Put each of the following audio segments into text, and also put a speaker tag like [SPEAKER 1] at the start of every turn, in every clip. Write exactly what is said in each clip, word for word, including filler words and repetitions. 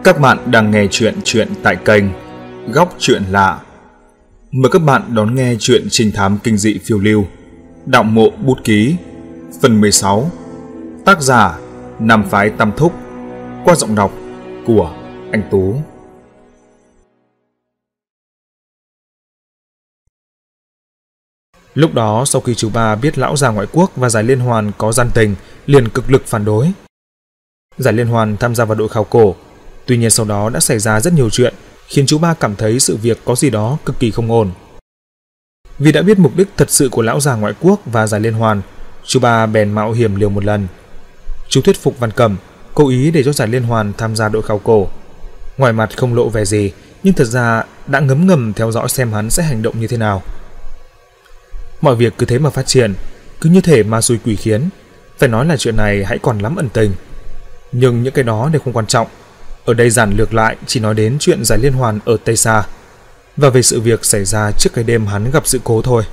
[SPEAKER 1] Các bạn đang nghe chuyện truyện tại kênh Góc Truyện Lạ. Mời các bạn đón nghe chuyện trinh thám kinh dị phiêu lưu Đạo Mộ Bút Ký phần mười sáu. Tác giả Nam Phái Tam Thúc, qua giọng đọc của anh Tú. Lúc đó, sau khi chú ba biết lão già ngoại quốc và Giải Liên Hoàn có gian tình, liền cực lực phản đối. Giải Liên Hoàn tham gia vào đội khảo cổ. Tuy nhiên sau đó đã xảy ra rất nhiều chuyện, khiến chú ba cảm thấy sự việc có gì đó cực kỳ không ổn. Vì đã biết mục đích thật sự của lão già ngoại quốc và Giải Liên Hoàn, chú ba bèn mạo hiểm liều một lần. Chú thuyết phục Văn Cẩm, cố ý để cho Giải Liên Hoàn tham gia đội khảo cổ. Ngoài mặt không lộ vẻ gì, nhưng thật ra đã ngấm ngầm theo dõi xem hắn sẽ hành động như thế nào. Mọi việc cứ thế mà phát triển, cứ như thể ma xui quỷ khiến. Phải nói là chuyện này hãy còn lắm ẩn tình. Nhưng những cái đó đều không quan trọng. Ở đây giản lược lại chỉ nói đến chuyện Giải Liên Hoàn ở Tây Sa và về sự việc xảy ra trước cái đêm hắn gặp sự cố thôi.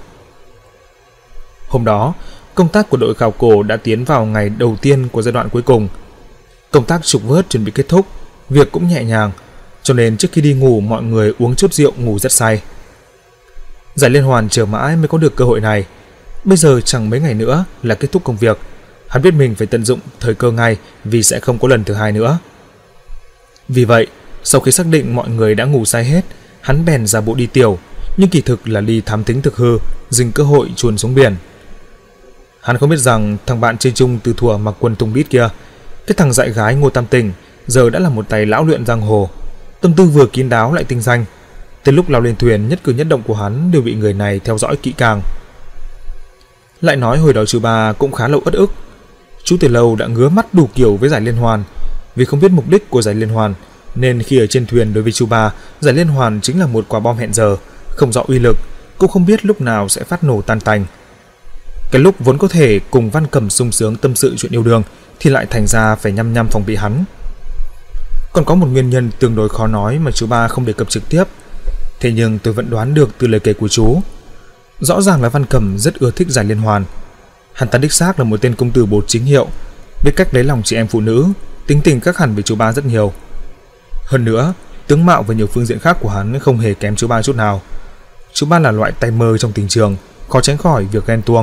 [SPEAKER 1] Hôm đó, công tác của đội khảo cổ đã tiến vào ngày đầu tiên của giai đoạn cuối cùng. Công tác trục vớt chuẩn bị kết thúc, việc cũng nhẹ nhàng, cho nên trước khi đi ngủ mọi người uống chút rượu ngủ rất say. Giải Liên Hoàn chờ mãi mới có được cơ hội này. Bây giờ chẳng mấy ngày nữa là kết thúc công việc. Hắn biết mình phải tận dụng thời cơ ngay vì sẽ không có lần thứ hai nữa. Vì vậy, sau khi xác định mọi người đã ngủ say hết, hắn bèn ra bộ đi tiểu, nhưng kỳ thực là đi thám thính thực hư, dình cơ hội chuồn xuống biển. Hắn không biết rằng thằng bạn chơi chung từ thuở mặc quần tung đít kia, cái thằng dại gái Ngô Tam Tình, giờ đã là một tay lão luyện giang hồ, tâm tư vừa kín đáo lại tinh danh. Từ lúc lao lên thuyền, nhất cử nhất động của hắn đều bị người này theo dõi kỹ càng. Lại nói hồi đó chú ba cũng khá lâu uất ức. Chú từ lâu đã ngứa mắt đủ kiểu với Giải Liên Hoàn. Vì không biết mục đích của Giải Liên Hoàn, nên khi ở trên thuyền đối với chú ba, Giải Liên Hoàn chính là một quả bom hẹn giờ, không rõ uy lực, cũng không biết lúc nào sẽ phát nổ tan tành. Cái lúc vốn có thể cùng Văn Cẩm sung sướng tâm sự chuyện yêu đương, thì lại thành ra phải nhăm nhăm phòng bị hắn. Còn có một nguyên nhân tương đối khó nói mà chú ba không đề cập trực tiếp. Thế nhưng tôi vẫn đoán được từ lời kể của chú. Rõ ràng là Văn Cẩm rất ưa thích Giải Liên Hoàn. Hắn ta đích xác là một tên công tử bột chính hiệu, biết cách lấy lòng chị em phụ nữ, tính tình khác hẳn với chú ba rất nhiều. Hơn nữa, tướng mạo và nhiều phương diện khác của hắn không hề kém chú ba chút nào. Chú ba là loại tay mơ trong tình trường, khó tránh khỏi việc ghen tuông.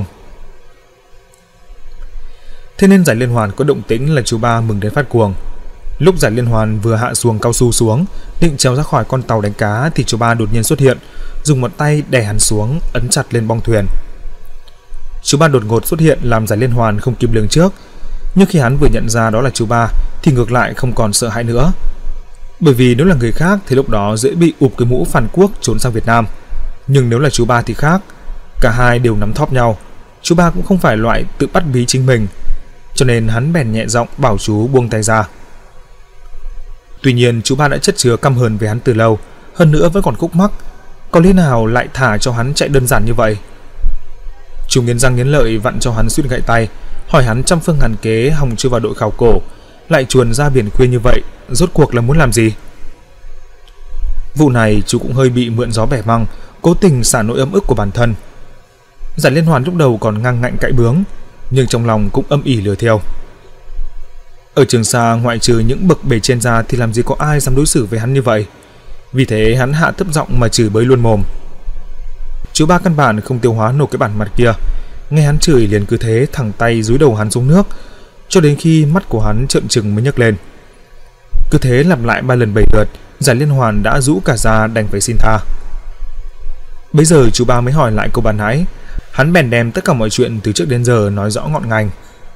[SPEAKER 1] Thế nên Giải Liên Hoàn có động tĩnh là chú ba mừng đến phát cuồng. Lúc Giải Liên Hoàn vừa hạ xuồng cao su xuống, định trèo ra khỏi con tàu đánh cá, thì chú ba đột nhiên xuất hiện, dùng một tay đè hắn xuống, ấn chặt lên bong thuyền. Chú ba đột ngột xuất hiện làm Giải Liên Hoàn không kịp lường trước, nhưng khi hắn vừa nhận ra đó là chú ba thì ngược lại không còn sợ hãi nữa. Bởi vì nếu là người khác thì lúc đó dễ bị ụp cái mũ phản quốc trốn sang Việt Nam, nhưng nếu là chú ba thì khác. Cả hai đều nắm thóp nhau. Chú ba cũng không phải loại tự bắt bí chính mình, cho nên hắn bèn nhẹ giọng bảo chú buông tay ra. Tuy nhiên chú ba đã chất chứa căm hờn về hắn từ lâu, hơn nữa vẫn còn khúc mắc, có lý nào lại thả cho hắn chạy đơn giản như vậy. Chú nghiến răng nghiến lợi vặn cho hắn suýt gãy tay, hỏi hắn trăm phương ngàn kế hòng chưa vào đội khảo cổ, lại chuồn ra biển khuya như vậy, rốt cuộc là muốn làm gì? Vụ này chú cũng hơi bị mượn gió bẻ măng, cố tình xả nỗi ấm ức của bản thân. Giải Liên Hoàn lúc đầu còn ngang ngạnh cãi bướng, nhưng trong lòng cũng âm ỉ lừa theo. Ở Trường Sa, ngoại trừ những bậc bề trên ra thì làm gì có ai dám đối xử với hắn như vậy. Vì thế hắn hạ thấp giọng mà chửi bới luôn mồm. Chú ba căn bản không tiêu hóa nổi cái bản mặt kia, nghe hắn chửi liền cứ thế thẳng tay dúi đầu hắn xuống nước, cho đến khi mắt của hắn trợn trừng mới nhấc lên. Cứ thế lặp lại ba lần bảy lượt, Giải Liên Hoàn đã rũ cả ra đành phải xin tha. Bây giờ chú ba mới hỏi lại câu ban nãy, hắn bèn đem tất cả mọi chuyện từ trước đến giờ nói rõ ngọn ngành.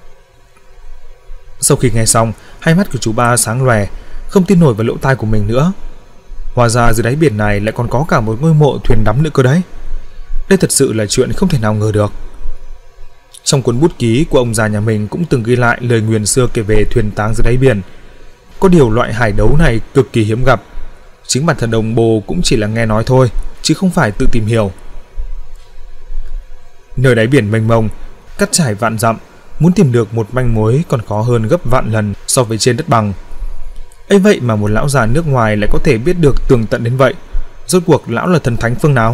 [SPEAKER 1] Sau khi nghe xong, hai mắt của chú ba sáng lòe, không tin nổi vào lỗ tai của mình nữa. Hóa ra dưới đáy biển này lại còn có cả một ngôi mộ thuyền đắm nữa cơ đấy. Đây thật sự là chuyện không thể nào ngờ được. Trong cuốn bút ký của ông già nhà mình cũng từng ghi lại lời nguyền xưa kể về thuyền táng dưới đáy biển. Có điều loại hải đấu này cực kỳ hiếm gặp. Chính bản thân đồng bồ cũng chỉ là nghe nói thôi, chứ không phải tự tìm hiểu. Nơi đáy biển mênh mông, cát trải vạn dặm, muốn tìm được một manh mối còn khó hơn gấp vạn lần so với trên đất bằng. Ấy vậy mà một lão già nước ngoài lại có thể biết được tường tận đến vậy. Rốt cuộc lão là thần thánh phương nào?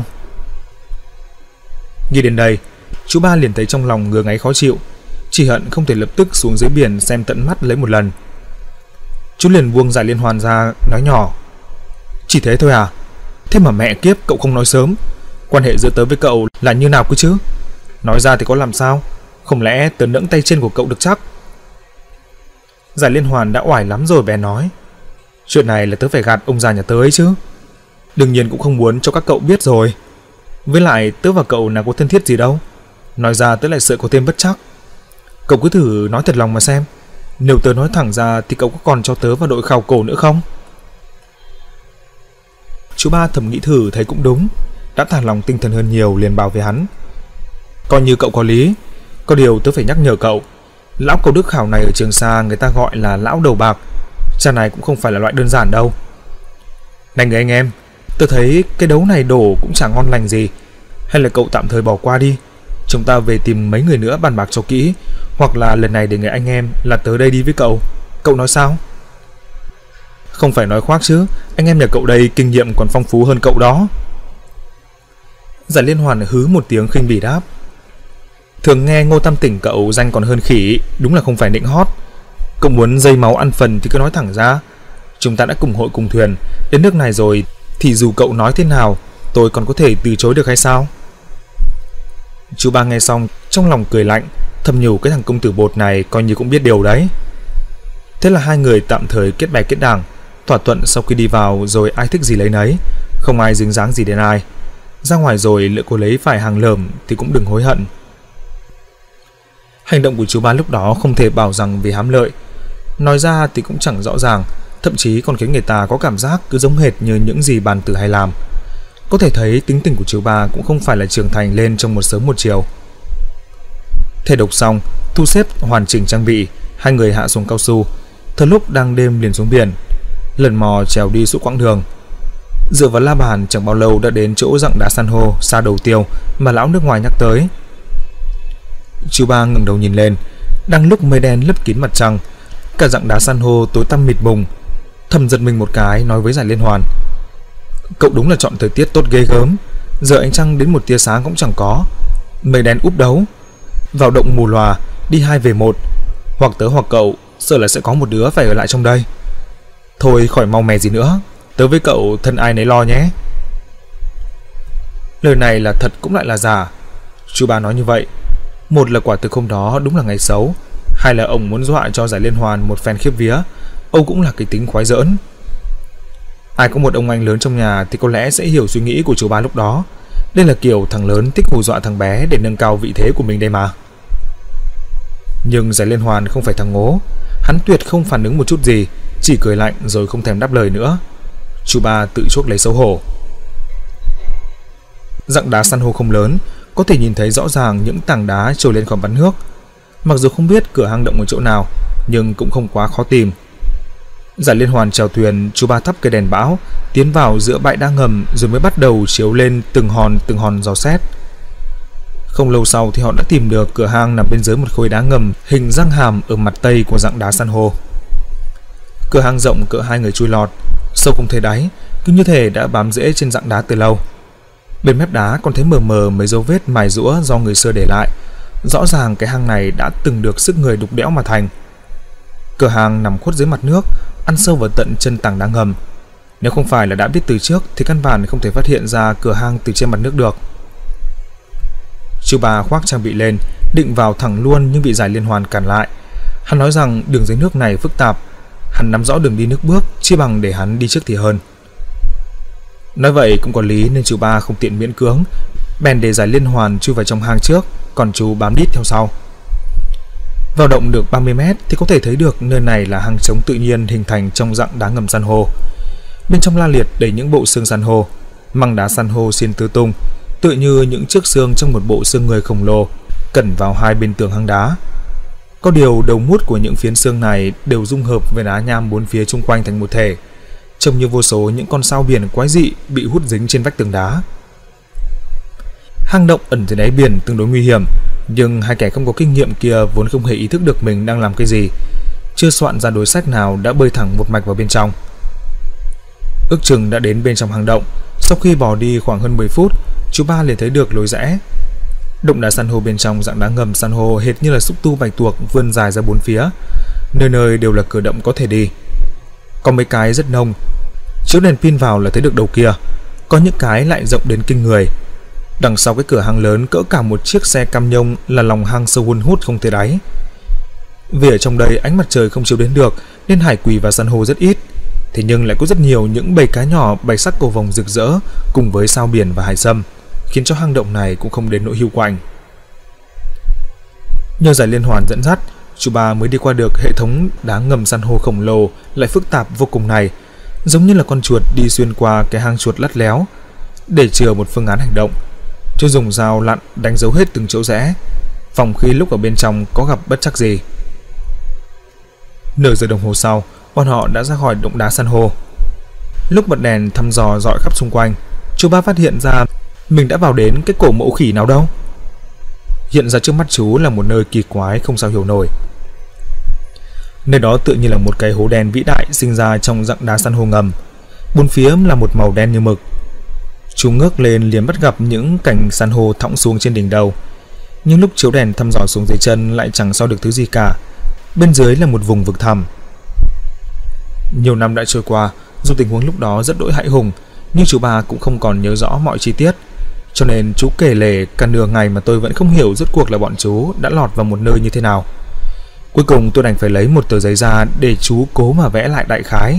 [SPEAKER 1] Nghĩ đến đây, chú ba liền thấy trong lòng ngứa ngáy khó chịu, chỉ hận không thể lập tức xuống dưới biển xem tận mắt lấy một lần. Chú liền buông giải liên hoàn ra, nói nhỏ: "Chỉ thế thôi à? Thế mà mẹ kiếp cậu không nói sớm. Quan hệ giữa tớ với cậu là như nào cơ chứ? Nói ra thì có làm sao? Không lẽ tớ nẫng tay chân của cậu được chắc?" Giải liên hoàn đã oải lắm rồi bèn nói: "Chuyện này là tớ phải gạt ông già nhà tớ ấy chứ. Đương nhiên cũng không muốn cho các cậu biết rồi. Với lại tớ và cậu nào có thân thiết gì đâu. Nói ra tớ lại sợ có thêm bất trắc. Cậu cứ thử nói thật lòng mà xem. Nếu tớ nói thẳng ra thì cậu có còn cho tớ vào đội khảo cổ nữa không?" Chú ba thầm nghĩ thử thấy cũng đúng, đã thả lòng tinh thần hơn nhiều, liền bảo với hắn: "Coi như cậu có lý. Có điều tớ phải nhắc nhở cậu, lão cầu đức khảo này ở Trường Sa người ta gọi là lão đầu bạc. Cha này cũng không phải là loại đơn giản đâu. Này người anh em, tớ thấy cái đấu này đổ cũng chẳng ngon lành gì. Hay là cậu tạm thời bỏ qua đi, chúng ta về tìm mấy người nữa bàn bạc cho kỹ. Hoặc là lần này để người anh em là tớ đây đi với cậu. Cậu nói sao?" "Không phải nói khoác chứ, anh em nhà cậu đây kinh nghiệm còn phong phú hơn cậu đó." Giải liên hoàn hứ một tiếng khinh bỉ đáp: "Thường nghe Ngô Tam Tỉnh cậu danh còn hơn khỉ, đúng là không phải nịnh hót. Cậu muốn dây máu ăn phần thì cứ nói thẳng ra. Chúng ta đã cùng hội cùng thuyền đến nước này rồi, thì dù cậu nói thế nào tôi còn có thể từ chối được hay sao?" Chú ba nghe xong trong lòng cười lạnh, thầm nhủ cái thằng công tử bột này coi như cũng biết điều đấy. Thế là hai người tạm thời kết bè kết đảng, thỏa thuận sau khi đi vào rồi ai thích gì lấy nấy, không ai dính dáng gì đến ai. Ra ngoài rồi lỡ cô lấy phải hàng lởm thì cũng đừng hối hận. Hành động của chú ba lúc đó không thể bảo rằng vì hám lợi, nói ra thì cũng chẳng rõ ràng, thậm chí còn khiến người ta có cảm giác cứ giống hệt như những gì bàn tử hay làm. Có thể thấy tính tình của chú ba cũng không phải là trưởng thành lên trong một sớm một chiều. Thể độc xong, thu xếp hoàn chỉnh trang bị, hai người hạ xuống cao su. Thời lúc đang đêm liền xuống biển, lần mò trèo đi suốt quãng đường. Dựa vào la bàn chẳng bao lâu đã đến chỗ rặng đá san hô xa đầu tiêu mà lão nước ngoài nhắc tới. Chú ba ngẩng đầu nhìn lên, đang lúc mây đen lấp kín mặt trăng, cả rặng đá san hô tối tăm mịt mùng. Thầm giật mình một cái, nói với Giải liên hoàn: "Cậu đúng là chọn thời tiết tốt ghê gớm. Giờ ánh trăng đến một tia sáng cũng chẳng có, mây đen úp đấu. Vào động mù lòa, đi hai về một, hoặc tớ hoặc cậu, sợ là sẽ có một đứa phải ở lại trong đây. Thôi khỏi mau mè gì nữa, tớ với cậu thân ai nấy lo nhé." Lời này là thật cũng lại là giả. Chú ba nói như vậy, một là quả thực hôm đó đúng là ngày xấu, hai là ông muốn dọa cho Giải liên hoàn một phen khiếp vía. Ông cũng là cái tính khoái giỡn. Ai có một ông anh lớn trong nhà thì có lẽ sẽ hiểu suy nghĩ của chú ba lúc đó. Đây là kiểu thằng lớn thích hù dọa thằng bé để nâng cao vị thế của mình đây mà. Nhưng Giải liên hoàn không phải thằng ngố, hắn tuyệt không phản ứng một chút gì, chỉ cười lạnh rồi không thèm đáp lời nữa. Chú ba tự chuốc lấy xấu hổ. Rặng đá san hô không lớn, có thể nhìn thấy rõ ràng những tảng đá trồi lên khỏi mặt nước. Mặc dù không biết cửa hang động ở chỗ nào, nhưng cũng không quá khó tìm. Giải liên hoàn chèo thuyền, chú ba thắp cây đèn bão, tiến vào giữa bãi đá ngầm rồi mới bắt đầu chiếu lên từng hòn từng hòn dò xét. Không lâu sau thì họ đã tìm được cửa hang nằm bên dưới một khối đá ngầm hình răng hàm ở mặt tây của rặng đá san hô. Cửa hang rộng cỡ hai người chui lọt, sâu không thấy đáy, cứ như thể đã bám rễ trên rặng đá từ lâu. Bên mép đá còn thấy mờ mờ mấy dấu vết mài rũa do người xưa để lại. Rõ ràng cái hang này đã từng được sức người đục đẽo mà thành. Cửa hang nằm khuất dưới mặt nước, ăn sâu vào tận chân tảng đá ngầm. Nếu không phải là đã biết từ trước thì căn bản không thể phát hiện ra cửa hang từ trên mặt nước được. Chú ba khoác trang bị lên, định vào thẳng luôn nhưng bị Giải liên hoàn cản lại. Hắn nói rằng đường dưới nước này phức tạp, hắn nắm rõ đường đi nước bước, chi bằng để hắn đi trước thì hơn. Nói vậy cũng có lý nên chú ba không tiện miễn cưỡng, bèn để Giải liên hoàn chui vào trong hang trước, còn chú bám đít theo sau. Vào động được ba mươi mét thì có thể thấy được nơi này là hang trống tự nhiên hình thành trong rặng đá ngầm san hô. Bên trong la liệt đầy những bộ xương san hô, măng đá san hô xiên tứ tung, tựa như những chiếc xương trong một bộ xương người khổng lồ cẩn vào hai bên tường hang đá. Có điều đầu mút của những phiến xương này đều dung hợp với đá nham bốn phía chung quanh thành một thể, trông như vô số những con sao biển quái dị bị hút dính trên vách tường đá. Hang động ẩn dưới đáy biển tương đối nguy hiểm, nhưng hai kẻ không có kinh nghiệm kia vốn không hề ý thức được mình đang làm cái gì, chưa soạn ra đối sách nào đã bơi thẳng một mạch vào bên trong. Ước chừng đã đến bên trong hang động, sau khi bỏ đi khoảng hơn mười phút, chú ba liền thấy được lối rẽ. Động đá san hô bên trong dạng đá ngầm san hô hệt như là xúc tu bạch tuộc vươn dài ra bốn phía, nơi nơi đều là cửa động có thể đi. có mấy cái rất nông, chiếu đèn pin vào là thấy được đầu kia, có những cái lại rộng đến kinh người. Đằng sau cái cửa hang lớn cỡ cả một chiếc xe cam nhông là lòng hang sâu hun hút không thấy đáy. Vì ở trong đây ánh mặt trời không chiếu đến được nên hải quỷ và san hô rất ít, thế nhưng lại có rất nhiều những bầy cá nhỏ bạch sắc cầu vồng rực rỡ cùng với sao biển và hải sâm, khiến cho hang động này cũng không đến nỗi hiu quạnh. Nhờ giải liên hoàn dẫn dắt, chú ba mới đi qua được hệ thống đá ngầm san hô khổng lồ lại phức tạp vô cùng này, giống như là con chuột đi xuyên qua cái hang chuột lắt léo. Để chừa một phương án hành động, chú dùng dao lặn đánh dấu hết từng chỗ rẽ, phòng khi lúc ở bên trong có gặp bất trắc gì. Nửa giờ đồng hồ sau, bọn họ đã ra khỏi động đá san hô. Lúc bật đèn thăm dò dọi khắp xung quanh, chú ba phát hiện ra mình đã vào đến cái cổ mộ khỉ nào đâu. Hiện ra trước mắt chú là một nơi kỳ quái không sao hiểu nổi. Nơi đó tự như là một cái hố đen vĩ đại sinh ra trong dạng đá san hô ngầm, bốn phía là một màu đen như mực. Chú ngước lên liền bắt gặp những cành san hô thõng xuống trên đỉnh đầu, nhưng lúc chiếu đèn thăm dò xuống dưới chân lại chẳng sao được thứ gì cả. Bên dưới là một vùng vực thẳm. Nhiều năm đã trôi qua, dù tình huống lúc đó rất đỗi hãi hùng, nhưng chú ba cũng không còn nhớ rõ mọi chi tiết, cho nên chú kể lể cả nửa ngày mà tôi vẫn không hiểu rốt cuộc là bọn chú đã lọt vào một nơi như thế nào. Cuối cùng tôi đành phải lấy một tờ giấy ra để chú cố mà vẽ lại đại khái.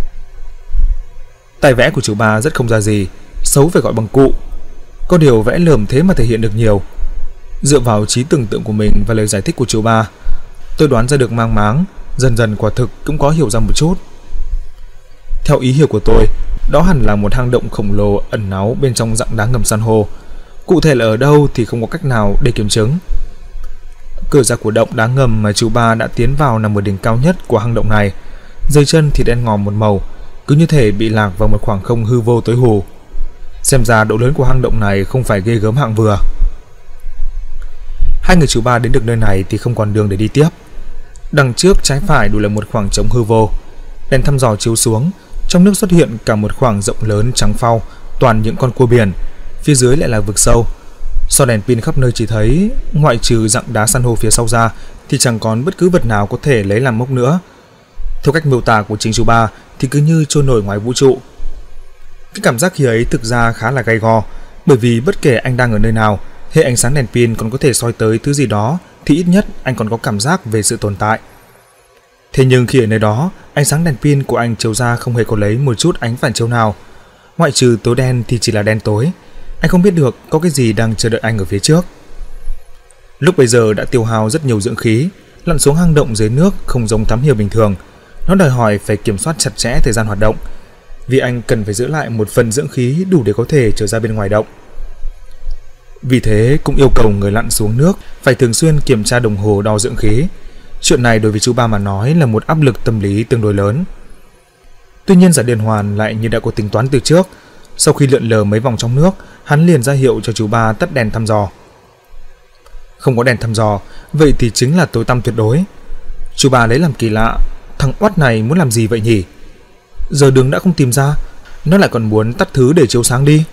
[SPEAKER 1] Tay vẽ của chú ba rất không ra gì, xấu phải gọi bằng cụ. Có điều vẽ lườm thế mà thể hiện được nhiều. Dựa vào trí tưởng tượng của mình và lời giải thích của chú ba, tôi đoán ra được mang máng, dần dần quả thực cũng có hiểu ra một chút. Theo ý hiểu của tôi, đó hẳn là một hang động khổng lồ ẩn náu bên trong dạng đá ngầm san hô. Cụ thể là ở đâu thì không có cách nào để kiểm chứng. Cửa ra của động đá ngầm mà chú ba đã tiến vào nằm ở đỉnh cao nhất của hang động này. Dưới chân thì đen ngòm một màu, cứ như thể bị lạc vào một khoảng không hư vô tối hù. Xem ra độ lớn của hang động này không phải ghê gớm hạng vừa. Hai người chú ba đến được nơi này thì không còn đường để đi tiếp. Đằng trước trái phải đủ là một khoảng trống hư vô. Đèn thăm dò chiếu xuống, trong nước xuất hiện cả một khoảng rộng lớn trắng phau, toàn những con cua biển. Phía dưới lại là vực sâu. So đèn pin khắp nơi chỉ thấy, ngoại trừ dạng đá san hô phía sau ra, thì chẳng còn bất cứ vật nào có thể lấy làm mốc nữa. Theo cách miêu tả của chính chú ba thì cứ như trôi nổi ngoài vũ trụ. Cái cảm giác khi ấy thực ra khá là gay go, bởi vì bất kể anh đang ở nơi nào, hệ ánh sáng đèn pin còn có thể soi tới thứ gì đó thì ít nhất anh còn có cảm giác về sự tồn tại. Thế nhưng khi ở nơi đó, ánh sáng đèn pin của anh chiếu ra không hề có lấy một chút ánh phản chiếu nào. Ngoại trừ tối đen thì chỉ là đen tối. Anh không biết được có cái gì đang chờ đợi anh ở phía trước. Lúc bây giờ đã tiêu hao rất nhiều dưỡng khí, lặn xuống hang động dưới nước không giống tắm hiêu bình thường. Nó đòi hỏi phải kiểm soát chặt chẽ thời gian hoạt động, vì anh cần phải giữ lại một phần dưỡng khí đủ để có thể trở ra bên ngoài động. Vì thế cũng yêu cầu người lặn xuống nước phải thường xuyên kiểm tra đồng hồ đo dưỡng khí. Chuyện này đối với chú ba mà nói là một áp lực tâm lý tương đối lớn. Tuy nhiên Giải Liên Hoàn lại như đã có tính toán từ trước. Sau khi lượn lờ mấy vòng trong nước, hắn liền ra hiệu cho chú ba tắt đèn thăm dò. Không có đèn thăm dò, vậy thì chính là tối tăm tuyệt đối. Chú ba lấy làm kỳ lạ, thằng oát này muốn làm gì vậy nhỉ? Giờ đường đã không tìm ra, nó lại còn muốn tắt thứ để chiếu sáng đi.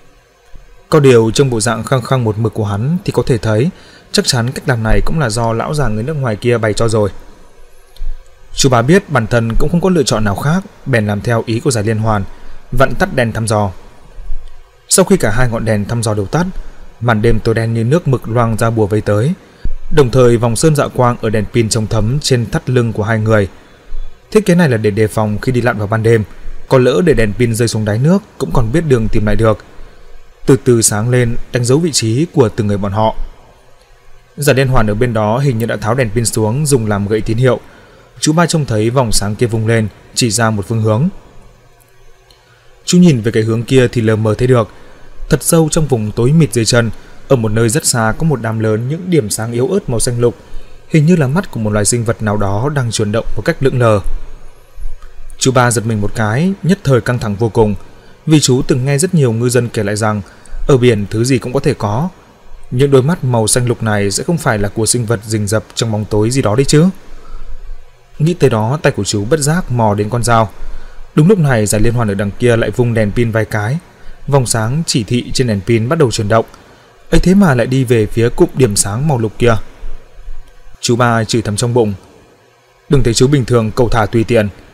[SPEAKER 1] Có điều trong bộ dạng khăng khăng một mực của hắn thì có thể thấy chắc chắn cách làm này cũng là do lão già người nước ngoài kia bày cho rồi. Chú ba biết bản thân cũng không có lựa chọn nào khác, bèn làm theo ý của Giải Liên Hoàn, vặn tắt đèn thăm dò. Sau khi cả hai ngọn đèn thăm dò đều tắt, màn đêm tối đen như nước mực loang ra bùa vây tới. Đồng thời vòng sơn dạ quang ở đèn pin chống thấm trên thắt lưng của hai người. Thiết kế này là để đề phòng khi đi lặn vào ban đêm, có lỡ để đèn pin rơi xuống đáy nước cũng còn biết đường tìm lại được. Từ từ sáng lên, đánh dấu vị trí của từng người bọn họ. Giải Liên Hoàn ở bên đó hình như đã tháo đèn pin xuống dùng làm gậy tín hiệu. Chú ba trông thấy vòng sáng kia vung lên, chỉ ra một phương hướng. Chú nhìn về cái hướng kia thì lờ mờ thấy được, thật sâu trong vùng tối mịt dưới chân, ở một nơi rất xa có một đám lớn những điểm sáng yếu ớt màu xanh lục, hình như là mắt của một loài sinh vật nào đó đang chuyển động một cách lững lờ. Chú ba giật mình một cái, nhất thời căng thẳng vô cùng, vì chú từng nghe rất nhiều ngư dân kể lại rằng ở biển thứ gì cũng có thể có. Những đôi mắt màu xanh lục này sẽ không phải là của sinh vật rình rập trong bóng tối gì đó đấy chứ. Nghĩ tới đó, tay của chú bất giác mò đến con dao. Đúng lúc này Giải Liên Hoàn ở đằng kia lại vung đèn pin vài cái, vòng sáng chỉ thị trên đèn pin bắt đầu chuyển động. Ấy thế mà lại đi về phía cụm điểm sáng màu lục kia. Chú ba chửi thầm trong bụng, đừng thấy chú bình thường cầu thả tùy tiện,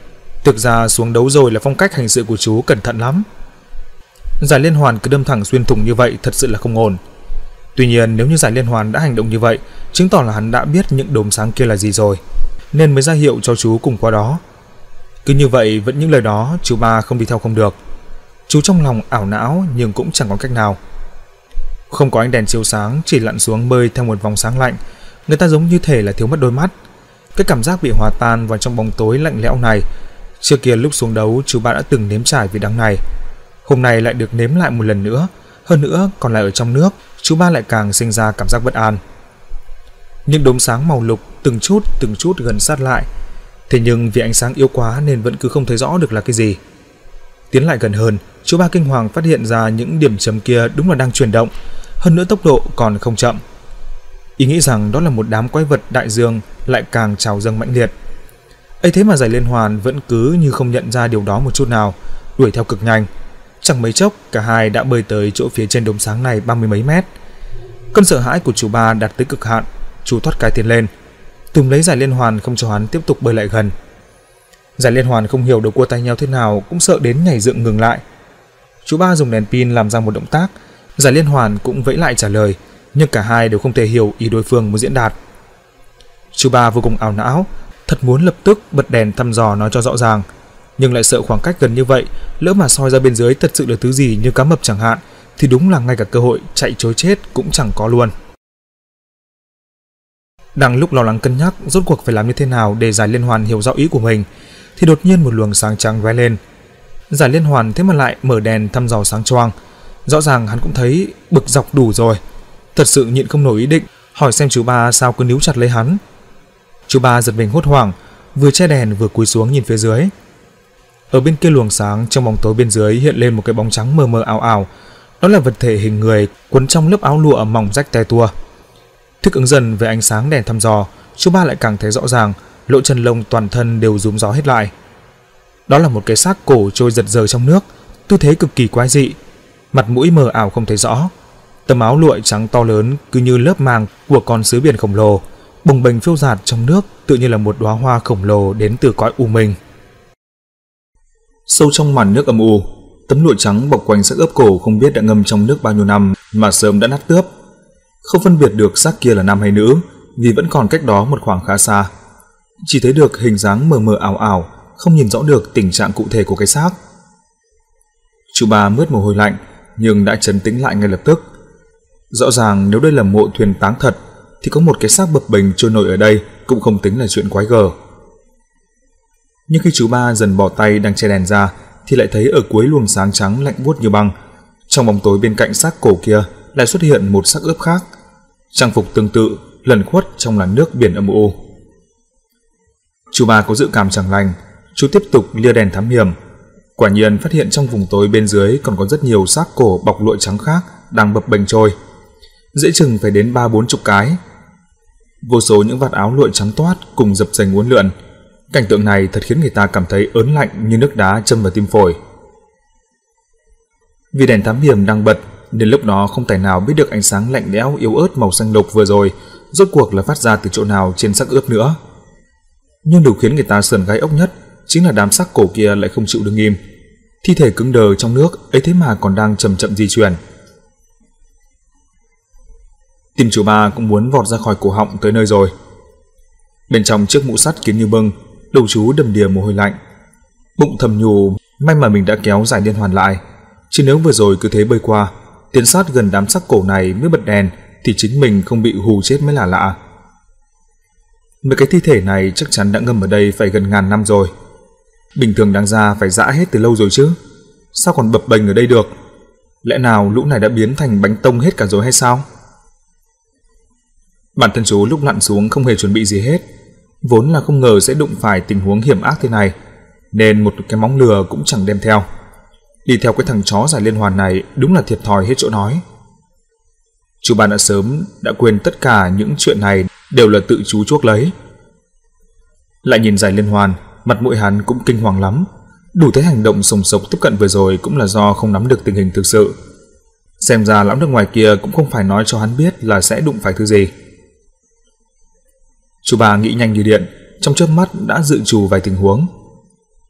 [SPEAKER 1] Thực ra xuống đấu rồi là phong cách hành sự của chú cẩn thận lắm. Giải liên hoàn cứ đâm thẳng xuyên thủng như vậy thật sự là không ổn. Tuy nhiên nếu như giải liên hoàn đã hành động như vậy, chứng tỏ là hắn đã biết những đốm sáng kia là gì rồi, nên mới ra hiệu cho chú cùng qua đó. Cứ như vậy vẫn những lời đó chú ba không đi theo không được. Chú trong lòng ảo não nhưng cũng chẳng có cách nào. Không có ánh đèn chiếu sáng, chỉ lặn xuống bơi theo một vòng sáng lạnh, người ta giống như thể là thiếu mất đôi mắt. Cái cảm giác bị hòa tan vào trong bóng tối lạnh lẽo này, trước kia lúc xuống đấu chú ba đã từng nếm trải vị đắng này. Hôm nay lại được nếm lại một lần nữa, hơn nữa còn lại ở trong nước, chú ba lại càng sinh ra cảm giác bất an. Những đốm sáng màu lục từng chút từng chút gần sát lại, thế nhưng vì ánh sáng yếu quá nên vẫn cứ không thấy rõ được là cái gì. Tiến lại gần hơn, chú ba kinh hoàng phát hiện ra những điểm chấm kia đúng là đang chuyển động, hơn nữa tốc độ còn không chậm. Ý nghĩ rằng đó là một đám quái vật đại dương lại càng trào dâng mãnh liệt. Ấy thế mà giải liên hoàn vẫn cứ như không nhận ra điều đó một chút nào, đuổi theo cực nhanh. Chẳng mấy chốc cả hai đã bơi tới chỗ phía trên đốm sáng này ba mươi mấy mét. Cơn sợ hãi của chú ba đạt tới cực hạn, chú thoát cái tiến lên, túm lấy giải liên hoàn không cho hắn tiếp tục bơi lại gần. Giải liên hoàn không hiểu đầu cua tay nhau thế nào cũng sợ đến nhảy dựng ngừng lại. Chú ba dùng đèn pin làm ra một động tác, giải liên hoàn cũng vẫy lại trả lời, nhưng cả hai đều không thể hiểu ý đối phương muốn diễn đạt. Chú ba vô cùng ảo não, thật muốn lập tức bật đèn thăm dò nói cho rõ ràng, nhưng lại sợ khoảng cách gần như vậy, lỡ mà soi ra bên dưới thật sự là thứ gì như cá mập chẳng hạn, thì đúng là ngay cả cơ hội chạy trối chết cũng chẳng có luôn. Đang lúc lo lắng cân nhắc rốt cuộc phải làm như thế nào để giải liên hoàn hiểu rõ ý của mình, thì đột nhiên một luồng sáng trắng lóe lên. Giải liên hoàn thế mà lại mở đèn thăm dò sáng choang, rõ ràng hắn cũng thấy bực dọc đủ rồi, thật sự nhịn không nổi ý định hỏi xem chú ba sao cứ níu chặt lấy hắn. Chú ba giật mình hốt hoảng, vừa che đèn vừa cúi xuống nhìn phía dưới. Ở bên kia luồng sáng, trong bóng tối bên dưới hiện lên một cái bóng trắng mờ mờ ảo ảo, đó là vật thể hình người quấn trong lớp áo lụa mỏng rách te tua. Thích ứng dần với ánh sáng đèn thăm dò, chú ba lại càng thấy rõ ràng, lỗ chân lông toàn thân đều rúm gió hết lại. Đó là một cái xác cổ trôi giật giơ trong nước, tư thế cực kỳ quái dị, mặt mũi mờ ảo không thấy rõ. Tấm áo lụa trắng to lớn cứ như lớp màng của con sứa biển khổng lồ, bồng bềnh phiêu dạt trong nước, tự như là một đóa hoa khổng lồ đến từ cõi u minh. Sâu trong màn nước âm u, tấm lụa trắng bọc quanh xác ướp cổ không biết đã ngâm trong nước bao nhiêu năm mà sớm đã nát tướp. Không phân biệt được xác kia là nam hay nữ, vì vẫn còn cách đó một khoảng khá xa. Chỉ thấy được hình dáng mờ mờ ảo ảo, không nhìn rõ được tình trạng cụ thể của cái xác. Chú ba mướt mồ hôi lạnh, nhưng đã trấn tĩnh lại ngay lập tức. Rõ ràng nếu đây là mộ thuyền táng thật, thì có một cái xác bập bềnh trôi nổi ở đây cũng không tính là chuyện quái gở. Nhưng khi chú ba dần bỏ tay đang che đèn ra, thì lại thấy ở cuối luồng sáng trắng lạnh buốt như băng, trong bóng tối bên cạnh xác cổ kia lại xuất hiện một xác ướp khác, trang phục tương tự, lẩn khuất trong làn nước biển âm u. Chú ba có dự cảm chẳng lành, chú tiếp tục lia đèn thám hiểm. Quả nhiên phát hiện trong vùng tối bên dưới còn có rất nhiều xác cổ bọc lụa trắng khác đang bập bềnh trôi, dễ chừng phải đến ba bốn chục cái. Vô số những vạt áo lụa trắng toát cùng dập dềnh uốn lượn. Cảnh tượng này thật khiến người ta cảm thấy ớn lạnh như nước đá châm vào tim phổi. Vì đèn thám hiểm đang bật nên lúc đó không tài nào biết được ánh sáng lạnh lẽo yếu ớt màu xanh lục vừa rồi rốt cuộc là phát ra từ chỗ nào trên xác ướp nữa. Nhưng điều khiến người ta sởn gai ốc nhất chính là đám xác cổ kia lại không chịu đứng im, thi thể cứng đờ trong nước ấy thế mà còn đang chậm chậm di chuyển. Tim chú ba cũng muốn vọt ra khỏi cổ họng tới nơi rồi. Bên trong chiếc mũ sắt kín như bưng, đầu chú đầm đìa mồ hôi lạnh, bụng thầm nhủ may mà mình đã kéo giải liên hoàn lại, chứ nếu vừa rồi cứ thế bơi qua, tiến sát gần đám xác cổ này mới bật đèn thì chính mình không bị hù chết mới là lạ. Mấy cái thi thể này chắc chắn đã ngâm ở đây phải gần ngàn năm rồi. Bình thường đáng ra phải giã hết từ lâu rồi chứ, sao còn bập bềnh ở đây được? Lẽ nào lũ này đã biến thành bánh tông hết cả rồi hay sao? Bản thân chú lúc lặn xuống không hề chuẩn bị gì hết, vốn là không ngờ sẽ đụng phải tình huống hiểm ác thế này, nên một cái móng lừa cũng chẳng đem theo. Đi theo cái thằng chó giải liên hoàn này đúng là thiệt thòi hết chỗ nói. Chú ba đã sớm đã quên tất cả những chuyện này đều là tự chú chuốc lấy. Lại nhìn giải liên hoàn, mặt mũi hắn cũng kinh hoàng lắm, đủ thấy hành động sồng sộc tiếp cận vừa rồi cũng là do không nắm được tình hình thực sự. Xem ra lão nước ngoài kia cũng không phải nói cho hắn biết là sẽ đụng phải thứ gì. Chú ba nghĩ nhanh như điện, trong chớp mắt đã dự trù vài tình huống.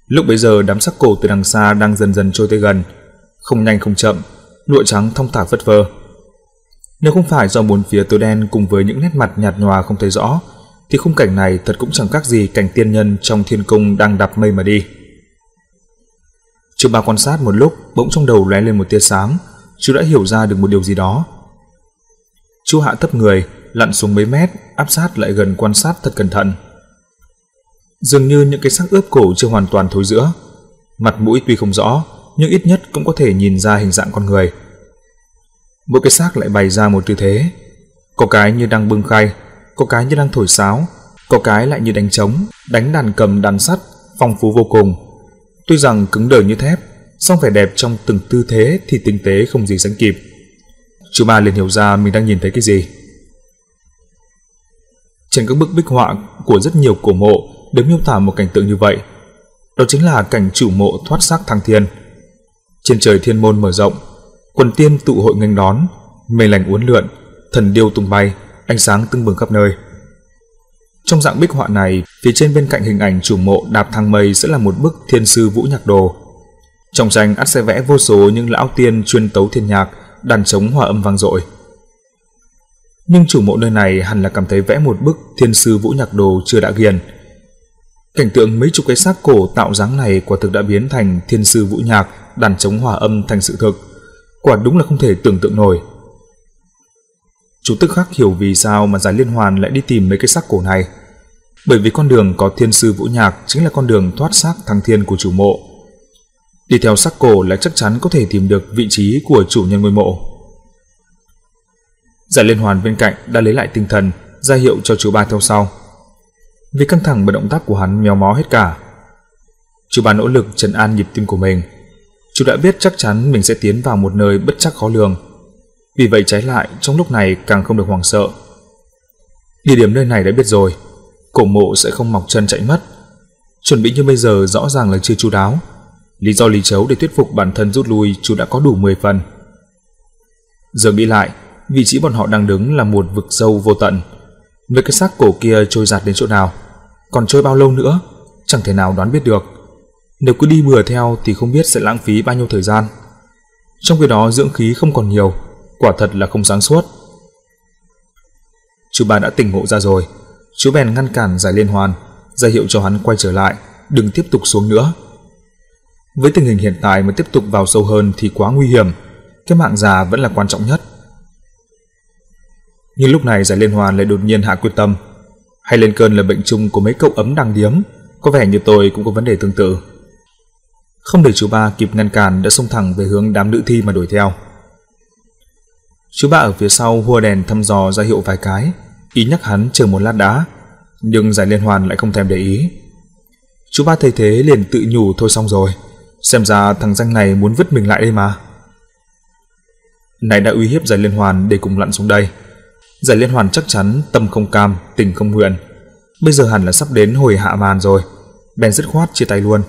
[SPEAKER 1] Lúc bấy giờ đám xác cổ từ đằng xa đang dần dần trôi tới gần, không nhanh không chậm, lụa trắng thong thả phất phơ. Nếu không phải do bốn phía tối đen cùng với những nét mặt nhạt nhòa không thấy rõ, thì khung cảnh này thật cũng chẳng khác gì cảnh tiên nhân trong thiên cung đang đạp mây mà đi. Chú Ba quan sát một lúc, bỗng trong đầu lóe lên một tia sáng, chú đã hiểu ra được một điều gì đó. Chú hạ thấp người, lặn xuống mấy mét, áp sát lại gần quan sát thật cẩn thận. Dường như những cái xác ướp cổ chưa hoàn toàn thối rữa, mặt mũi tuy không rõ, nhưng ít nhất cũng có thể nhìn ra hình dạng con người. Mỗi cái xác lại bày ra một tư thế, có cái như đang bưng khay, có cái như đang thổi sáo, có cái lại như đánh trống, đánh đàn cầm đàn sắt, phong phú vô cùng. Tuy rằng cứng đờ như thép, song vẻ đẹp trong từng tư thế thì tinh tế không gì sánh kịp. Chú Ba liền hiểu ra mình đang nhìn thấy cái gì. Trên các bức bích họa của rất nhiều cổ mộ đều miêu tả một cảnh tượng như vậy. Đó chính là cảnh chủ mộ thoát xác thăng thiên. Trên trời thiên môn mở rộng, quần tiên tụ hội nghênh đón, mây lành uốn lượn, thần điêu tung bay, ánh sáng tưng bừng khắp nơi. Trong dạng bích họa này, phía trên bên cạnh hình ảnh chủ mộ đạp thang mây sẽ là một bức Thiên Sư Vũ Nhạc Đồ. Trong tranh ắt sẽ vẽ vô số những lão tiên chuyên tấu thiên nhạc, đàn trống hòa âm vang dội. Nhưng chủ mộ nơi này hẳn là cảm thấy vẽ một bức Thiên Sư Vũ Nhạc Đồ chưa đã ghiền. Cảnh tượng mấy chục cái xác cổ tạo dáng này quả thực đã biến thành Thiên Sư Vũ Nhạc, đàn trống hòa âm thành sự thực. Quả đúng là không thể tưởng tượng nổi. Chú tức khắc hiểu vì sao mà Giải Liên Hoàn lại đi tìm mấy cái xác cổ này. Bởi vì con đường có Thiên Sư Vũ Nhạc chính là con đường thoát xác thăng thiên của chủ mộ. Đi theo xác cổ là chắc chắn có thể tìm được vị trí của chủ nhân ngôi mộ. Giải Liên Hoàn bên cạnh đã lấy lại tinh thần, ra hiệu cho chú Ba theo sau. Vì căng thẳng bởi động tác của hắn méo mó hết cả. Chú Ba nỗ lực trấn an nhịp tim của mình. Chú đã biết chắc chắn mình sẽ tiến vào một nơi bất trắc khó lường. Vì vậy trái lại trong lúc này càng không được hoảng sợ. Địa điểm nơi này đã biết rồi, cổ mộ sẽ không mọc chân chạy mất. Chuẩn bị như bây giờ rõ ràng là chưa chu đáo. Lý do lý chấu để thuyết phục bản thân rút lui chú đã có đủ mười phần. Giờ nghĩ lại, vị trí bọn họ đang đứng là một vực sâu vô tận. Mấy cái xác cổ kia trôi giạt đến chỗ nào, còn trôi bao lâu nữa, chẳng thể nào đoán biết được. Nếu cứ đi bừa theo thì không biết sẽ lãng phí bao nhiêu thời gian. Trong khi đó dưỡng khí không còn nhiều, quả thật là không sáng suốt. Chú Ba đã tỉnh ngộ ra rồi, chú bèn ngăn cản Giải Liên Hoàn, ra hiệu cho hắn quay trở lại, đừng tiếp tục xuống nữa. Với tình hình hiện tại mà tiếp tục vào sâu hơn thì quá nguy hiểm, cái mạng già vẫn là quan trọng nhất. Nhưng lúc này Giải Liên Hoàn lại đột nhiên hạ quyết tâm. Hay lên cơn là bệnh chung của mấy cậu ấm đang điếm, có vẻ như tôi cũng có vấn đề tương tự. Không để chú Ba kịp ngăn cản đã xông thẳng về hướng đám nữ thi mà đuổi theo. Chú Ba ở phía sau hua đèn thăm dò ra hiệu vài cái, ý nhắc hắn chờ một lát đã, nhưng Giải Liên Hoàn lại không thèm để ý. Chú Ba thấy thế liền tự nhủ thôi xong rồi, xem ra thằng danh này muốn vứt mình lại đây mà. Này đã uy hiếp Giải Liên Hoàn để cùng lặn xuống đây. Giải Liên Hoàn chắc chắn tâm không cam, tình không nguyện. Bây giờ hẳn là sắp đến hồi hạ màn rồi, bèn dứt khoát chia tay luôn.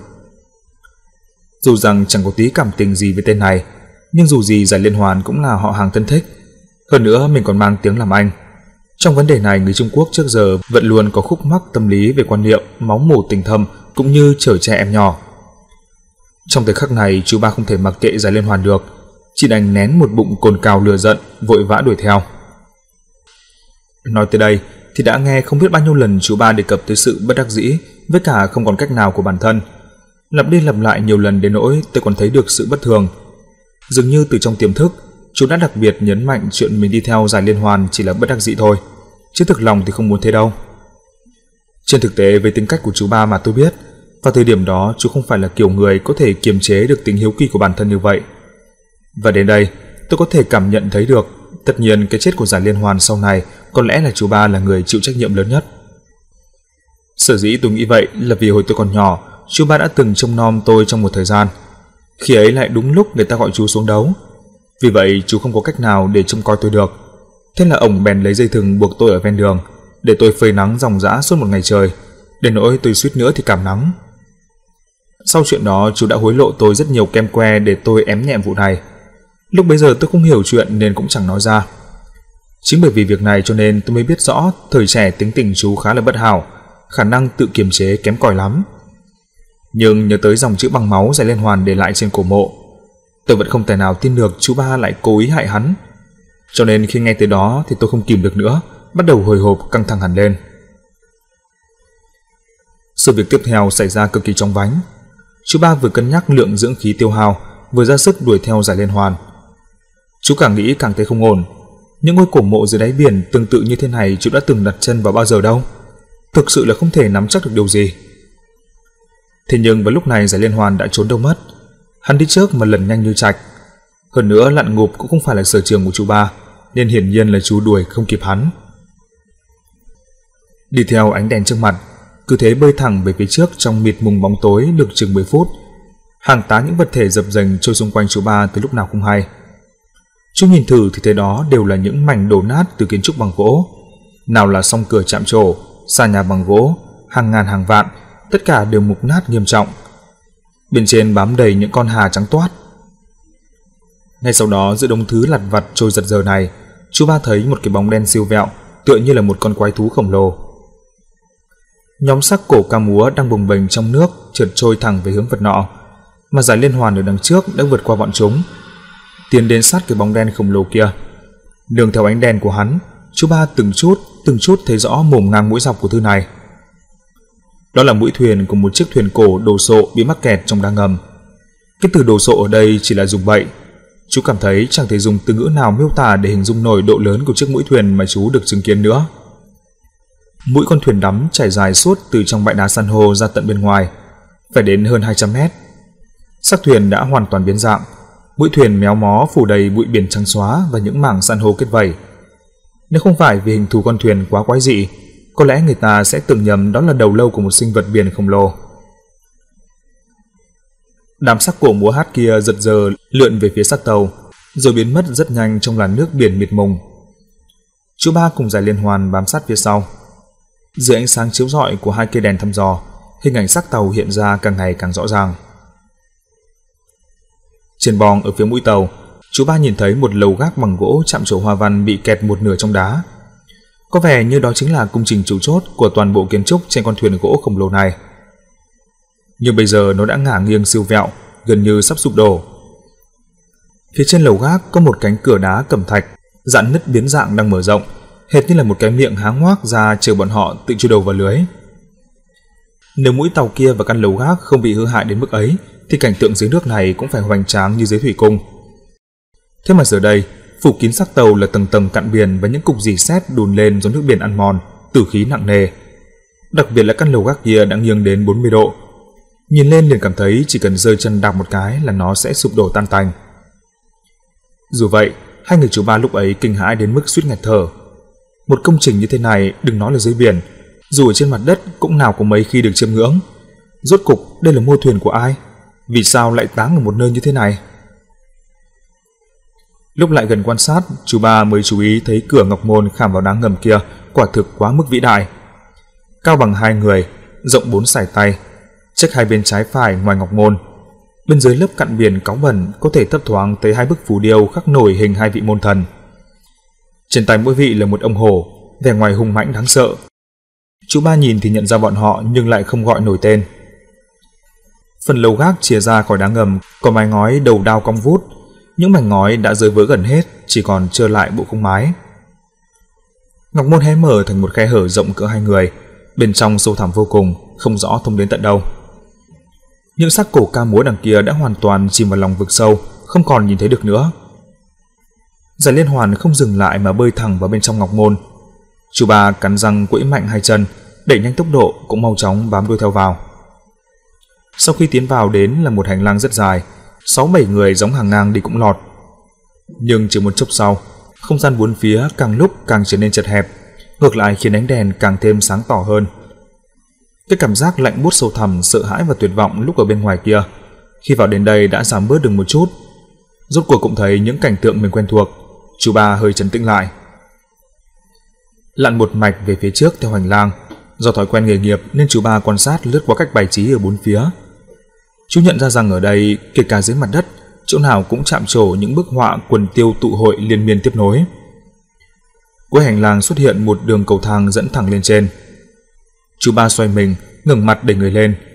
[SPEAKER 1] Dù rằng chẳng có tí cảm tình gì với tên này, nhưng dù gì Giải Liên Hoàn cũng là họ hàng thân thích. Hơn nữa mình còn mang tiếng làm anh. Trong vấn đề này người Trung Quốc trước giờ vẫn luôn có khúc mắc tâm lý về quan niệm máu mủ tình thâm cũng như chở che em nhỏ. Trong thời khắc này chú Ba không thể mặc kệ Giải Liên Hoàn được, chỉ đành nén một bụng cồn cào lừa giận, vội vã đuổi theo. Nói tới đây thì đã nghe không biết bao nhiêu lần chú Ba đề cập tới sự bất đắc dĩ với cả không còn cách nào của bản thân. Lặp đi lặp lại nhiều lần đến nỗi tôi còn thấy được sự bất thường. Dường như từ trong tiềm thức, chú đã đặc biệt nhấn mạnh chuyện mình đi theo Giải Liên Hoàn chỉ là bất đắc dĩ thôi, chứ thực lòng thì không muốn thế đâu. Trên thực tế với tính cách của chú Ba mà tôi biết, vào thời điểm đó chú không phải là kiểu người có thể kiềm chế được tính hiếu kỳ của bản thân như vậy. Và đến đây, tôi có thể cảm nhận thấy được, tất nhiên cái chết của Giải Liên Hoàn sau này có lẽ là chú Ba là người chịu trách nhiệm lớn nhất. Sở dĩ tôi nghĩ vậy là vì hồi tôi còn nhỏ, chú Ba đã từng trông nom tôi trong một thời gian. Khi ấy lại đúng lúc người ta gọi chú xuống đấu. Vì vậy chú không có cách nào để trông coi tôi được. Thế là ổng bèn lấy dây thừng buộc tôi ở ven đường, để tôi phơi nắng ròng rã suốt một ngày trời, đến nỗi tôi suýt nữa thì cảm nắng. Sau chuyện đó chú đã hối lộ tôi rất nhiều kem que để tôi ém nhẹm vụ này. Lúc bấy giờ tôi không hiểu chuyện nên cũng chẳng nói ra. Chính bởi vì việc này cho nên tôi mới biết rõ thời trẻ tính tình chú khá là bất hảo, khả năng tự kiềm chế kém cỏi lắm. Nhưng nhớ tới dòng chữ bằng máu Giải Liên Hoàn để lại trên cổ mộ, tôi vẫn không thể nào tin được chú ba lại cố ý hại hắn. Cho nên khi nghe tới đó thì tôi không kìm được nữa, bắt đầu hồi hộp căng thẳng hẳn lên. Sự việc tiếp theo xảy ra cực kỳ chóng vánh. Chú ba vừa cân nhắc lượng dưỡng khí tiêu hao, vừa ra sức đuổi theo Giải Liên Hoàn. Chú càng nghĩ càng thấy không ổn. Những ngôi cổ mộ dưới đáy biển tương tự như thế này chú đã từng đặt chân vào bao giờ đâu. Thực sự là không thể nắm chắc được điều gì. Thế nhưng vào lúc này Giải Liên Hoàn đã trốn đâu mất. Hắn đi trước mà lần nhanh như trạch. Hơn nữa lặn ngụp cũng không phải là sở trường của chú ba, nên hiển nhiên là chú đuổi không kịp hắn. Đi theo ánh đèn trước mặt, cứ thế bơi thẳng về phía trước trong mịt mùng bóng tối được chừng mười phút. Hàng tá những vật thể dập dềnh trôi xung quanh chú ba từ lúc nào không hay. Chú nhìn thử thì thấy đó đều là những mảnh đổ nát từ kiến trúc bằng gỗ. Nào là song cửa chạm trổ, xà nhà bằng gỗ, hàng ngàn hàng vạn, tất cả đều mục nát nghiêm trọng. Bên trên bám đầy những con hà trắng toát. Ngay sau đó giữa đống thứ lặt vặt trôi giật giờ này, chú ba thấy một cái bóng đen siêu vẹo, tựa như là một con quái thú khổng lồ. Nhóm xác cổ ca múa đang bồng bềnh trong nước trượt trôi thẳng về hướng vật nọ, mà Giải Liên Hoàn ở đằng trước đã vượt qua bọn chúng, tiến đến sát cái bóng đen khổng lồ kia. Nương theo ánh đèn của hắn, chú ba từng chút từng chút thấy rõ mồm ngang mũi dọc của thứ này. Đó là mũi thuyền của một chiếc thuyền cổ đồ sộ bị mắc kẹt trong đá ngầm. Cái từ đồ sộ ở đây chỉ là dùng bậy. Chú cảm thấy chẳng thể dùng từ ngữ nào miêu tả để hình dung nổi độ lớn của chiếc mũi thuyền mà chú được chứng kiến nữa. Mũi con thuyền đắm trải dài suốt từ trong bãi đá san hô ra tận bên ngoài, phải đến hơn hai trăm mét. Xác thuyền đã hoàn toàn biến dạng, mũi thuyền méo mó phủ đầy bụi biển trắng xóa và những mảng san hô kết vẩy. Nếu không phải vì hình thù con thuyền quá quái dị, có lẽ người ta sẽ tưởng nhầm đó là đầu lâu của một sinh vật biển khổng lồ. Đám xác cổ múa hát kia giật giờ lượn về phía xác tàu, rồi biến mất rất nhanh trong làn nước biển mịt mùng. Chú ba cùng Giải Liên Hoàn bám sát phía sau. Dưới ánh sáng chiếu rọi của hai cây đèn thăm dò, hình ảnh xác tàu hiện ra càng ngày càng rõ ràng. Trên bong ở phía mũi tàu, chú ba nhìn thấy một lầu gác bằng gỗ chạm trổ hoa văn bị kẹt một nửa trong đá. Có vẻ như đó chính là công trình chủ chốt của toàn bộ kiến trúc trên con thuyền gỗ khổng lồ này. Nhưng bây giờ nó đã ngả nghiêng siêu vẹo, gần như sắp sụp đổ. Phía trên lầu gác có một cánh cửa đá cẩm thạch, dạn nứt biến dạng đang mở rộng, hệt như là một cái miệng há ngoác ra chờ bọn họ tự chui đầu vào lưới. Nếu mũi tàu kia và căn lầu gác không bị hư hại đến mức ấy, thì cảnh tượng dưới nước này cũng phải hoành tráng như dưới thủy cung. Thế mà giờ đây, phủ kín xác tàu là tầng tầng cạn biển và những cục rỉ sét đùn lên do nước biển ăn mòn, tử khí nặng nề. Đặc biệt là căn lầu gác kia đã nghiêng đến bốn mươi độ. Nhìn lên liền cảm thấy chỉ cần rơi chân đạp một cái là nó sẽ sụp đổ tan tành. Dù vậy, hai người chú ba lúc ấy kinh hãi đến mức suýt nghẹt thở. Một công trình như thế này đừng nói là dưới biển, dù ở trên mặt đất cũng nào có mấy khi được chiêm ngưỡng. Rốt cục đây là mô thuyền của ai? Vì sao lại táng ở một nơi như thế này? Lúc lại gần quan sát, chú ba mới chú ý thấy cửa ngọc môn khảm vào đá ngầm kia quả thực quá mức vĩ đại. Cao bằng hai người, rộng bốn sải tay, check hai bên trái phải ngoài ngọc môn. Bên dưới lớp cặn biển cáu bẩn có thể thấp thoáng thấy hai bức phù điêu khắc nổi hình hai vị môn thần. Trên tay mỗi vị là một ông hổ, vẻ ngoài hung mãnh đáng sợ. Chú ba nhìn thì nhận ra bọn họ nhưng lại không gọi nổi tên. Phần lầu gác chìa ra khỏi đá ngầm có mái ngói đầu đao cong vút, những mảnh ngói đã rơi vỡ gần hết, chỉ còn trơ lại bộ khung mái. Ngọc môn hé mở thành một khe hở rộng cỡ hai người, bên trong sâu thẳm vô cùng, không rõ thông đến tận đâu. Những xác cổ ca múa đằng kia đã hoàn toàn chìm vào lòng vực sâu, không còn nhìn thấy được nữa. Giải Liên Hoàn không dừng lại mà bơi thẳng vào bên trong ngọc môn. Chú ba cắn răng quẫy mạnh hai chân, đẩy nhanh tốc độ cũng mau chóng bám đuôi theo vào. Sau khi tiến vào đến là một hành lang rất dài, sáu bảy người giống hàng ngang đi cũng lọt. Nhưng chỉ một chốc sau, không gian bốn phía càng lúc càng trở nên chật hẹp, ngược lại khiến ánh đèn càng thêm sáng tỏ hơn. Cái cảm giác lạnh buốt sâu thẳm, sợ hãi và tuyệt vọng lúc ở bên ngoài kia, khi vào đến đây đã giảm bớt được một chút. Rốt cuộc cũng thấy những cảnh tượng mình quen thuộc, chú ba hơi trấn tĩnh lại. Lặn một mạch về phía trước theo hành lang, do thói quen nghề nghiệp nên chú ba quan sát lướt qua cách bài trí ở bốn phía. Chú nhận ra rằng ở đây, kể cả dưới mặt đất, chỗ nào cũng chạm trổ những bức họa quần tiêu tụ hội liên miên tiếp nối. Cuối hành lang xuất hiện một đường cầu thang dẫn thẳng lên trên. Chú ba xoay mình, ngẩng mặt đẩy người lên.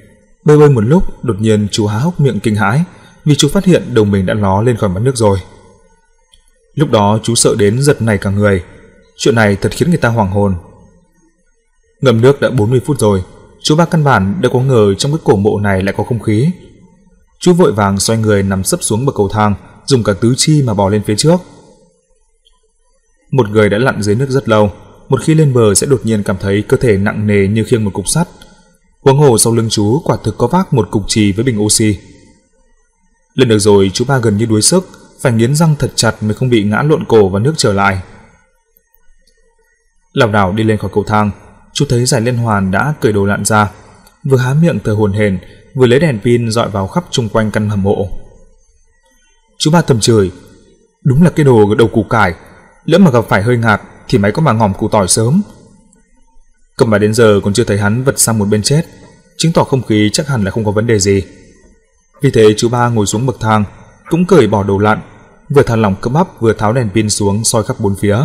[SPEAKER 1] Bơi bơi một lúc, đột nhiên chú há hốc miệng kinh hãi vì chú phát hiện đầu mình đã ló lên khỏi mặt nước rồi. Lúc đó chú sợ đến giật nảy cả người. Chuyện này thật khiến người ta hoảng hồn. Ngâm nước đã bốn mươi phút rồi, chú ba căn bản đâu có ngờ trong cái cổ mộ này lại có không khí. Chú vội vàng xoay người nằm sấp xuống bậc cầu thang, dùng cả tứ chi mà bò lên phía trước. Một người đã lặn dưới nước rất lâu, một khi lên bờ sẽ đột nhiên cảm thấy cơ thể nặng nề như khiêng một cục sắt. Huống hồ sau lưng chú quả thực có vác một cục chì với bình oxy. Lần được rồi chú ba gần như đuối sức, phải nghiến răng thật chặt mới không bị ngã lộn cổ vào nước trở lại. Lảo đảo đi lên khỏi cầu thang, chú thấy Giải Liên Hoàn đã cởi đồ lặn ra, vừa há miệng thở hổn hển, vừa lấy đèn pin dọi vào khắp chung quanh căn hầm mộ. Chú ba thầm chửi, đúng là cái đồ đầu củ cải, lỡ mà gặp phải hơi ngạt thì máy có mà ngòm củ tỏi sớm. Cầm mà đến giờ còn chưa thấy hắn vật sang một bên chết, chứng tỏ không khí chắc hẳn là không có vấn đề gì. Vì thế chú ba ngồi xuống bậc thang, cũng cởi bỏ đồ lặn, vừa thả lỏng cơ bắp vừa tháo đèn pin xuống soi khắp bốn phía.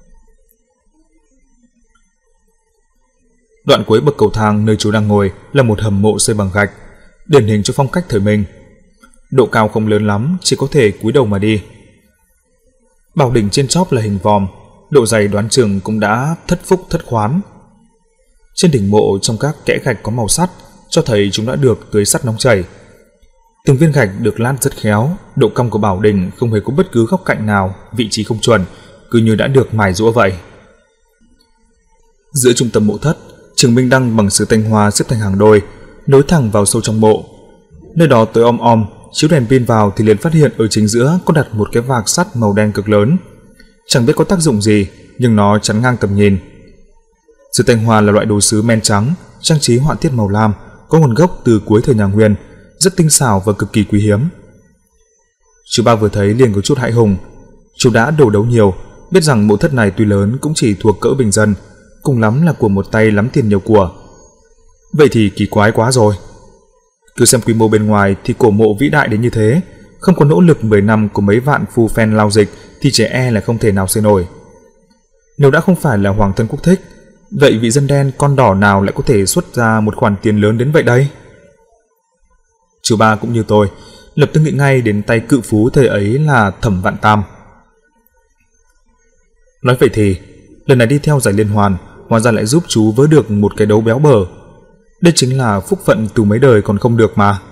[SPEAKER 1] Đoạn cuối bậc cầu thang nơi chú đang ngồi là một hầm mộ xây bằng gạch, điển hình cho phong cách thời Minh. Độ cao không lớn lắm, chỉ có thể cúi đầu mà đi. Bảo đỉnh trên chóp là hình vòm, độ dày đoán chừng cũng đã thất phúc thất khoán. Trên đỉnh mộ trong các kẽ gạch có màu sắt, cho thấy chúng đã được tưới sắt nóng chảy. Từng viên gạch được lát rất khéo, độ cong của bảo đỉnh không hề có bất cứ góc cạnh nào, vị trí không chuẩn, cứ như đã được mài giũa vậy. Giữa trung tâm mộ thất, Trường Minh Đăng bằng sứ thanh hoa xếp thành hàng đôi, nối thẳng vào sâu trong mộ. Nơi đó tối om om, chiếu đèn pin vào thì liền phát hiện ở chính giữa có đặt một cái vạc sắt màu đen cực lớn. Chẳng biết có tác dụng gì, nhưng nó chắn ngang tầm nhìn. Sứ thanh hoa là loại đồ sứ men trắng, trang trí họa tiết màu lam, có nguồn gốc từ cuối thời nhà Nguyên, rất tinh xảo và cực kỳ quý hiếm. Chú ba vừa thấy liền có chút hãi hùng. Chú đã đổ đấu nhiều, biết rằng mộ thất này tuy lớn cũng chỉ thuộc cỡ bình dân, cùng lắm là của một tay lắm tiền nhiều của. Vậy thì kỳ quái quá rồi. Cứ xem quy mô bên ngoài thì cổ mộ vĩ đại đến như thế, không có nỗ lực mười năm của mấy vạn phu phen lao dịch thì trẻ e là không thể nào xây nổi. Nếu đã không phải là hoàng thân quốc thích, vậy vị dân đen con đỏ nào lại có thể xuất ra một khoản tiền lớn đến vậy đây? Chú ba cũng như tôi, lập tức nghĩ ngay đến tay cự phú thời ấy là Thẩm Vạn Tam. Nói vậy thì, lần này đi theo Giải Liên Hoàn, hóa ra lại giúp chú vớ được một cái đấu béo bở. Đây chính là phúc phận từ mấy đời còn không được mà.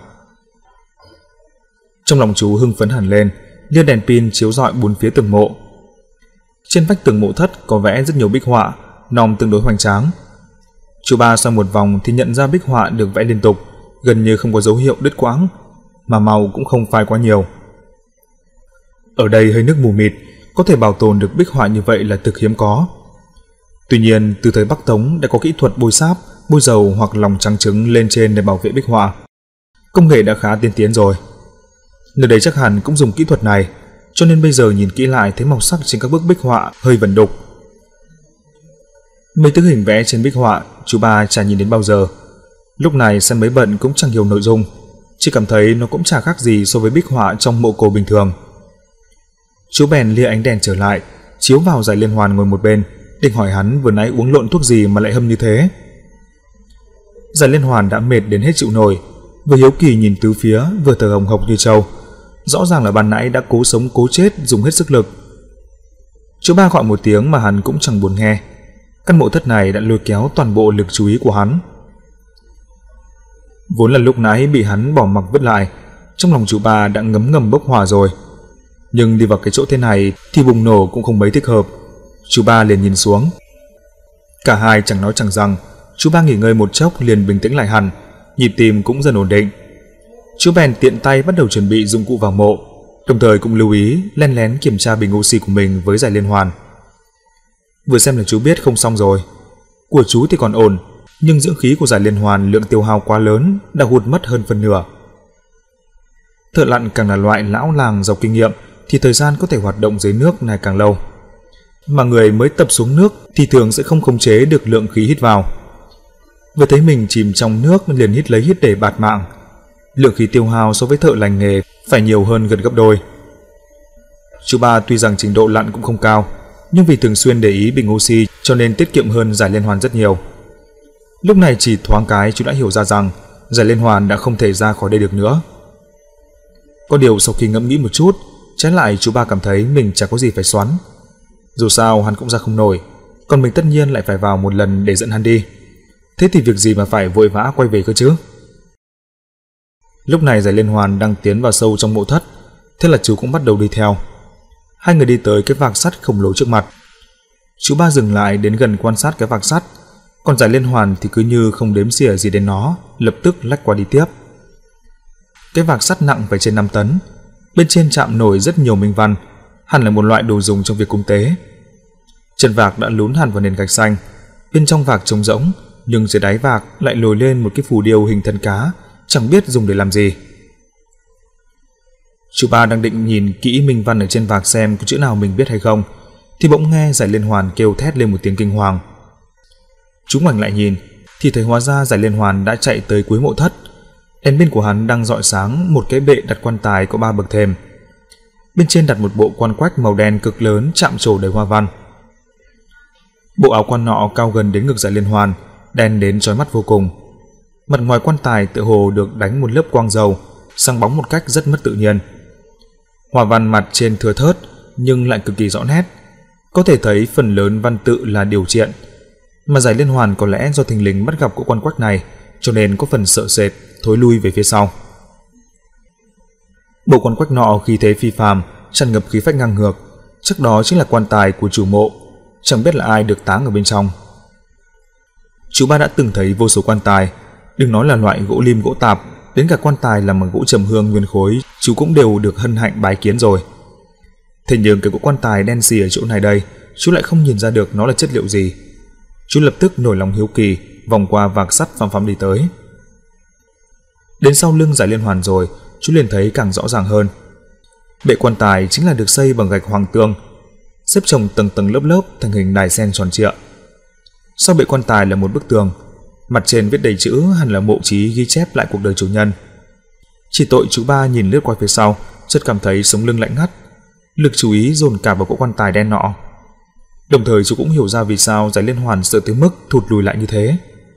[SPEAKER 1] Trong lòng chú hưng phấn hẳn lên, lia đèn pin chiếu rọi bốn phía tường mộ. Trên vách tường mộ thất có vẽ rất nhiều bích họa, nòng tương đối hoành tráng. Chú ba soi một vòng thì nhận ra bích họa được vẽ liên tục, gần như không có dấu hiệu đứt quãng, mà màu cũng không phai quá nhiều. Ở đây hơi nước mù mịt, có thể bảo tồn được bích họa như vậy là thực hiếm có. Tuy nhiên, từ thời Bắc Tống đã có kỹ thuật bôi sáp, bôi dầu hoặc lòng trắng trứng lên trên để bảo vệ bích họa. Công nghệ đã khá tiên tiến rồi. Nơi đây chắc hẳn cũng dùng kỹ thuật này, cho nên bây giờ nhìn kỹ lại thấy màu sắc trên các bức bích họa hơi vẩn đục. Mấy thứ hình vẽ trên bích họa, chú ba chả nhìn đến bao giờ. Lúc này xem mấy bận cũng chẳng hiểu nội dung, chỉ cảm thấy nó cũng chả khác gì so với bích họa trong mộ cổ bình thường. Chú bèn lia ánh đèn trở lại, chiếu vào Giải Liên Hoàn ngồi một bên, định hỏi hắn vừa nãy uống lộn thuốc gì mà lại hâm như thế. Giải Liên Hoàn đã mệt đến hết chịu nổi, vừa hiếu kỳ nhìn tứ phía, vừa thở hồng hộc như trâu. Rõ ràng là ban nãy đã cố sống cố chết, dùng hết sức lực. Chú ba gọi một tiếng mà hắn cũng chẳng buồn nghe. Căn mộ thất này đã lôi kéo toàn bộ lực chú ý của hắn. Vốn là lúc nãy bị hắn bỏ mặc vứt lại, trong lòng chú ba đã ngấm ngầm bốc hỏa rồi. Nhưng đi vào cái chỗ thế này thì bùng nổ cũng không mấy thích hợp. Chú ba liền nhìn xuống. Cả hai chẳng nói chẳng rằng, chú ba nghỉ ngơi một chốc liền bình tĩnh lại hẳn, nhịp tim cũng dần ổn định. Chú bèn tiện tay bắt đầu chuẩn bị dụng cụ vào mộ, đồng thời cũng lưu ý len lén kiểm tra bình oxy của mình với Giải Liên Hoàn. Vừa xem là chú biết không xong rồi. Của chú thì còn ổn, nhưng dưỡng khí của Giải Liên Hoàn lượng tiêu hao quá lớn, đã hụt mất hơn phần nửa. Thợ lặn càng là loại lão làng giàu kinh nghiệm thì thời gian có thể hoạt động dưới nước này càng lâu. Mà người mới tập xuống nước thì thường sẽ không khống chế được lượng khí hít vào. Vừa thấy mình chìm trong nước liền hít lấy hít để bạt mạng. Lượng khí tiêu hao so với thợ lành nghề phải nhiều hơn gần gấp đôi. Chú ba tuy rằng trình độ lặn cũng không cao, nhưng vì thường xuyên để ý bình oxy cho nên tiết kiệm hơn Giải Liên Hoàn rất nhiều. Lúc này chỉ thoáng cái chú đã hiểu ra rằng Giải liên hoàn đã không thể ra khỏi đây được nữa. Có điều sau khi ngẫm nghĩ một chút, trái lại chú ba cảm thấy mình chẳng có gì phải xoắn. Dù sao hắn cũng ra không nổi, còn mình tất nhiên lại phải vào một lần để dẫn hắn đi. Thế thì việc gì mà phải vội vã quay về cơ chứ? Lúc này Giải liên hoàn đang tiến vào sâu trong mộ thất, thế là chú cũng bắt đầu đi theo. Hai người đi tới cái vạc sắt khổng lồ trước mặt. Chú ba dừng lại đến gần quan sát cái vạc sắt, còn Giải liên hoàn thì cứ như không đếm xỉa gì đến nó, lập tức lách qua đi tiếp. Cái vạc sắt nặng phải trên năm tấn, bên trên chạm nổi rất nhiều minh văn, hẳn là một loại đồ dùng trong việc cúng tế. Chân vạc đã lún hẳn vào nền gạch xanh, bên trong vạc trống rỗng, nhưng dưới đáy vạc lại lồi lên một cái phù điêu hình thân cá, chẳng biết dùng để làm gì. Chú ba đang định nhìn kỹ minh văn ở trên vạc xem có chữ nào mình biết hay không, thì bỗng nghe Giải liên hoàn kêu thét lên một tiếng kinh hoàng. Chú ngoảnh lại nhìn thì thấy hóa ra Giải liên hoàn đã chạy tới cuối mộ thất. Đèn pin của hắn đang rọi sáng một cái bệ đặt quan tài có ba bậc thềm. Bên trên đặt một bộ quan quách màu đen cực lớn chạm trổ đầy hoa văn. Bộ áo quan nọ cao gần đến ngực Giải liên hoàn, đen đến chói mắt vô cùng. Mặt ngoài quan tài tựa hồ được đánh một lớp quang dầu, sáng bóng một cách rất mất tự nhiên. Hoa văn mặt trên thưa thớt nhưng lại cực kỳ rõ nét, có thể thấy phần lớn văn tự là điều triện. Mà Giải liên hoàn có lẽ do thình lình bắt gặp cỗ quan quách này, cho nên có phần sợ sệt, thối lui về phía sau. Bộ quan quách nọ khí thế phi phàm, tràn ngập khí phách ngang ngược, chắc đó chính là quan tài của chủ mộ, chẳng biết là ai được táng ở bên trong. Chú ba đã từng thấy vô số quan tài, đừng nói là loại gỗ lim gỗ tạp, đến cả quan tài làm bằng gỗ trầm hương nguyên khối chú cũng đều được hân hạnh bái kiến rồi. Thế nhưng cái cỗ quan tài đen xì ở chỗ này đây, chú lại không nhìn ra được nó là chất liệu gì. Chú lập tức nổi lòng hiếu kỳ, vòng qua vạc sắt phăm phăm đi tới. Đến sau lưng Giải liên hoàn rồi, chú liền thấy càng rõ ràng hơn. Bệ quan tài chính là được xây bằng gạch hoàng tương, xếp chồng tầng tầng lớp lớp thành hình đài sen tròn trịa. Sau bệ quan tài là một bức tường, mặt trên viết đầy chữ, hẳn là mộ chí ghi chép lại cuộc đời chủ nhân. Chỉ tội chú ba nhìn lướt qua phía sau, chợt cảm thấy sống lưng lạnh ngắt, lực chú ý dồn cả vào cỗ quan tài đen nọ. Đồng thời chú cũng hiểu ra vì sao Giải liên hoàn sợ tới mức thụt lùi lại như thế.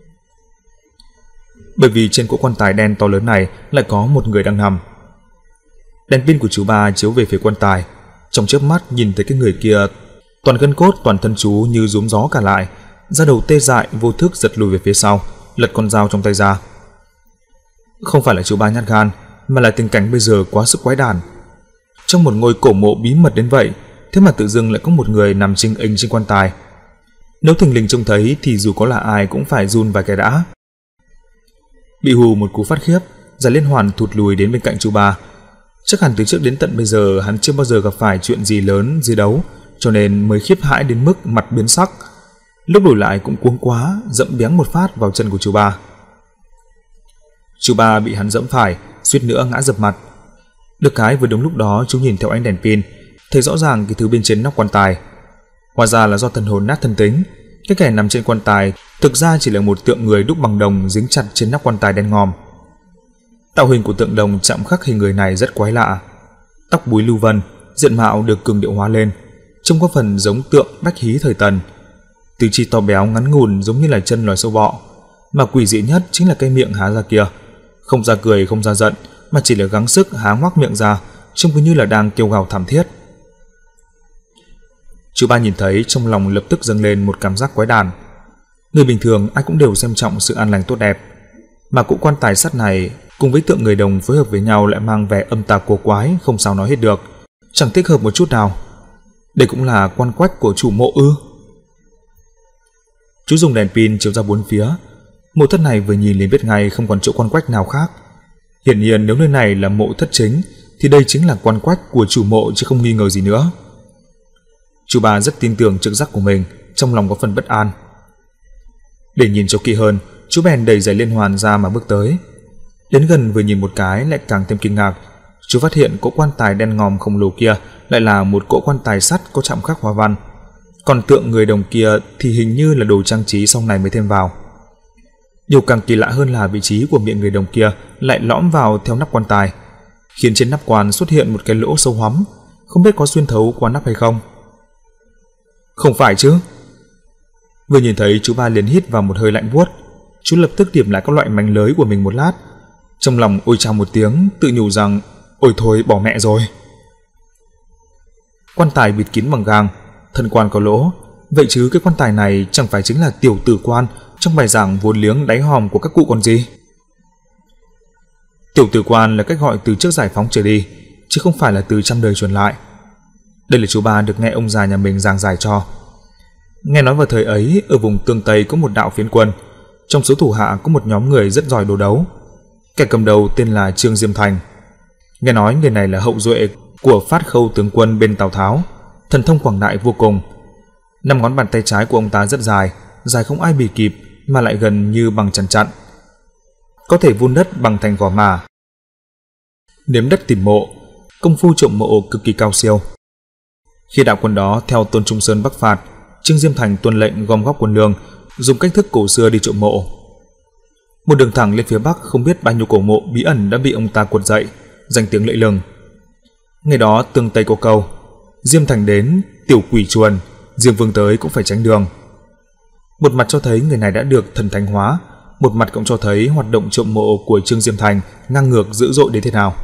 [SPEAKER 1] Bởi vì trên cỗ quan tài đen to lớn này lại có một người đang nằm. Đèn pin của chú ba chiếu về phía quan tài, trong chớp mắt nhìn thấy cái người kia, toàn gân cốt toàn thân chú như rúm gió cả lại, da đầu tê dại vô thức giật lùi về phía sau, lật con dao trong tay ra. Không phải là chú ba nhát gan, mà là tình cảnh bây giờ quá sức quái đản. Trong một ngôi cổ mộ bí mật đến vậy, thế mà tự dưng lại có một người nằm chinh inh trên quan tài. Nếu thình lình trông thấy thì dù có là ai cũng phải run vài cái đã. Bị hù một cú phát khiếp, Giải liên hoàn thụt lùi đến bên cạnh chú ba. Chắc hẳn từ trước đến tận bây giờ hắn chưa bao giờ gặp phải chuyện gì lớn gì đấu, cho nên mới khiếp hãi đến mức mặt biến sắc. Lúc đổi lại cũng cuống quá, dẫm béng một phát vào chân của chú ba. Chú ba bị hắn dẫm phải, suýt nữa ngã dập mặt. Được cái vừa đúng lúc đó chú nhìn theo ánh đèn pin, thấy rõ ràng cái thứ bên trên nóc quan tài. Hóa ra là do thần hồn nát thân tính, cái kẻ nằm trên quan tài thực ra chỉ là một tượng người đúc bằng đồng dính chặt trên nóc quan tài đen ngòm. Tạo hình của tượng đồng chạm khắc hình người này rất quái lạ, tóc búi lưu vân, diện mạo được cường điệu hóa lên, trông có phần giống tượng Bách Hí thời Tần. Tứ chi to béo ngắn ngủn giống như là chân loài sâu bọ, mà quỷ dị nhất chính là cái miệng há ra kia, không ra cười không ra giận, mà chỉ là gắng sức há ngoác miệng ra, trông cứ như là đang kêu gào thảm thiết. Chú ba nhìn thấy trong lòng lập tức dâng lên một cảm giác quái đản. Người bình thường ai cũng đều xem trọng sự an lành tốt đẹp, mà cỗ quan tài sắt này cùng với tượng người đồng phối hợp với nhau lại mang vẻ âm tà cổ quái, không sao nói hết được, chẳng thích hợp một chút nào. Đây cũng là quan quách của chủ mộ ư? Chú dùng đèn pin chiếu ra bốn phía, mộ thất này vừa nhìn liền biết ngay không còn chỗ quan quách nào khác. Hiển nhiên nếu nơi này là mộ thất chính thì đây chính là quan quách của chủ mộ chứ không nghi ngờ gì nữa. Chú ba rất tin tưởng trực giác của mình, trong lòng có phần bất an. Để nhìn cho kỹ hơn, chú bèn đẩy Giải liên hoàn ra mà bước tới. Đến gần vừa nhìn một cái lại càng thêm kinh ngạc, chú phát hiện cỗ quan tài đen ngòm khổng lồ kia lại là một cỗ quan tài sắt có chạm khắc hoa văn, còn tượng người đồng kia thì hình như là đồ trang trí sau này mới thêm vào. Điều càng kỳ lạ hơn là vị trí của miệng người đồng kia lại lõm vào theo nắp quan tài, khiến trên nắp quan xuất hiện một cái lỗ sâu hoắm, không biết có xuyên thấu qua nắp hay không. Không phải chứ? Vừa nhìn thấy chú ba liền hít vào một hơi lạnh buốt. Chú lập tức điểm lại các loại mánh lới của mình một lát, trong lòng ôi chao một tiếng, tự nhủ rằng ôi thôi bỏ mẹ rồi. Quan tài bịt kín bằng gang, thân quan có lỗ, vậy chứ cái quan tài này chẳng phải chính là tiểu tử quan trong bài giảng vốn liếng đáy hòm của các cụ còn gì. Tiểu tử quan là cách gọi từ trước giải phóng trở đi, chứ không phải là từ trăm đời truyền lại. Đây là chú ba được nghe ông già nhà mình giảng giải cho. Nghe nói vào thời ấy, ở vùng Tương Tây có một đạo phiến quân, trong số thủ hạ có một nhóm người rất giỏi đồ đấu. Kẻ cầm đầu tên là Trương Diêm Thành. Nghe nói người này là hậu duệ của Phát Khâu tướng quân bên Tào Tháo, thần thông quảng đại vô cùng. Năm ngón bàn tay trái của ông ta rất dài, dài không ai bì kịp mà lại gần như bằng chằn chặn, có thể vun đất bằng thành gò mả, nếm đất tìm mộ, công phu trộm mộ cực kỳ cao siêu. Khi đạo quân đó theo Tôn Trung Sơn bắc phạt, Trương Diêm Thành tuân lệnh gom góp quân lương, dùng cách thức cổ xưa đi trộm mộ. Một đường thẳng lên phía bắc không biết bao nhiêu cổ mộ bí ẩn đã bị ông ta quật dậy, danh tiếng lẫy lừng. Ngày đó Tương Tây có câu, Diêm Thành đến, tiểu quỷ chuồn, Diêm Vương tới cũng phải tránh đường. Một mặt cho thấy người này đã được thần thánh hóa, một mặt cũng cho thấy hoạt động trộm mộ của Trương Diêm Thành ngang ngược dữ dội đến thế nào.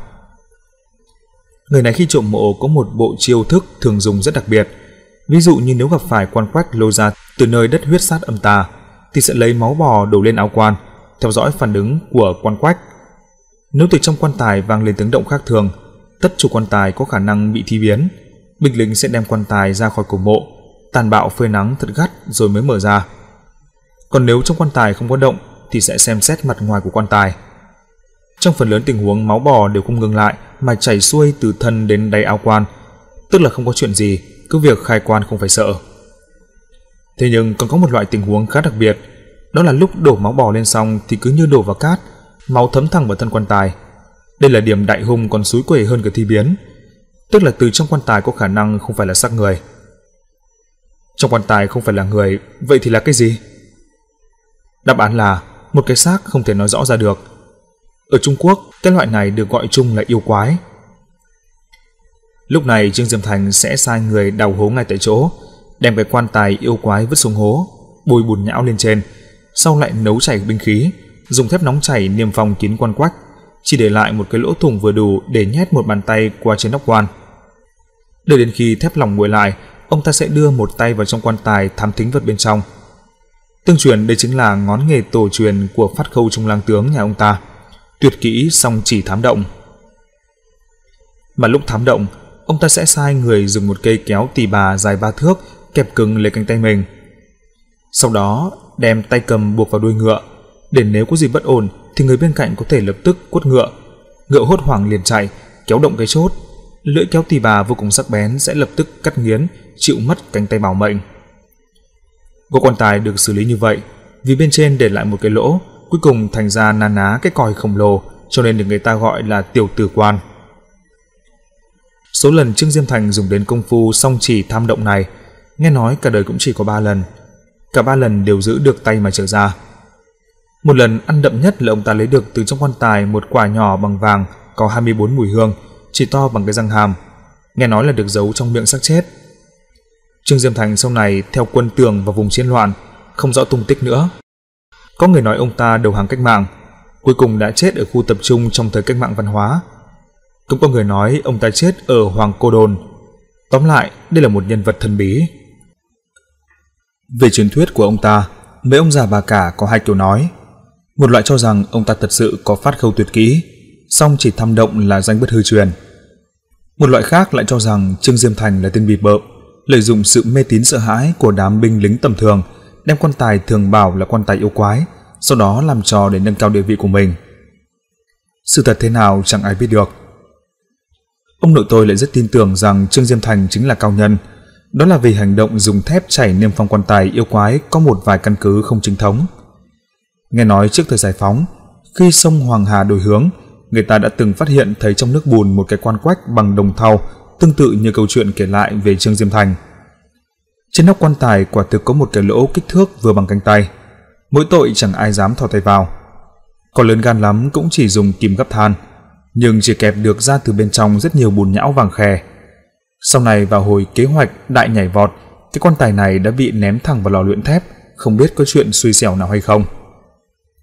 [SPEAKER 1] Người này khi trộm mộ có một bộ chiêu thức thường dùng rất đặc biệt. Ví dụ như nếu gặp phải quan quách lôi ra từ nơi đất huyết sát âm tà, thì sẽ lấy máu bò đổ lên áo quan, theo dõi phản ứng của quan quách. Nếu từ trong quan tài vang lên tiếng động khác thường, tất chủ quan tài có khả năng bị thi biến. Binh lính sẽ đem quan tài ra khỏi cổ mộ, tàn bạo phơi nắng thật gắt rồi mới mở ra. Còn nếu trong quan tài không có động thì sẽ xem xét mặt ngoài của quan tài. Trong phần lớn tình huống máu bò đều không ngừng lại mà chảy xuôi từ thân đến đáy áo quan, tức là không có chuyện gì, cứ việc khai quan không phải sợ. Thế nhưng còn có một loại tình huống khá đặc biệt, đó là lúc đổ máu bò lên xong thì cứ như đổ vào cát, máu thấm thẳng vào thân quan tài. Đây là điểm đại hung còn xúi quẩy hơn cả thi biến, tức là từ trong quan tài có khả năng không phải là xác người. Trong quan tài không phải là người, vậy thì là cái gì? Đáp án là một cái xác không thể nói rõ ra được. Ở Trung Quốc, cái loại này được gọi chung là yêu quái. Lúc này Trương Diêm Thành sẽ sai người đào hố ngay tại chỗ, đem cái quan tài yêu quái vứt xuống hố, bôi bùn nhão lên trên, sau lại nấu chảy binh khí, dùng thép nóng chảy niêm phong kín quan quách, chỉ để lại một cái lỗ thủng vừa đủ để nhét một bàn tay qua trên nóc quan. Đợi đến khi thép lỏng nguội lại, ông ta sẽ đưa một tay vào trong quan tài thám thính vật bên trong. Tương truyền đây chính là ngón nghề tổ truyền của Phát Khâu Trung lang tướng nhà ông ta, tuyệt kỹ song chỉ thám động. Mà lúc thám động, ông ta sẽ sai người dùng một cây kéo tỳ bà dài ba thước kẹp cứng lấy cánh tay mình. Sau đó đem tay cầm buộc vào đuôi ngựa, để nếu có gì bất ổn thì người bên cạnh có thể lập tức quất ngựa. Ngựa hốt hoảng liền chạy, kéo động cái chốt. Lưỡi kéo tỳ bà vô cùng sắc bén sẽ lập tức cắt nghiến, chịu mất cánh tay bảo mệnh. Có quan tài được xử lý như vậy, vì bên trên để lại một cái lỗ, cuối cùng thành ra na ná cái còi khổng lồ, cho nên được người ta gọi là tiểu tử quan. Số lần Trương Diêm Thành dùng đến công phu song chỉ tham động này, nghe nói cả đời cũng chỉ có ba lần. Cả ba lần đều giữ được tay mà trở ra. Một lần ăn đậm nhất là ông ta lấy được từ trong quan tài một quả nhỏ bằng vàng có hai mươi bốn mùi hương, chỉ to bằng cái răng hàm, nghe nói là được giấu trong miệng xác chết. Trương Diêm Thành sau này theo quân Tường vào vùng chiến loạn, không rõ tung tích nữa. Có người nói ông ta đầu hàng cách mạng, cuối cùng đã chết ở khu tập trung trong thời cách mạng văn hóa. Cũng có người nói ông ta chết ở Hoàng Cô Đồn. Tóm lại, đây là một nhân vật thần bí. Về truyền thuyết của ông ta, mấy ông già bà cả có hai kiểu nói. Một loại cho rằng ông ta thật sự có phát khâu tuyệt kỹ, song chỉ thăm động là danh bất hư truyền. Một loại khác lại cho rằng Trương Diêm Thành là tên bịp bợm, lợi dụng sự mê tín sợ hãi của đám binh lính tầm thường, đem quan tài thường bảo là quan tài yêu quái, sau đó làm trò để nâng cao địa vị của mình. Sự thật thế nào chẳng ai biết được. Ông nội tôi lại rất tin tưởng rằng Trương Diêm Thành chính là cao nhân, đó là vì hành động dùng thép chảy niêm phong quan tài yêu quái có một vài căn cứ không chính thống. Nghe nói trước thời giải phóng, khi sông Hoàng Hà đổi hướng, người ta đã từng phát hiện thấy trong nước bùn một cái quan quách bằng đồng thau, tương tự như câu chuyện kể lại về Trương Diêm Thành. Trên nóc quan tài quả thực có một cái lỗ kích thước vừa bằng cánh tay, mỗi tội chẳng ai dám thò tay vào. Có lớn gan lắm cũng chỉ dùng kìm gấp than, nhưng chỉ kẹp được ra từ bên trong rất nhiều bùn nhão vàng khè. Sau này vào hồi kế hoạch đại nhảy vọt, cái quan tài này đã bị ném thẳng vào lò luyện thép, không biết có chuyện xui xẻo nào hay không.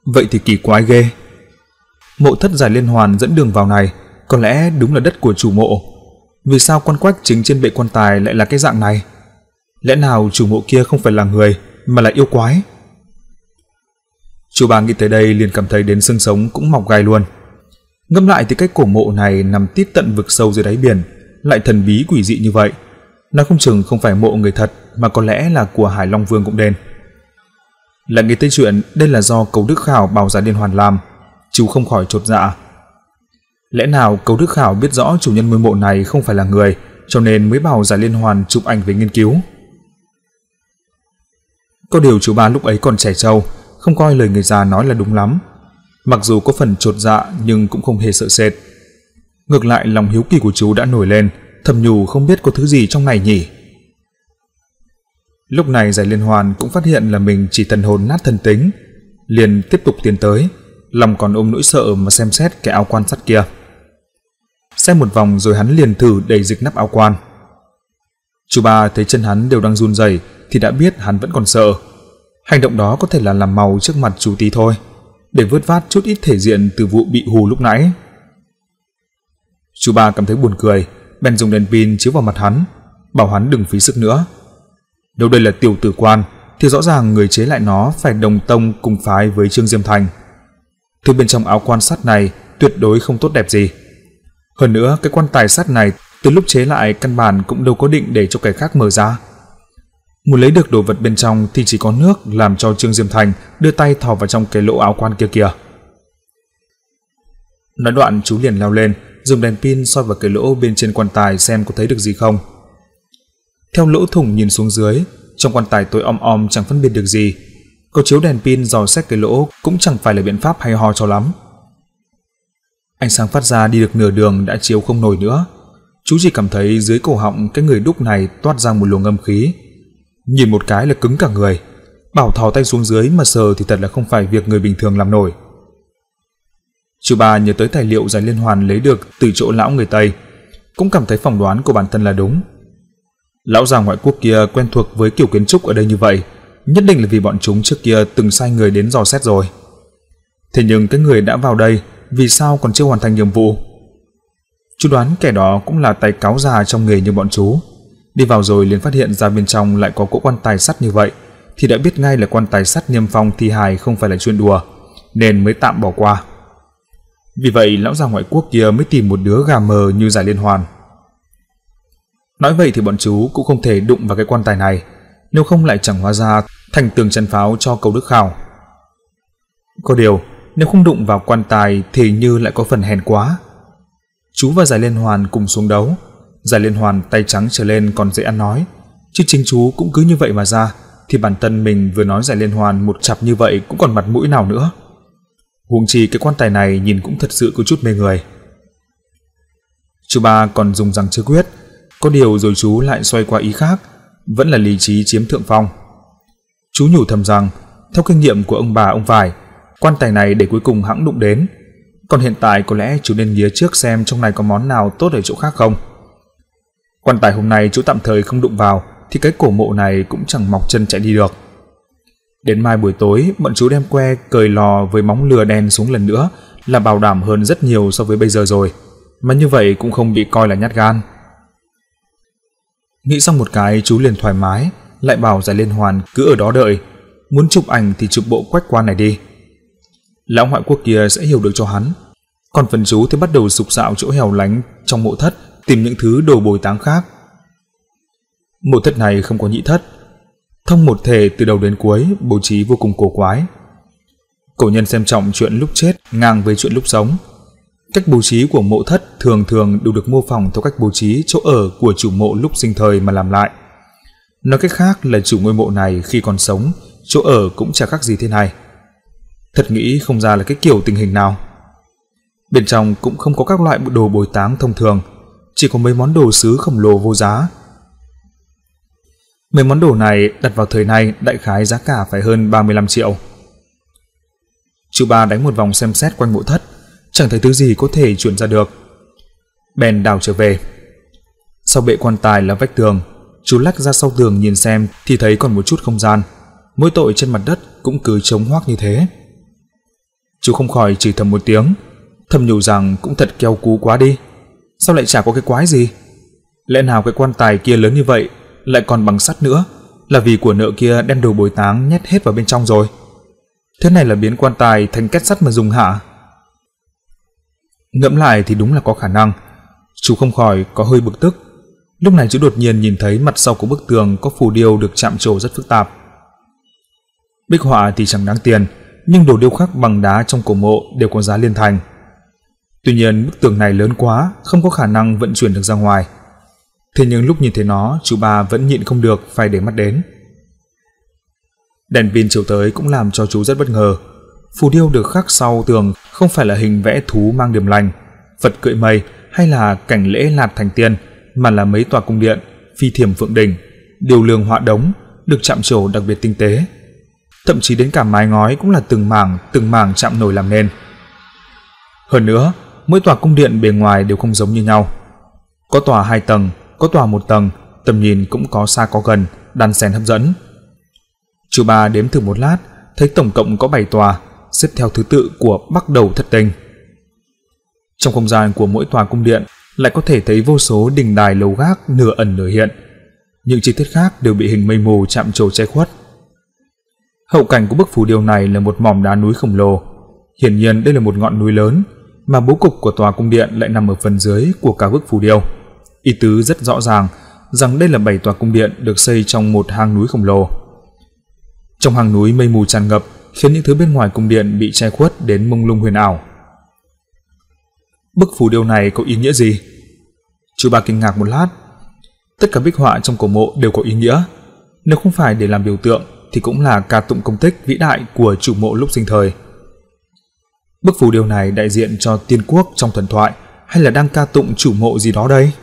[SPEAKER 1] Vậy thì kỳ quái ghê. Mộ thất Giải Liên Hoàn dẫn đường vào này có lẽ đúng là đất của chủ mộ. Vì sao quan quách chính trên bệ quan tài lại là cái dạng này? Lẽ nào chủ mộ kia không phải là người mà là yêu quái? Chú bà nghĩ tới đây liền cảm thấy đến xương sống cũng mọc gai luôn. Ngẫm lại thì cái cổ mộ này nằm tít tận vực sâu dưới đáy biển, lại thần bí quỷ dị như vậy. Nó không chừng không phải mộ người thật mà có lẽ là của Hải Long Vương cũng nên. Lại nghĩ tới chuyện đây là do Cấu Đức Khảo bảo Giải Liên Hoàn làm, chú không khỏi chột dạ. Lẽ nào Cấu Đức Khảo biết rõ chủ nhân ngôi mộ này không phải là người, cho nên mới bảo Giải Liên Hoàn chụp ảnh về nghiên cứu? Có điều chú ba lúc ấy còn trẻ trâu, không coi lời người già nói là đúng lắm. Mặc dù có phần chột dạ nhưng cũng không hề sợ sệt. Ngược lại lòng hiếu kỳ của chú đã nổi lên, thầm nhủ không biết có thứ gì trong này nhỉ. Lúc này Giải Liên Hoàn cũng phát hiện là mình chỉ thần hồn nát thân tính, liền tiếp tục tiến tới, lòng còn ôm nỗi sợ mà xem xét cái áo quan sắt kia. Xem một vòng rồi hắn liền thử đẩy dịch nắp áo quan. Chú ba thấy chân hắn đều đang run rẩy thì đã biết hắn vẫn còn sợ. Hành động đó có thể là làm màu trước mặt chú tí thôi, để vớt vát chút ít thể diện từ vụ bị hù lúc nãy. Chú ba cảm thấy buồn cười, bèn dùng đèn pin chiếu vào mặt hắn, bảo hắn đừng phí sức nữa. Nếu đây là tiểu tử quan thì rõ ràng người chế lại nó phải đồng tông cùng phái với Trương Diêm Thành. Thứ bên trong áo quan sắt này tuyệt đối không tốt đẹp gì. Hơn nữa cái quan tài sắt này từ lúc chế lại căn bản cũng đâu có định để cho kẻ khác mở ra. Muốn lấy được đồ vật bên trong thì chỉ có nước làm cho Trương Diêm Thành đưa tay thò vào trong cái lỗ áo quan kia kìa. Nói đoạn chú liền leo lên, dùng đèn pin soi vào cái lỗ bên trên quan tài xem có thấy được gì không. Theo lỗ thủng nhìn xuống dưới, trong quan tài tối om om chẳng phân biệt được gì. Có chiếu đèn pin dò xét cái lỗ cũng chẳng phải là biện pháp hay ho cho lắm. Ánh sáng phát ra đi được nửa đường đã chiếu không nổi nữa. Chú chỉ cảm thấy dưới cổ họng cái người đúc này toát ra một luồng âm khí. Nhìn một cái là cứng cả người. Bảo thò tay xuống dưới mà sờ thì thật là không phải việc người bình thường làm nổi. Chú ba nhớ tới tài liệu Giải Liên Hoàn lấy được từ chỗ lão người Tây, cũng cảm thấy phỏng đoán của bản thân là đúng. Lão già ngoại quốc kia quen thuộc với kiểu kiến trúc ở đây như vậy, nhất định là vì bọn chúng trước kia từng sai người đến dò xét rồi. Thế nhưng cái người đã vào đây vì sao còn chưa hoàn thành nhiệm vụ? Chú đoán kẻ đó cũng là tay cáo già trong nghề như bọn chú. Đi vào rồi liền phát hiện ra bên trong lại có cỗ quan tài sắt như vậy, thì đã biết ngay là quan tài sắt niêm phong thi hài không phải là chuyện đùa, nên mới tạm bỏ qua. Vì vậy lão già ngoại quốc kia mới tìm một đứa gà mờ như Giải Liên Hoàn. Nói vậy thì bọn chú cũng không thể đụng vào cái quan tài này, nếu không lại chẳng hóa ra thành tường chắn pháo cho Cấu Đức Khảo. Có điều nếu không đụng vào quan tài thì như lại có phần hèn quá. Chú và Giải Liên Hoàn cùng xuống đấu. Giải Liên Hoàn tay trắng trở lên còn dễ ăn nói, chứ chính chú cũng cứ như vậy mà ra thì bản thân mình vừa nói Giải Liên Hoàn một chặp như vậy cũng còn mặt mũi nào nữa. Huống chi cái quan tài này nhìn cũng thật sự có chút mê người. Chú ba còn dùng răng chưa quyết, có điều rồi chú lại xoay qua ý khác, vẫn là lý trí chiếm thượng phong. Chú nhủ thầm rằng theo kinh nghiệm của ông bà ông vải, quan tài này để cuối cùng hãng đụng đến, còn hiện tại có lẽ chú nên nghía trước xem trong này có món nào tốt ở chỗ khác không. Quan tài hôm nay chú tạm thời không đụng vào thì cái cổ mộ này cũng chẳng mọc chân chạy đi được. Đến mai buổi tối bọn chú đem que cời lò với móng lừa đen xuống lần nữa là bảo đảm hơn rất nhiều so với bây giờ rồi, mà như vậy cũng không bị coi là nhát gan. Nghĩ xong một cái chú liền thoải mái, lại bảo Giải Liên Hoàn cứ ở đó đợi, muốn chụp ảnh thì chụp bộ quách quan này đi. Lão ngoại quốc kia sẽ hiểu được cho hắn, còn phần chú thì bắt đầu sục sạo chỗ hẻo lánh trong mộ thất tìm những thứ đồ bồi táng khác. Mộ thất này không có nhị thất, thông một thể từ đầu đến cuối, bố trí vô cùng cổ quái. Cổ nhân xem trọng chuyện lúc chết ngang với chuyện lúc sống. Cách bố trí của mộ thất thường thường đều được mô phỏng theo cách bố trí chỗ ở của chủ mộ lúc sinh thời mà làm lại. Nói cách khác là chủ ngôi mộ này khi còn sống, chỗ ở cũng chả khác gì thế này. Thật nghĩ không ra là cái kiểu tình hình nào. Bên trong cũng không có các loại đồ bồi táng thông thường, chỉ có mấy món đồ sứ khổng lồ vô giá. Mấy món đồ này đặt vào thời này đại khái giá cả phải hơn ba mươi lăm triệu. Chú ba đánh một vòng xem xét quanh mộ thất, chẳng thấy thứ gì có thể chuyển ra được. Bèn đào trở về. Sau bệ quan tài là vách tường, chú lách ra sau tường nhìn xem thì thấy còn một chút không gian. Mỗi tội trên mặt đất cũng cứ trống hoác như thế. Chú không khỏi chửi thầm một tiếng, thầm nhủ rằng cũng thật keo cú quá đi. Sao lại chả có cái quái gì? Lẽ nào cái quan tài kia lớn như vậy lại còn bằng sắt nữa, là vì của nợ kia đem đồ bồi táng nhét hết vào bên trong rồi. Thế này là biến quan tài thành két sắt mà dùng hả? Ngẫm lại thì đúng là có khả năng. Chú không khỏi có hơi bực tức. Lúc này chú đột nhiên nhìn thấy mặt sau của bức tường có phù điêu được chạm trổ rất phức tạp. Bích họa thì chẳng đáng tiền, nhưng đồ điêu khắc bằng đá trong cổ mộ đều có giá liên thành. Tuy nhiên bức tường này lớn quá, không có khả năng vận chuyển được ra ngoài. Thế nhưng lúc nhìn thấy nó, chú ba vẫn nhịn không được phải để mắt đến. Đèn pin chiếu tới cũng làm cho chú rất bất ngờ. Phù điêu được khắc sau tường không phải là hình vẽ thú mang điểm lành, Phật cưỡi mây hay là cảnh lễ lạt thành tiên, mà là mấy tòa cung điện, phi thiểm phượng đỉnh, điêu lương họa đống được chạm trổ đặc biệt tinh tế. Thậm chí đến cả mái ngói cũng là từng mảng từng mảng chạm nổi làm nên. Hơn nữa, mỗi tòa cung điện bề ngoài đều không giống như nhau. Có tòa hai tầng, có tòa một tầng, tầm nhìn cũng có xa có gần, đan xen hấp dẫn. Chú ba đếm thử một lát, thấy tổng cộng có bảy tòa, xếp theo thứ tự của bắc đầu thất tinh. Trong không gian của mỗi tòa cung điện lại có thể thấy vô số đình đài lầu gác nửa ẩn nửa hiện. Những chi tiết khác đều bị hình mây mù chạm trổ che khuất. Hậu cảnh của bức phù điêu này là một mỏm đá núi khổng lồ. Hiển nhiên đây là một ngọn núi lớn, mà bố cục của tòa cung điện lại nằm ở phần dưới của cả bức phù điêu. Ý tứ rất rõ ràng rằng đây là bảy tòa cung điện được xây trong một hang núi khổng lồ. Trong hang núi mây mù tràn ngập, khiến những thứ bên ngoài cung điện bị che khuất đến mông lung huyền ảo. Bức phù điêu này có ý nghĩa gì? Chú ba kinh ngạc một lát. Tất cả bích họa trong cổ mộ đều có ý nghĩa. Nếu không phải để làm biểu tượng thì cũng là ca tụng công tích vĩ đại của chủ mộ lúc sinh thời. Bức phù điêu này đại diện cho tiên quốc trong thần thoại, hay là đang ca tụng chủ mộ gì đó đây?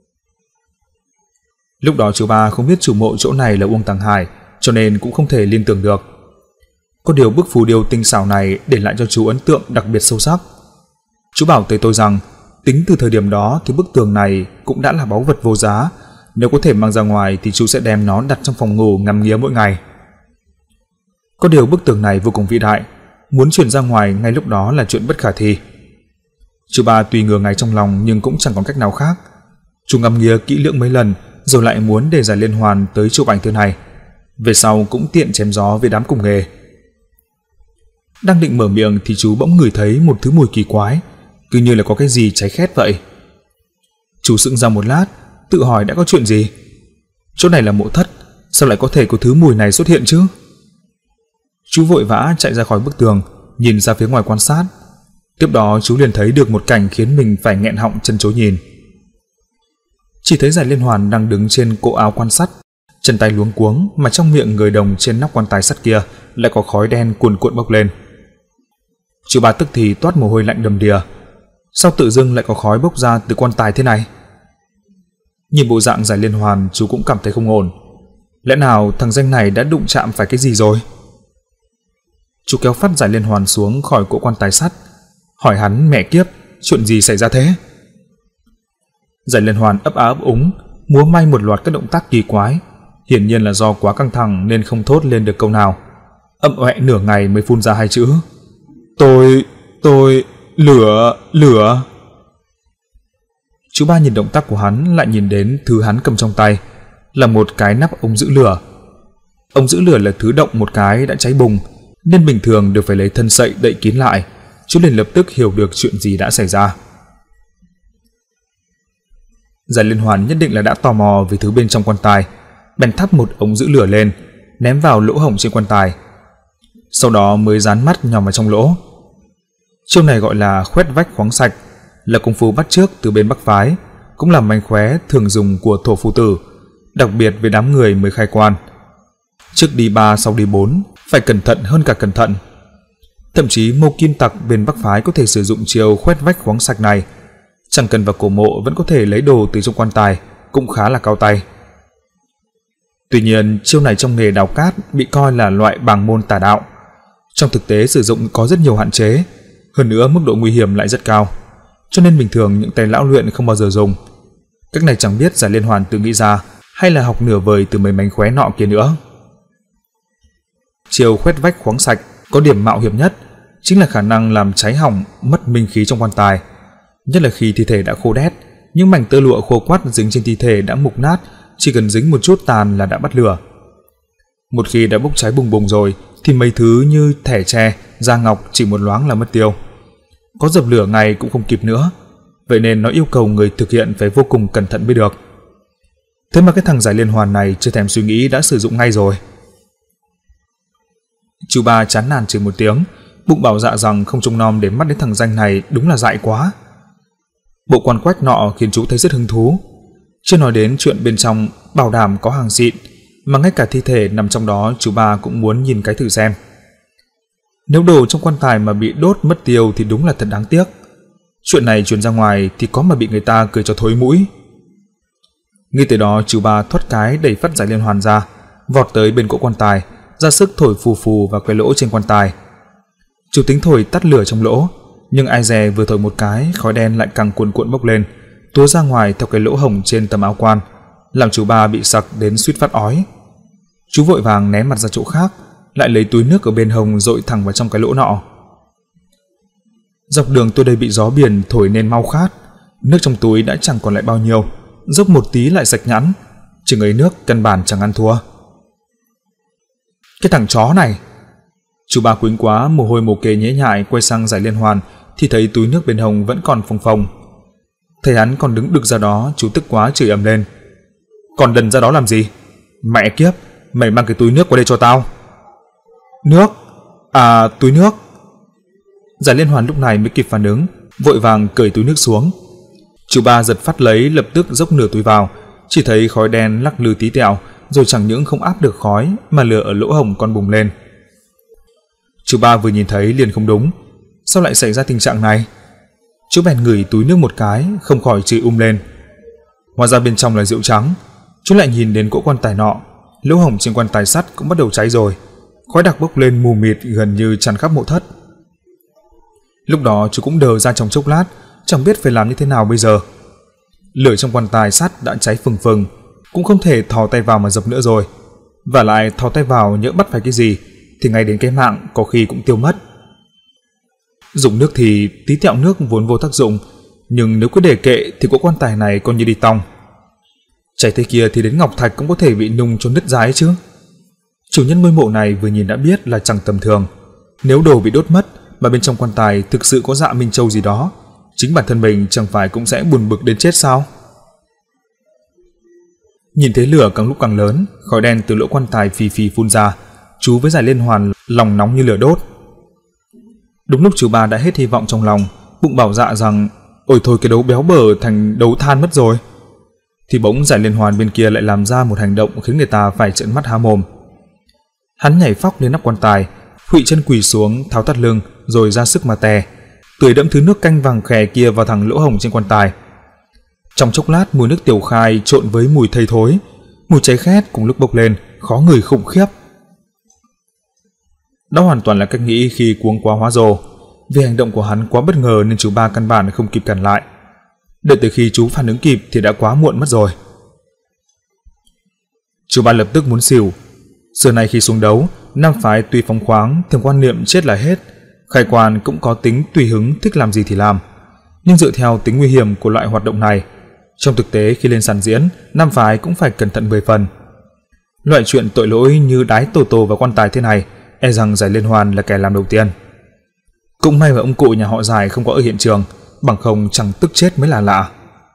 [SPEAKER 1] Lúc đó chú ba không biết chủ mộ chỗ này là Uông Tàng Hải, cho nên cũng không thể liên tưởng được. Có điều bức phù điêu tinh xảo này để lại cho chú ấn tượng đặc biệt sâu sắc. Chú bảo tới tôi rằng tính từ thời điểm đó thì bức tường này cũng đã là báu vật vô giá. Nếu có thể mang ra ngoài thì chú sẽ đem nó đặt trong phòng ngủ ngắm nghía mỗi ngày. Có điều bức tường này vô cùng vĩ đại, muốn chuyển ra ngoài ngay lúc đó là chuyện bất khả thi. Chú ba tuy ngờ ngáy trong lòng nhưng cũng chẳng còn cách nào khác. Chú ngắm nghía kỹ lưỡng mấy lần rồi lại muốn để Giải Liên Hoàn tới chụp ảnh thứ này. Về sau cũng tiện chém gió với đám cùng nghề. Đang định mở miệng thì chú bỗng ngửi thấy một thứ mùi kỳ quái, cứ như là có cái gì cháy khét vậy. Chú sững ra một lát, tự hỏi đã có chuyện gì. Chỗ này là mộ thất, sao lại có thể có thứ mùi này xuất hiện chứ? Chú vội vã chạy ra khỏi bức tường, nhìn ra phía ngoài quan sát. Tiếp đó chú liền thấy được một cảnh khiến mình phải nghẹn họng chân chối nhìn. Chỉ thấy Giải Liên Hoàn đang đứng trên cỗ áo quan sắt, chân tay luống cuống, mà trong miệng người đồng trên nắp quan tài sắt kia lại có khói đen cuồn cuộn bốc lên. Chú ba tức thì toát mồ hôi lạnh đầm đìa. Sao tự dưng lại có khói bốc ra từ quan tài thế này? Nhìn bộ dạng Giải Liên Hoàn, chú cũng cảm thấy không ổn. Lẽ nào thằng danh này đã đụng chạm phải cái gì rồi? Chú kéo phát Giải Liên Hoàn xuống khỏi cỗ quan tài sắt, hỏi hắn mẹ kiếp, chuyện gì xảy ra thế? Giải Liên Hoàn ấp á ấp úng, múa may một loạt các động tác kỳ quái, hiển nhiên là do quá căng thẳng nên không thốt lên được câu nào. Ậm oẹ nửa ngày mới phun ra hai chữ: Tôi, tôi, lửa, lửa. Chú ba nhìn động tác của hắn lại nhìn đến thứ hắn cầm trong tay, là một cái nắp ống giữ lửa. Ống giữ lửa là thứ động một cái đã cháy bùng, nên bình thường đều phải lấy thân sậy đậy kín lại. Chú liền lập tức hiểu được chuyện gì đã xảy ra. Giải Liên Hoàn nhất định là đã tò mò về thứ bên trong quan tài, bèn thắp một ống giữ lửa lên, ném vào lỗ hổng trên quan tài. Sau đó mới dán mắt nhòm vào trong lỗ. Chiêu này gọi là khoét vách khoáng sạch, là công phu bắt chước từ bên Bắc phái, cũng là mánh khóe thường dùng của thổ phu tử, đặc biệt với đám người mới khai quan. Trước đi ba sau đi bốn, phải cẩn thận hơn cả cẩn thận. Thậm chí Mâu Kim Tặc bên Bắc phái có thể sử dụng chiêu khoét vách khoáng sạch này, chẳng cần vào cổ mộ vẫn có thể lấy đồ từ trong quan tài, cũng khá là cao tay. Tuy nhiên chiêu này trong nghề đào cát bị coi là loại bàng môn tà đạo, trong thực tế sử dụng có rất nhiều hạn chế, hơn nữa mức độ nguy hiểm lại rất cao, cho nên bình thường những tay lão luyện không bao giờ dùng. Cách này chẳng biết Giải Liên Hoàn tự nghĩ ra hay là học nửa vời từ mấy mánh khóe nọ kia nữa. Chiêu khoét vách khoáng sạch có điểm mạo hiểm nhất, chính là khả năng làm cháy hỏng, mất minh khí trong quan tài. Nhất là khi thi thể đã khô đét, những mảnh tơ lụa khô quắt dính trên thi thể đã mục nát, chỉ cần dính một chút tàn là đã bắt lửa. Một khi đã bốc cháy bùng bùng rồi thì mấy thứ như thẻ tre, da ngọc chỉ một loáng là mất tiêu. Có dập lửa ngay cũng không kịp nữa, vậy nên nó yêu cầu người thực hiện phải vô cùng cẩn thận mới được. Thế mà cái thằng giải liên hoàn này chưa thèm suy nghĩ đã sử dụng ngay rồi. Chú ba chán nản chửi một tiếng, bụng bảo dạ rằng không trông nom để mắt đến thằng danh này đúng là dại quá. Bộ quan quách nọ khiến chú thấy rất hứng thú. Chưa nói đến chuyện bên trong bảo đảm có hàng xịn, mà ngay cả thi thể nằm trong đó chú ba cũng muốn nhìn cái thử xem. Nếu đồ trong quan tài mà bị đốt mất tiêu thì đúng là thật đáng tiếc. Chuyện này truyền ra ngoài thì có mà bị người ta cười cho thối mũi. Ngay từ đó chú ba thoát cái đẩy phát giải liên hoàn ra, vọt tới bên cỗ quan tài, ra sức thổi phù phù vào cái lỗ trên quan tài. Chú tính thổi tắt lửa trong lỗ, nhưng ai dè vừa thổi một cái, khói đen lại càng cuồn cuộn bốc lên, túa ra ngoài theo cái lỗ hổng trên tấm áo quan, làm chú ba bị sặc đến suýt phát ói. Chú vội vàng né mặt ra chỗ khác, lại lấy túi nước ở bên hông dội thẳng vào trong cái lỗ nọ. Dọc đường tôi đây bị gió biển thổi nên mau khát, nước trong túi đã chẳng còn lại bao nhiêu, dốc một tí lại sạch nhẵn, chừng ấy nước căn bản chẳng ăn thua. Cái thằng chó này! Chú ba quýnh quá, mồ hôi mồ kê nhễ nhại quay sang giải liên hoàn thì thấy túi nước bên hông vẫn còn phồng phồng. Thấy hắn còn đứng đực ra đó, chú tức quá chửi ầm lên: Còn đần ra đó làm gì? Mẹ kiếp, mày mang cái túi nước qua đây cho tao. Nước? À, túi nước. Giải liên hoàn lúc này mới kịp phản ứng, vội vàng cởi túi nước xuống. Chú ba giật phát lấy, lập tức dốc nửa túi vào, chỉ thấy khói đen lắc lư tí tẹo, rồi chẳng những không áp được khói mà lửa ở lỗ hổng còn bùng lên. Chú ba vừa nhìn thấy liền không đúng, sao lại xảy ra tình trạng này? Chú bèn ngửi túi nước một cái, không khỏi chửi um lên. Hóa ra bên trong là rượu trắng. Chú lại nhìn đến cỗ quan tài nọ, lỗ hổng trên quan tài sắt cũng bắt đầu cháy rồi, khói đặc bốc lên mù mịt gần như tràn khắp mộ thất. Lúc đó chú cũng đờ ra trong chốc lát, chẳng biết phải làm như thế nào bây giờ. Lửa trong quan tài sắt đã cháy phừng phừng, cũng không thể thò tay vào mà dập nữa rồi, và lại thò tay vào nhỡ bắt phải cái gì thì ngay đến cái mạng có khi cũng tiêu mất. Dùng nước thì tí tẹo nước vốn vô tác dụng, nhưng nếu cứ để kệ thì cỗ quan tài này coi như đi tong. Cháy thế kia thì đến ngọc thạch cũng có thể bị nung cho nứt ra ấy chứ. Chủ nhân ngôi mộ này vừa nhìn đã biết là chẳng tầm thường. Nếu đồ bị đốt mất mà bên trong quan tài thực sự có dạ minh châu gì đó, chính bản thân mình chẳng phải cũng sẽ buồn bực đến chết sao? Nhìn thấy lửa càng lúc càng lớn, khói đen từ lỗ quan tài phì phì phun ra, chú với giải liên hoàn lòng nóng như lửa đốt. Đúng lúc chú ba đã hết hy vọng trong lòng, bụng bảo dạ rằng ôi thôi cái đấu béo bở thành đấu than mất rồi, thì bỗng giải liên hoàn bên kia lại làm ra một hành động khiến người ta phải trợn mắt há mồm. Hắn nhảy phóc lên nắp quan tài, khuỵu chân quỳ xuống, tháo tắt lưng rồi ra sức mà tè, tưới đẫm thứ nước canh vàng khè kia vào thẳng lỗ hổng trên quan tài. Trong chốc lát mùi nước tiểu khai trộn với mùi thây thối, mùi cháy khét cùng lúc bốc lên, khó ngửi khủng khiếp. Đó hoàn toàn là cách nghĩ khi cuống quá hóa rồ. Vì hành động của hắn quá bất ngờ nên chú ba căn bản không kịp cản lại. Đợi tới khi chú phản ứng kịp thì đã quá muộn mất rồi. Chú ba lập tức muốn xỉu. Xưa này khi xuống đấu, nam phái tuy phóng khoáng, thường quan niệm chết là hết, khai quan cũng có tính tùy hứng, thích làm gì thì làm. Nhưng dựa theo tính nguy hiểm của loại hoạt động này, trong thực tế khi lên sàn diễn, nam phái cũng phải cẩn thận mười phần. Loại chuyện tội lỗi như đái tổ tổ vào quan tài thế này, e rằng giải liên hoàn là kẻ làm đầu tiên. Cũng may mà ông cụ nhà họ Giải không có ở hiện trường, bằng không chẳng tức chết mới là lạ.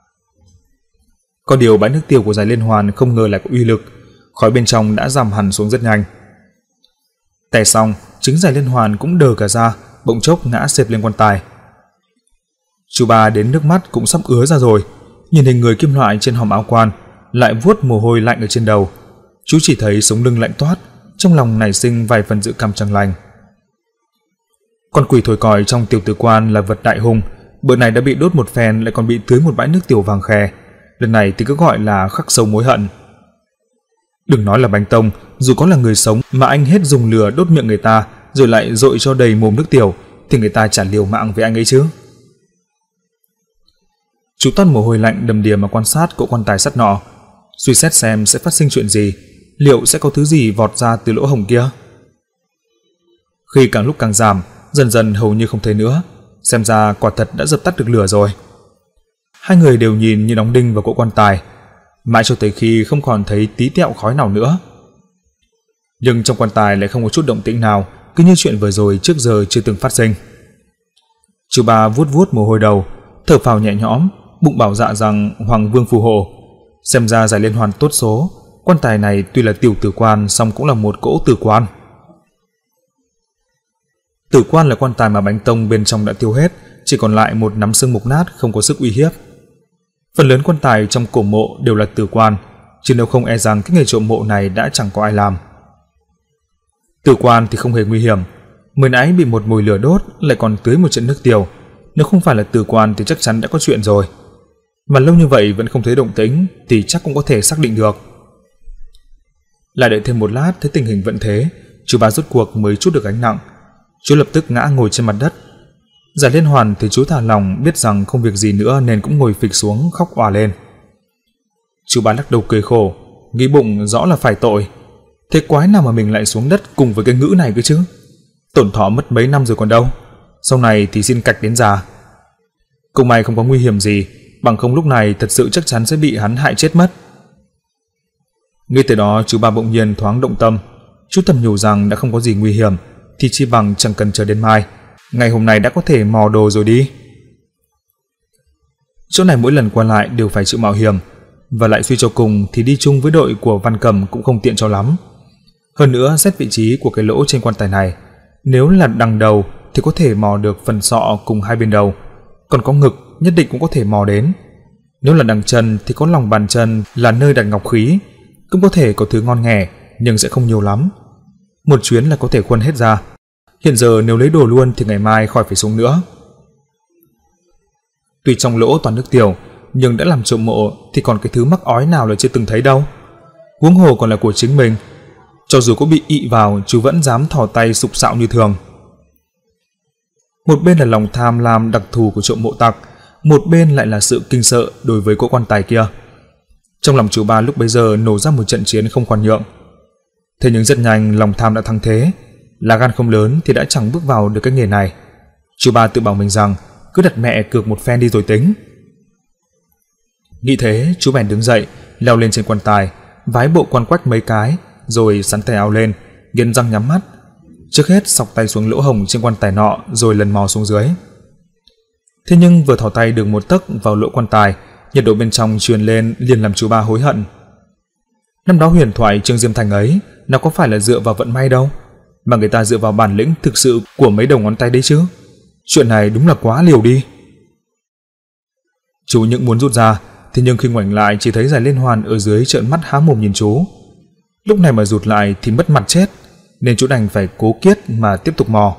[SPEAKER 1] Có điều bãi nước tiêu của giải liên hoàn không ngờ lại có uy lực, khói bên trong đã giảm hẳn xuống rất nhanh. Tè xong, chính giải liên hoàn cũng đờ cả ra, bỗng chốc ngã xẹp lên quan tài. Chú ba đến nước mắt cũng sắp ứa ra rồi, nhìn hình người kim loại trên hòm áo quan, lại vuốt mồ hôi lạnh ở trên đầu. Chú chỉ thấy sống lưng lạnh toát, trong lòng nảy sinh vài phần dự cảm chẳng lành. Con quỷ thổi còi trong tiểu tử quan là vật đại hung, bữa này đã bị đốt một phen lại còn bị tưới một bãi nước tiểu vàng khè, lần này thì cứ gọi là khắc sâu mối hận. Đừng nói là Bánh Tông, dù có là người sống mà anh hết dùng lửa đốt miệng người ta rồi lại dội cho đầy mồm nước tiểu thì người ta chả liều mạng với anh ấy chứ. Chú toát mồ hôi lạnh đầm đìa mà quan sát cỗ quan tài sắt nọ, suy xét xem sẽ phát sinh chuyện gì, liệu sẽ có thứ gì vọt ra từ lỗ hổng kia. Khi càng lúc càng giảm, dần dần hầu như không thấy nữa, xem ra quả thật đã dập tắt được lửa rồi. Hai người đều nhìn như đóng đinh vào cỗ quan tài, mãi cho tới khi không còn thấy tí tẹo khói nào nữa. Nhưng trong quan tài lại không có chút động tĩnh nào, cứ như chuyện vừa rồi trước giờ chưa từng phát sinh. Chú Ba vuốt vuốt mồ hôi đầu, thở phào nhẹ nhõm, bụng bảo dạ rằng Hoàng Vương phù hộ, xem ra Giải Liên Hoàn tốt số, quan tài này tuy là tiểu tử quan song cũng là một cỗ tử quan. Tử quan là quan tài mà bánh tông bên trong đã tiêu hết, chỉ còn lại một nắm xương mục nát không có sức uy hiếp. Phần lớn quan tài trong cổ mộ đều là tử quan, chứ nếu không e rằng cái nghề trộm mộ này đã chẳng có ai làm. Tử quan thì không hề nguy hiểm, mới nãy bị một mồi lửa đốt lại còn tưới một trận nước tiểu, nếu không phải là tử quan thì chắc chắn đã có chuyện rồi. Mà lâu như vậy vẫn không thấy động tĩnh thì chắc cũng có thể xác định được. Lại đợi thêm một lát thấy tình hình vẫn thế, chú Ba rốt cuộc mới trút được gánh nặng. Chú lập tức ngã ngồi trên mặt đất. Giải Liên Hoàn thì chú thả lòng, biết rằng không việc gì nữa nên cũng ngồi phịch xuống khóc òa lên. Chú Ba lắc đầu cười khổ, nghĩ bụng rõ là phải tội. Thế quái nào mà mình lại xuống đất cùng với cái ngữ này cơ chứ? Tổn thọ mất mấy năm rồi còn đâu, sau này thì xin cạch đến già. Cũng may không có nguy hiểm gì, bằng không lúc này thật sự chắc chắn sẽ bị hắn hại chết mất. Ngay từ đó chú Ba bỗng nhiên thoáng động tâm, chú thầm nhủ rằng đã không có gì nguy hiểm thì chi bằng chẳng cần chờ đến mai, ngày hôm nay đã có thể mò đồ rồi đi. Chỗ này mỗi lần qua lại đều phải chịu mạo hiểm, và lại suy cho cùng thì đi chung với đội của Văn Cầm cũng không tiện cho lắm. Hơn nữa xét vị trí của cái lỗ trên quan tài này, nếu là đằng đầu thì có thể mò được phần sọ cùng hai bên đầu, còn có ngực nhất định cũng có thể mò đến. Nếu là đằng chân thì có lòng bàn chân là nơi đặt ngọc khí, cũng có thể có thứ ngon nghẻ nhưng sẽ không nhiều lắm. Một chuyến là có thể khuân hết ra. Hiện giờ nếu lấy đồ luôn thì ngày mai khỏi phải xuống nữa. Tuy trong lỗ toàn nước tiểu, nhưng đã làm trộm mộ thì còn cái thứ mắc ói nào là chưa từng thấy đâu. Huống hồ còn là của chính mình, cho dù có bị ị vào chú vẫn dám thò tay sục sạo như thường. Một bên là lòng tham lam đặc thù của trộm mộ tặc, một bên lại là sự kinh sợ đối với cỗ quan tài kia. Trong lòng chú Ba lúc bấy giờ nổ ra một trận chiến không khoan nhượng. Thế nhưng rất nhanh lòng tham đã thắng thế, lá gan không lớn thì đã chẳng bước vào được cái nghề này. Chú Ba tự bảo mình rằng cứ đặt mẹ cược một phen đi rồi tính. Nghĩ thế, chú bèn đứng dậy, leo lên trên quan tài, vái bộ quan quách mấy cái, rồi sắn tay áo lên, nghiến răng nhắm mắt. Trước hết xọc tay xuống lỗ hổng trên quan tài nọ, rồi lần mò xuống dưới. Thế nhưng vừa thò tay được một tấc vào lỗ quan tài, nhiệt độ bên trong truyền lên liền làm chú Ba hối hận. Năm đó huyền thoại Trương Diêm Thành ấy, nào có phải là dựa vào vận may đâu, mà người ta dựa vào bản lĩnh thực sự của mấy đầu ngón tay đấy chứ. Chuyện này đúng là quá liều đi. Chú những muốn rút ra, thế nhưng khi ngoảnh lại chỉ thấy Giải Liên Hoàn ở dưới trợn mắt há mồm nhìn chú. Lúc này mà rụt lại thì mất mặt chết, nên chú đành phải cố kiết mà tiếp tục mò.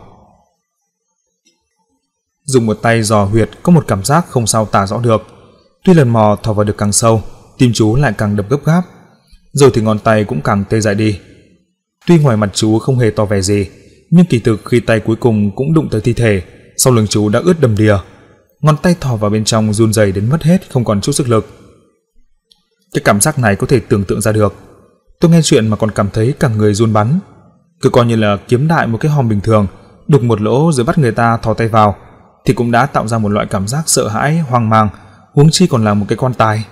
[SPEAKER 1] Dùng một tay dò huyệt có một cảm giác không sao tả rõ được. Tuy lần mò thò vào được càng sâu, tim chú lại càng đập gấp gáp, rồi thì ngón tay cũng càng tê dại đi. Tuy ngoài mặt chú không hề tỏ vẻ gì, nhưng kỳ thực khi tay cuối cùng cũng đụng tới thi thể, sau lưng chú đã ướt đầm đìa, ngón tay thò vào bên trong run rẩy đến mất hết không còn chút sức lực. Cái cảm giác này có thể tưởng tượng ra được. Tôi nghe chuyện mà còn cảm thấy cả người run bắn. Cứ coi như là kiếm đại một cái hòm bình thường, đục một lỗ rồi bắt người ta thò tay vào, thì cũng đã tạo ra một loại cảm giác sợ hãi, hoang mang, huống chi còn là một cái quan tài.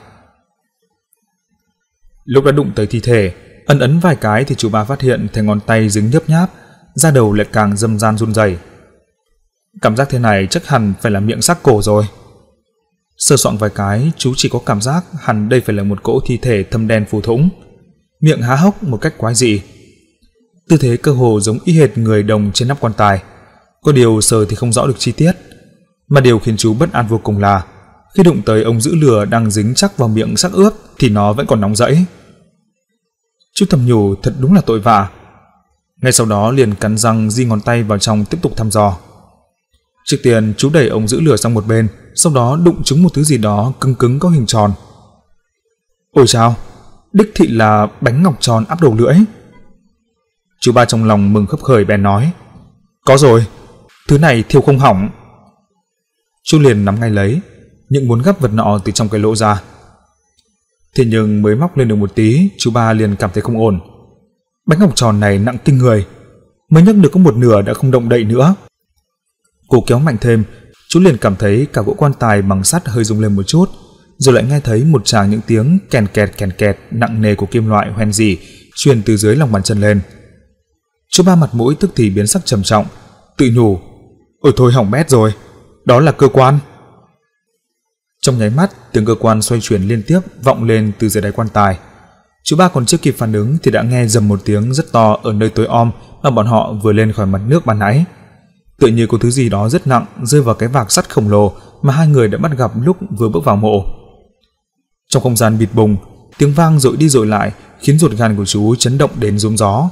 [SPEAKER 1] Lúc đã đụng tới thi thể, ấn ấn vài cái thì chú Ba phát hiện thấy ngón tay dính nhớp nháp, da đầu lại càng dâm gian run rẩy. Cảm giác thế này chắc hẳn phải là miệng xác cổ rồi. Sơ soạn vài cái, chú chỉ có cảm giác hẳn đây phải là một cỗ thi thể thâm đen phù thủng, miệng há hốc một cách quái dị. Tư thế cơ hồ giống y hệt người đồng trên nắp quan tài, có điều sờ thì không rõ được chi tiết. Mà điều khiến chú bất an vô cùng là khi đụng tới ống giữ lửa đang dính chắc vào miệng xác ướp thì nó vẫn còn nóng rẫy. Chú thầm nhủ thật đúng là tội vạ. Ngay sau đó liền cắn răng di ngón tay vào trong tiếp tục thăm dò. Trước tiên chú đẩy ống giữ lửa sang một bên, sau đó đụng trúng một thứ gì đó cứng cứng có hình tròn. Ôi chao, đích thị là bánh ngọc tròn áp đầu lưỡi. Chú Ba trong lòng mừng khấp khởi bèn nói: có rồi, thứ này thiêu không hỏng. Chú liền nắm ngay lấy, nhưng muốn gấp vật nọ từ trong cái lỗ ra. Thế nhưng mới móc lên được một tí, chú Ba liền cảm thấy không ổn. Bánh ngọc tròn này nặng kinh người, mới nhấc được có một nửa đã không động đậy nữa. Cô kéo mạnh thêm, chú liền cảm thấy cả gỗ quan tài bằng sắt hơi rung lên một chút, rồi lại nghe thấy một tràng những tiếng kèn kẹt kèn kẹt nặng nề của kim loại hoen rỉ truyền từ dưới lòng bàn chân lên. Chú ba mặt mũi tức thì biến sắc trầm trọng, tự nhủ: ôi thôi hỏng bét rồi, đó là cơ quan. Trong nháy mắt, tiếng cơ quan xoay chuyển liên tiếp vọng lên từ dưới đáy quan tài. Chú ba còn chưa kịp phản ứng thì đã nghe rầm một tiếng rất to ở nơi tối om mà bọn họ vừa lên khỏi mặt nước ban nãy. Tựa như có thứ gì đó rất nặng rơi vào cái vạc sắt khổng lồ mà hai người đã bắt gặp lúc vừa bước vào mộ. Trong không gian bịt bùng, tiếng vang dội đi dội lại khiến ruột gan của chú chấn động đến rúm gió.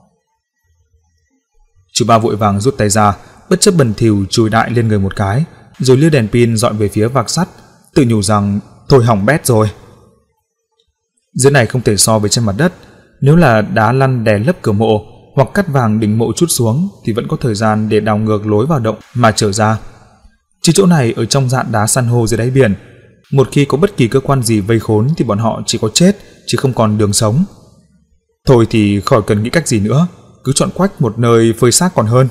[SPEAKER 1] Chú ba vội vàng rút tay ra, bất chấp bẩn thỉu chùi đại lên người một cái, rồi lưa đèn pin dọi về phía vạc sắt, tự nhủ rằng thôi hỏng bét rồi. Dưới này không thể so với trên mặt đất, nếu là đá lăn đè lấp cửa mộ hoặc cắt vàng đỉnh mộ chút xuống thì vẫn có thời gian để đào ngược lối vào động mà trở ra. Chứ chỗ này ở trong dạn đá san hô dưới đáy biển, một khi có bất kỳ cơ quan gì vây khốn thì bọn họ chỉ có chết chứ không còn đường sống. Thôi thì khỏi cần nghĩ cách gì nữa, cứ chọn quách một nơi phơi xác còn hơn.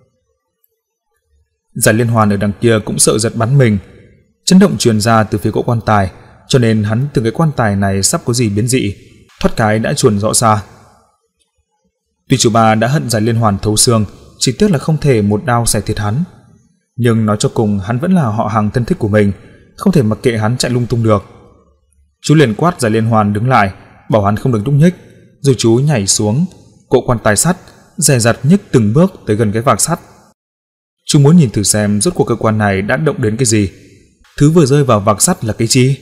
[SPEAKER 1] Giải Liên Hoàn ở đằng kia cũng sợ giật bắn mình. Chấn động truyền ra từ phía cỗ quan tài, cho nên hắn tưởng cái quan tài này sắp có gì biến dị, thoát cái đã chuồn rõ xa. Tuy chú ba đã hận Giải Liên Hoàn thấu xương, chỉ tiếc là không thể một đao xẻ thịt hắn. Nhưng nói cho cùng hắn vẫn là họ hàng thân thích của mình, không thể mặc kệ hắn chạy lung tung được. Chú liền quát Giải Liên Hoàn đứng lại, bảo hắn không được nhúc nhích, rồi chú nhảy xuống cỗ quan tài sắt, dè dặt nhích từng bước tới gần cái vạc sắt. Chú muốn nhìn thử xem rốt cuộc cơ quan này đã động đến cái gì. Thứ vừa rơi vào vạc sắt là cái chi?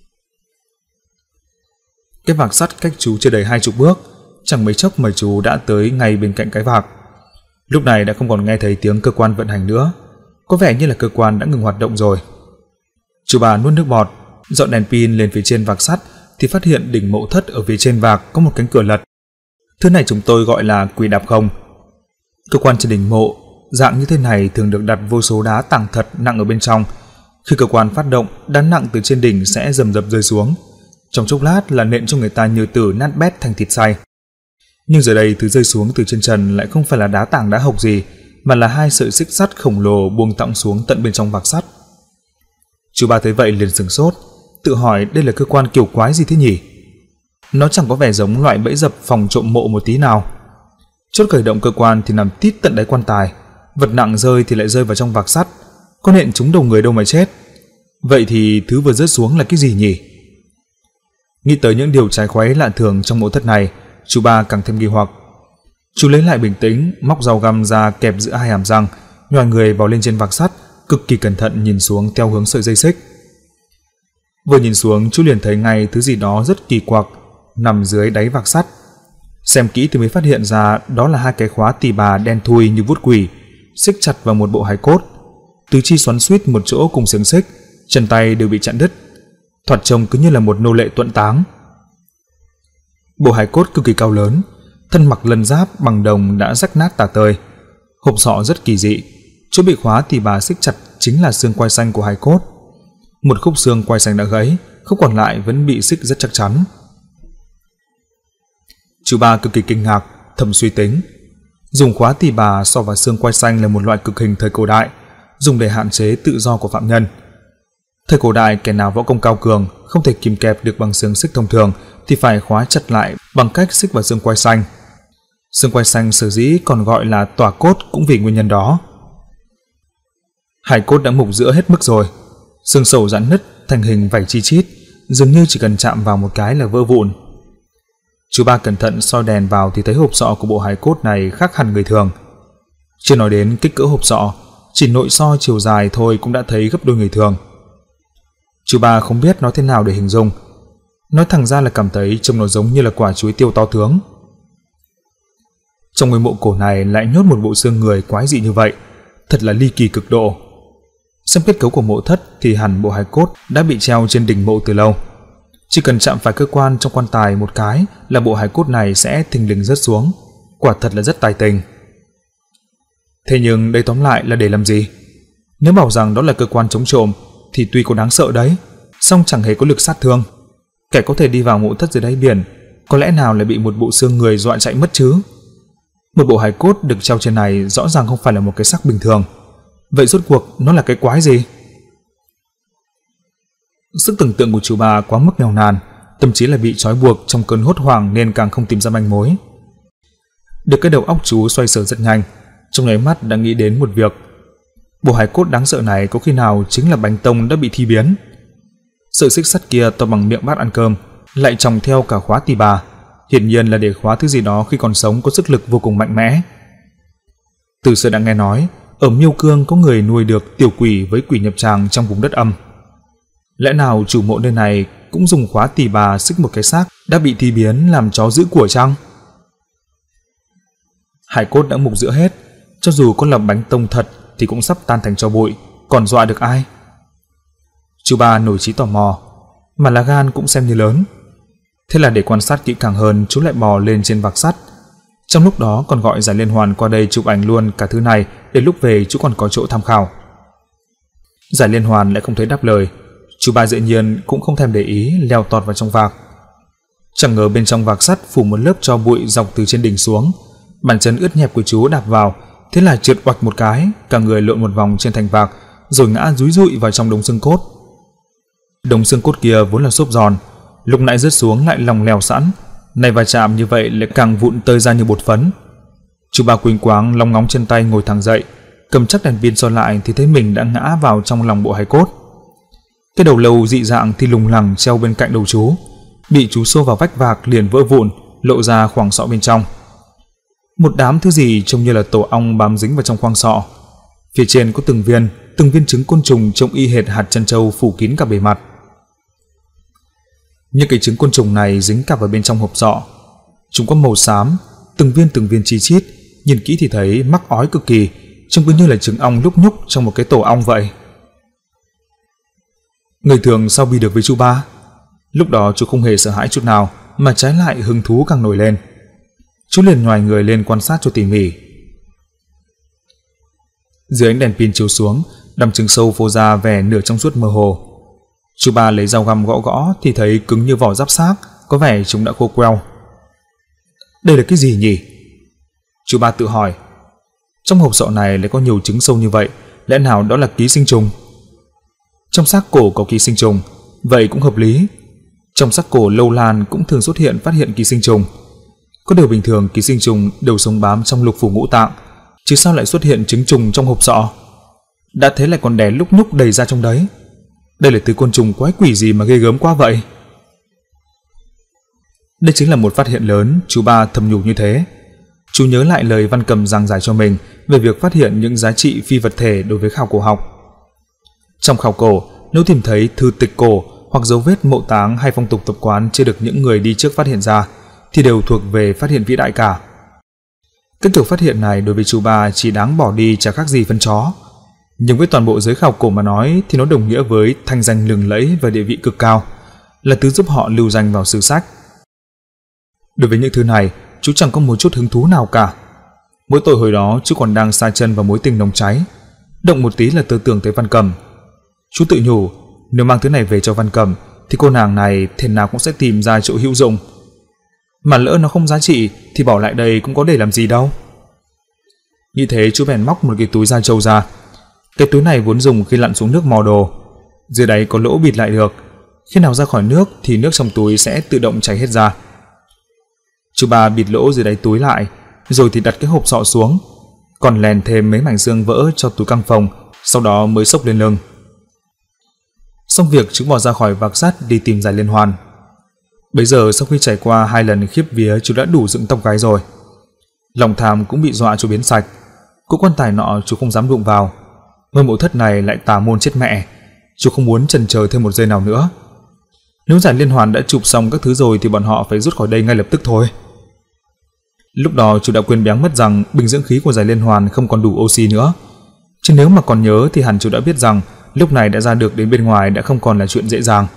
[SPEAKER 1] Cái vạc sắt cách chú chưa đầy hai chục bước, chẳng mấy chốc mà chú đã tới ngay bên cạnh cái vạc. Lúc này đã không còn nghe thấy tiếng cơ quan vận hành nữa, có vẻ như là cơ quan đã ngừng hoạt động rồi. Chú bà nuốt nước bọt, dọn đèn pin lên phía trên vạc sắt thì phát hiện đỉnh mộ thất ở phía trên vạc có một cánh cửa lật. Thứ này chúng tôi gọi là quỷ đạp không. Cơ quan trên đỉnh mộ dạng như thế này thường được đặt vô số đá tảng thật nặng ở bên trong. Khi cơ quan phát động, đá nặng từ trên đỉnh sẽ rầm rập rơi xuống, trong chốc lát là nện cho người ta như tử nát bét thành thịt xay. Nhưng giờ đây thứ rơi xuống từ trên trần lại không phải là đá tảng đá hộc gì, mà là hai sợi xích sắt khổng lồ buông thõng xuống tận bên trong vạc sắt. Chú ba thấy vậy liền sửng sốt, tự hỏi đây là cơ quan kiểu quái gì thế nhỉ? Nó chẳng có vẻ giống loại bẫy dập phòng trộm mộ một tí nào. Chốt khởi động cơ quan thì nằm tít tận đáy quan tài, vật nặng rơi thì lại rơi vào trong vạc sắt, có nện trúng đầu người đâu mà chết. Vậy thì thứ vừa rớt xuống là cái gì nhỉ? Nghĩ tới những điều trái khuấy lạ thường trong mộ thất này, chú ba càng thêm nghi hoặc. Chú lấy lại bình tĩnh, móc dao găm ra kẹp giữa hai hàm răng, nhòi người bò lên trên vạc sắt, cực kỳ cẩn thận nhìn xuống theo hướng sợi dây xích. Vừa nhìn xuống, chú liền thấy ngay thứ gì đó rất kỳ quặc nằm dưới đáy vạc sắt. Xem kỹ thì mới phát hiện ra đó là hai cái khóa tỳ bà đen thui như vuốt quỷ, xích chặt vào một bộ hài cốt, tứ chi xoắn xuýt một chỗ cùng xiềng xích, chân tay đều bị chặn đứt, thoạt trông cứ như là một nô lệ tuẫn táng. Bộ hài cốt cực kỳ cao lớn, thân mặc lân giáp bằng đồng đã rách nát tả tơi, hộp sọ rất kỳ dị, chỗ bị khóa tỳ bà xích chặt chính là xương quai xanh của hài cốt. Một khúc xương quai xanh đã gãy, khúc còn lại vẫn bị xích rất chắc chắn. Chú ba cực kỳ kinh ngạc, thầm suy tính, dùng khóa tỳ bà so với xương quai xanh là một loại cực hình thời cổ đại, dùng để hạn chế tự do của phạm nhân. Thời cổ đại, kẻ nào võ công cao cường không thể kìm kẹp được bằng xiềng xích thông thường thì phải khóa chặt lại bằng cách xích vào xương quai xanh. Xương quai xanh sở dĩ còn gọi là tỏa cốt cũng vì nguyên nhân đó. Hài cốt đã mục giữa hết mức rồi, xương sầu giãn nứt thành hình vảy chi chít, dường như chỉ cần chạm vào một cái là vỡ vụn. Chú ba cẩn thận soi đèn vào thì thấy hộp sọ của bộ hài cốt này khác hẳn người thường. Chưa nói đến kích cỡ hộp sọ, chỉ nội so chiều dài thôi cũng đã thấy gấp đôi người thường. Chú ba không biết nói thế nào để hình dung, nói thẳng ra là cảm thấy trông nó giống như là quả chuối tiêu to tướng. Trong ngôi mộ cổ này lại nhốt một bộ xương người quái dị như vậy, thật là ly kỳ cực độ. Xem kết cấu của mộ thất thì hẳn bộ hài cốt đã bị treo trên đỉnh mộ từ lâu. Chỉ cần chạm phải cơ quan trong quan tài một cái là bộ hài cốt này sẽ thình lình rớt xuống, quả thật là rất tài tình. Thế nhưng đây tóm lại là để làm gì? Nếu bảo rằng đó là cơ quan chống trộm thì tuy có đáng sợ đấy, song chẳng hề có lực sát thương. Kẻ có thể đi vào mộ thất dưới đáy biển, có lẽ nào lại bị một bộ xương người dọa chạy mất chứ? Một bộ hài cốt được treo trên này rõ ràng không phải là một cái xác bình thường. Vậy rốt cuộc nó là cái quái gì? Sức tưởng tượng của chú ba quá mức nghèo nàn, thậm chí là bị trói buộc trong cơn hốt hoảng nên càng không tìm ra manh mối. Được cái đầu óc chú xoay sở rất nhanh, trong nháy mắt đã nghĩ đến một việc. Bộ hài cốt đáng sợ này có khi nào chính là bánh tông đã bị thi biến? Sợi xích sắt kia to bằng miệng bát ăn cơm, lại chồng theo cả khóa tỳ bà, hiển nhiên là để khóa thứ gì đó khi còn sống có sức lực vô cùng mạnh mẽ. Từ xưa đã nghe nói, ở Miêu Cương có người nuôi được tiểu quỷ với quỷ nhập tràng trong vùng đất âm. Lẽ nào chủ mộ nơi này cũng dùng khóa tỳ bà xích một cái xác đã bị thi biến làm chó giữ của chăng? Hải cốt đã mục rữa hết, cho dù có là bánh tông thật thì cũng sắp tan thành tro bụi, còn dọa được ai? Chú ba nổi trí tò mò, mà lá gan cũng xem như lớn. Thế là để quan sát kỹ càng hơn, chú lại bò lên trên vạc sắt. Trong lúc đó còn gọi Giải Liên Hoàn qua đây chụp ảnh luôn cả thứ này để lúc về chú còn có chỗ tham khảo. Giải Liên Hoàn lại không thấy đáp lời, chú ba dĩ nhiên cũng không thèm để ý, leo tọt vào trong vạc. Chẳng ngờ bên trong vạc sắt phủ một lớp tro bụi dọc từ trên đỉnh xuống, bàn chân ướt nhẹp của chú đạp vào, thế là trượt oạch một cái, cả người lộn một vòng trên thành vạc, rồi ngã dúi dụi vào trong đống xương cốt. Đống xương cốt kia vốn là xốp giòn, lúc nãy rớt xuống lại lỏng lẻo sẵn, này va chạm như vậy lại càng vụn tơi ra như bột phấn. Chú ba quỳnh quáng long ngóng chân tay ngồi thẳng dậy, cầm chắc đèn pin soi lại thì thấy mình đã ngã vào trong lòng bộ hài cốt. Cái đầu lâu dị dạng thì lủng lẳng treo bên cạnh đầu chú, bị chú xô vào vách vạc liền vỡ vụn, lộ ra khoang sọ bên trong. Một đám thứ gì trông như là tổ ong bám dính vào trong khoang sọ. Phía trên có từng viên, từng viên trứng côn trùng trông y hệt hạt chân trâu phủ kín cả bề mặt. Những cái trứng côn trùng này dính cả vào bên trong hộp sọ. Chúng có màu xám, từng viên từng viên chi chít, nhìn kỹ thì thấy mắc ói cực kỳ, trông cứ như là trứng ong lúc nhúc trong một cái tổ ong vậy. Người thường sao bi được với chú ba? Lúc đó chú không hề sợ hãi chút nào, mà trái lại hứng thú càng nổi lên. Chú liền nhoài người lên quan sát cho tỉ mỉ. Dưới ánh đèn pin chiếu xuống, đầm trứng sâu phô ra vẻ nửa trong suốt mơ hồ. Chú ba lấy dao găm gõ gõ thì thấy cứng như vỏ giáp xác, có vẻ chúng đã khô queo. Đây là cái gì nhỉ? Chú ba tự hỏi. Trong hộp sọ này lại có nhiều trứng sâu như vậy, lẽ nào đó là ký sinh trùng? Trong xác cổ có ký sinh trùng, vậy cũng hợp lý. Trong xác cổ lâu lan cũng thường xuất hiện phát hiện ký sinh trùng. Có điều bình thường ký sinh trùng đều sống bám trong lục phủ ngũ tạng, chứ sao lại xuất hiện trứng trùng trong hộp sọ? Đã thế lại còn đẻ lúc nhúc đầy ra trong đấy. Đây là thứ côn trùng quái quỷ gì mà ghê gớm quá vậy? Đây chính là một phát hiện lớn, chú ba thầm nhủ như thế. Chú nhớ lại lời Văn Cầm giảng giải cho mình về việc phát hiện những giá trị phi vật thể đối với khảo cổ học. Trong khảo cổ, nếu tìm thấy thư tịch cổ hoặc dấu vết mộ táng hay phong tục tập quán chưa được những người đi trước phát hiện ra, thì đều thuộc về phát hiện vĩ đại cả. Cái kiểu phát hiện này đối với chú ba chỉ đáng bỏ đi chả khác gì phân chó, nhưng với toàn bộ giới khảo cổ mà nói thì nó đồng nghĩa với thanh danh lừng lẫy và địa vị cực cao, là thứ giúp họ lưu danh vào sử sách. Đối với những thứ này, chú chẳng có một chút hứng thú nào cả. Mỗi tội hồi đó chú còn đang sa chân vào mối tình nồng cháy, động một tí là tư tưởng tới Văn Cầm. Chú tự nhủ, nếu mang thứ này về cho Văn Cầm thì cô nàng này thế nào cũng sẽ tìm ra chỗ hữu dụng. Mà lỡ nó không giá trị thì bỏ lại đây cũng có để làm gì đâu. Như thế chú bèn móc một cái túi da trâu ra. Cái túi này vốn dùng khi lặn xuống nước mò đồ, dưới đáy có lỗ bịt lại được, khi nào ra khỏi nước thì nước trong túi sẽ tự động chảy hết ra. Chú ba bịt lỗ dưới đáy túi lại, rồi thì đặt cái hộp sọ xuống, còn lèn thêm mấy mảnh xương vỡ cho túi căng phòng, sau đó mới xốc lên lưng. Xong việc, chú bỏ ra khỏi vạc sắt đi tìm Giải Liên Hoàn. Bây giờ sau khi trải qua hai lần khiếp vía, chú đã đủ dựng tóc gáy rồi. Lòng tham cũng bị dọa chú biến sạch. Cỗ quan tài nọ chú không dám đụng vào. Ngôi mộ thất này lại tà môn chết mẹ, chú không muốn chần chờ thêm một giây nào nữa. Nếu Giải Liên Hoàn đã chụp xong các thứ rồi thì bọn họ phải rút khỏi đây ngay lập tức thôi. Lúc đó chú đã quên béng mất rằng bình dưỡng khí của Giải Liên Hoàn không còn đủ oxy nữa. Chứ nếu mà còn nhớ thì hẳn chú đã biết rằng lúc này đã ra được đến bên ngoài đã không còn là chuyện dễ dàng.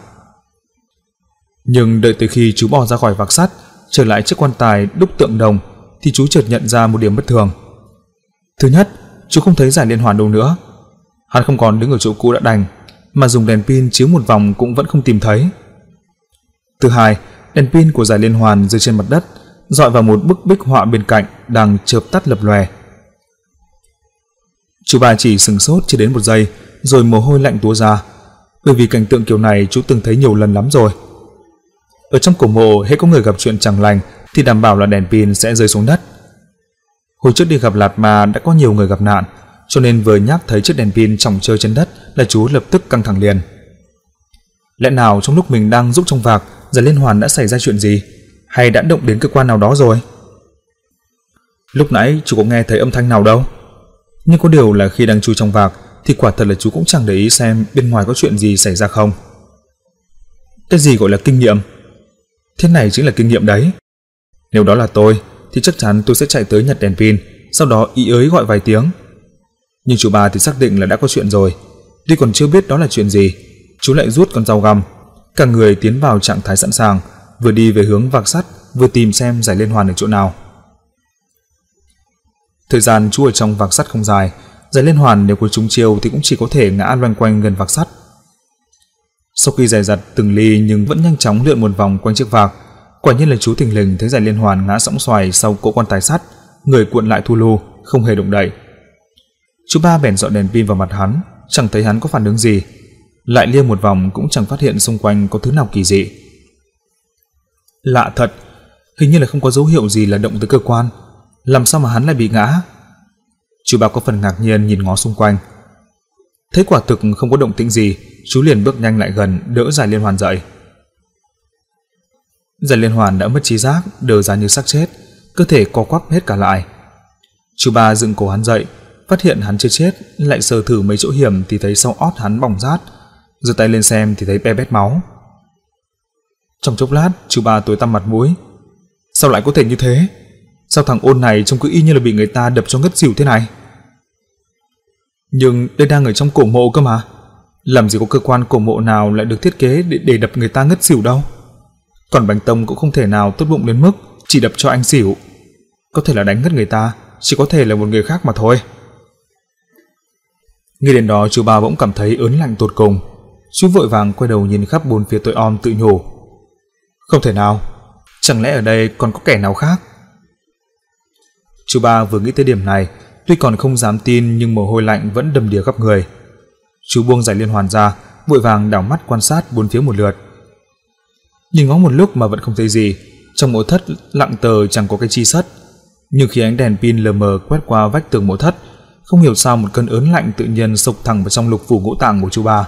[SPEAKER 1] Nhưng đợi tới khi chú bò ra khỏi vạc sắt, trở lại chiếc quan tài đúc tượng đồng, thì chú chợt nhận ra một điểm bất thường. Thứ nhất, chú không thấy Giải Liên Hoàn đâu nữa. Hắn không còn đứng ở chỗ cũ đã đành, mà dùng đèn pin chiếu một vòng cũng vẫn không tìm thấy. Thứ hai, đèn pin của Giải Liên Hoàn rơi trên mặt đất, dọi vào một bức bích họa bên cạnh đang chợp tắt lập lòe. Chú ba chỉ sừng sốt chưa đến một giây, rồi mồ hôi lạnh túa ra, bởi vì cảnh tượng kiểu này chú từng thấy nhiều lần lắm rồi. Ở trong cổ mộ, hễ có người gặp chuyện chẳng lành thì đảm bảo là đèn pin sẽ rơi xuống đất. Hồi trước đi gặp Lạt Ma đã có nhiều người gặp nạn, cho nên vừa nhắc thấy chiếc đèn pin chỏng trơ trên đất là chú lập tức căng thẳng liền. Lẽ nào trong lúc mình đang giúp trong vạc, Giải Liên Hoàn đã xảy ra chuyện gì, hay đã động đến cơ quan nào đó rồi? Lúc nãy chú có nghe thấy âm thanh nào đâu, nhưng có điều là khi đang chui trong vạc thì quả thật là chú cũng chẳng để ý xem bên ngoài có chuyện gì xảy ra không. Cái gì gọi là kinh nghiệm? Thế này chính là kinh nghiệm đấy. Nếu đó là tôi thì chắc chắn tôi sẽ chạy tới nhặt đèn pin, sau đó ý ới gọi vài tiếng. Nhưng chú ba thì xác định là đã có chuyện rồi. Tuy còn chưa biết đó là chuyện gì, chú lại rút con dao găm, cả người tiến vào trạng thái sẵn sàng, vừa đi về hướng vạc sắt, vừa tìm xem Giải Liên Hoàn ở chỗ nào. Thời gian chú ở trong vạc sắt không dài, Giải Liên Hoàn nếu có trúng chiêu thì cũng chỉ có thể ngã loanh quanh gần vạc sắt. Sau khi giày giặt từng ly nhưng vẫn nhanh chóng lượn một vòng quanh chiếc vạc, quả nhiên là chú thình lình thấy Giải Liên Hoàn ngã sõng xoài sau cỗ quan tài sắt, người cuộn lại thu lu, không hề động đậy. Chú ba bèn dọi đèn pin vào mặt hắn, chẳng thấy hắn có phản ứng gì, lại lia một vòng cũng chẳng phát hiện xung quanh có thứ nào kỳ dị. Lạ thật, hình như là không có dấu hiệu gì là động tới cơ quan, làm sao mà hắn lại bị ngã? Chú ba có phần ngạc nhiên nhìn ngó xung quanh. Thấy quả thực không có động tĩnh gì, chú liền bước nhanh lại gần đỡ Giải Liên Hoàn dậy. Giải Liên Hoàn đã mất trí giác, đờ ra như xác chết, cơ thể co quắp hết cả lại. Chú ba dựng cổ hắn dậy, phát hiện hắn chưa chết, lại sờ thử mấy chỗ hiểm thì thấy sau ót hắn bỏng rát, giơ tay lên xem thì thấy be bét máu. Trong chốc lát, chú ba tối tăm mặt mũi. Sao lại có thể như thế? Sao thằng ôn này trông cứ y như là bị người ta đập cho ngất xỉu thế này? Nhưng đây đang ở trong cổ mộ cơ mà, làm gì có cơ quan cổ mộ nào lại được thiết kế để, để đập người ta ngất xỉu đâu. Còn Bánh Tông cũng không thể nào tốt bụng đến mức chỉ đập cho anh xỉu. Có thể là đánh ngất người ta, chỉ có thể là một người khác mà thôi. Ngay đến đó chú ba bỗng cảm thấy ớn lạnh tột cùng. Chú vội vàng quay đầu nhìn khắp bốn phía tối om tự nhủ. Không thể nào, chẳng lẽ ở đây còn có kẻ nào khác? Chú ba vừa nghĩ tới điểm này, tuy còn không dám tin nhưng mồ hôi lạnh vẫn đầm đìa khắp người. Chú buông Giải Liên Hoàn ra, vội vàng đảo mắt quan sát bốn phía một lượt. Nhìn ngó một lúc mà vẫn không thấy gì, trong mộ thất lặng tờ chẳng có cái chi sất. Nhưng khi ánh đèn pin lờ mờ quét qua vách tường mộ thất, không hiểu sao một cơn ớn lạnh tự nhiên xộc thẳng vào trong lục phủ ngũ tạng của chú ba.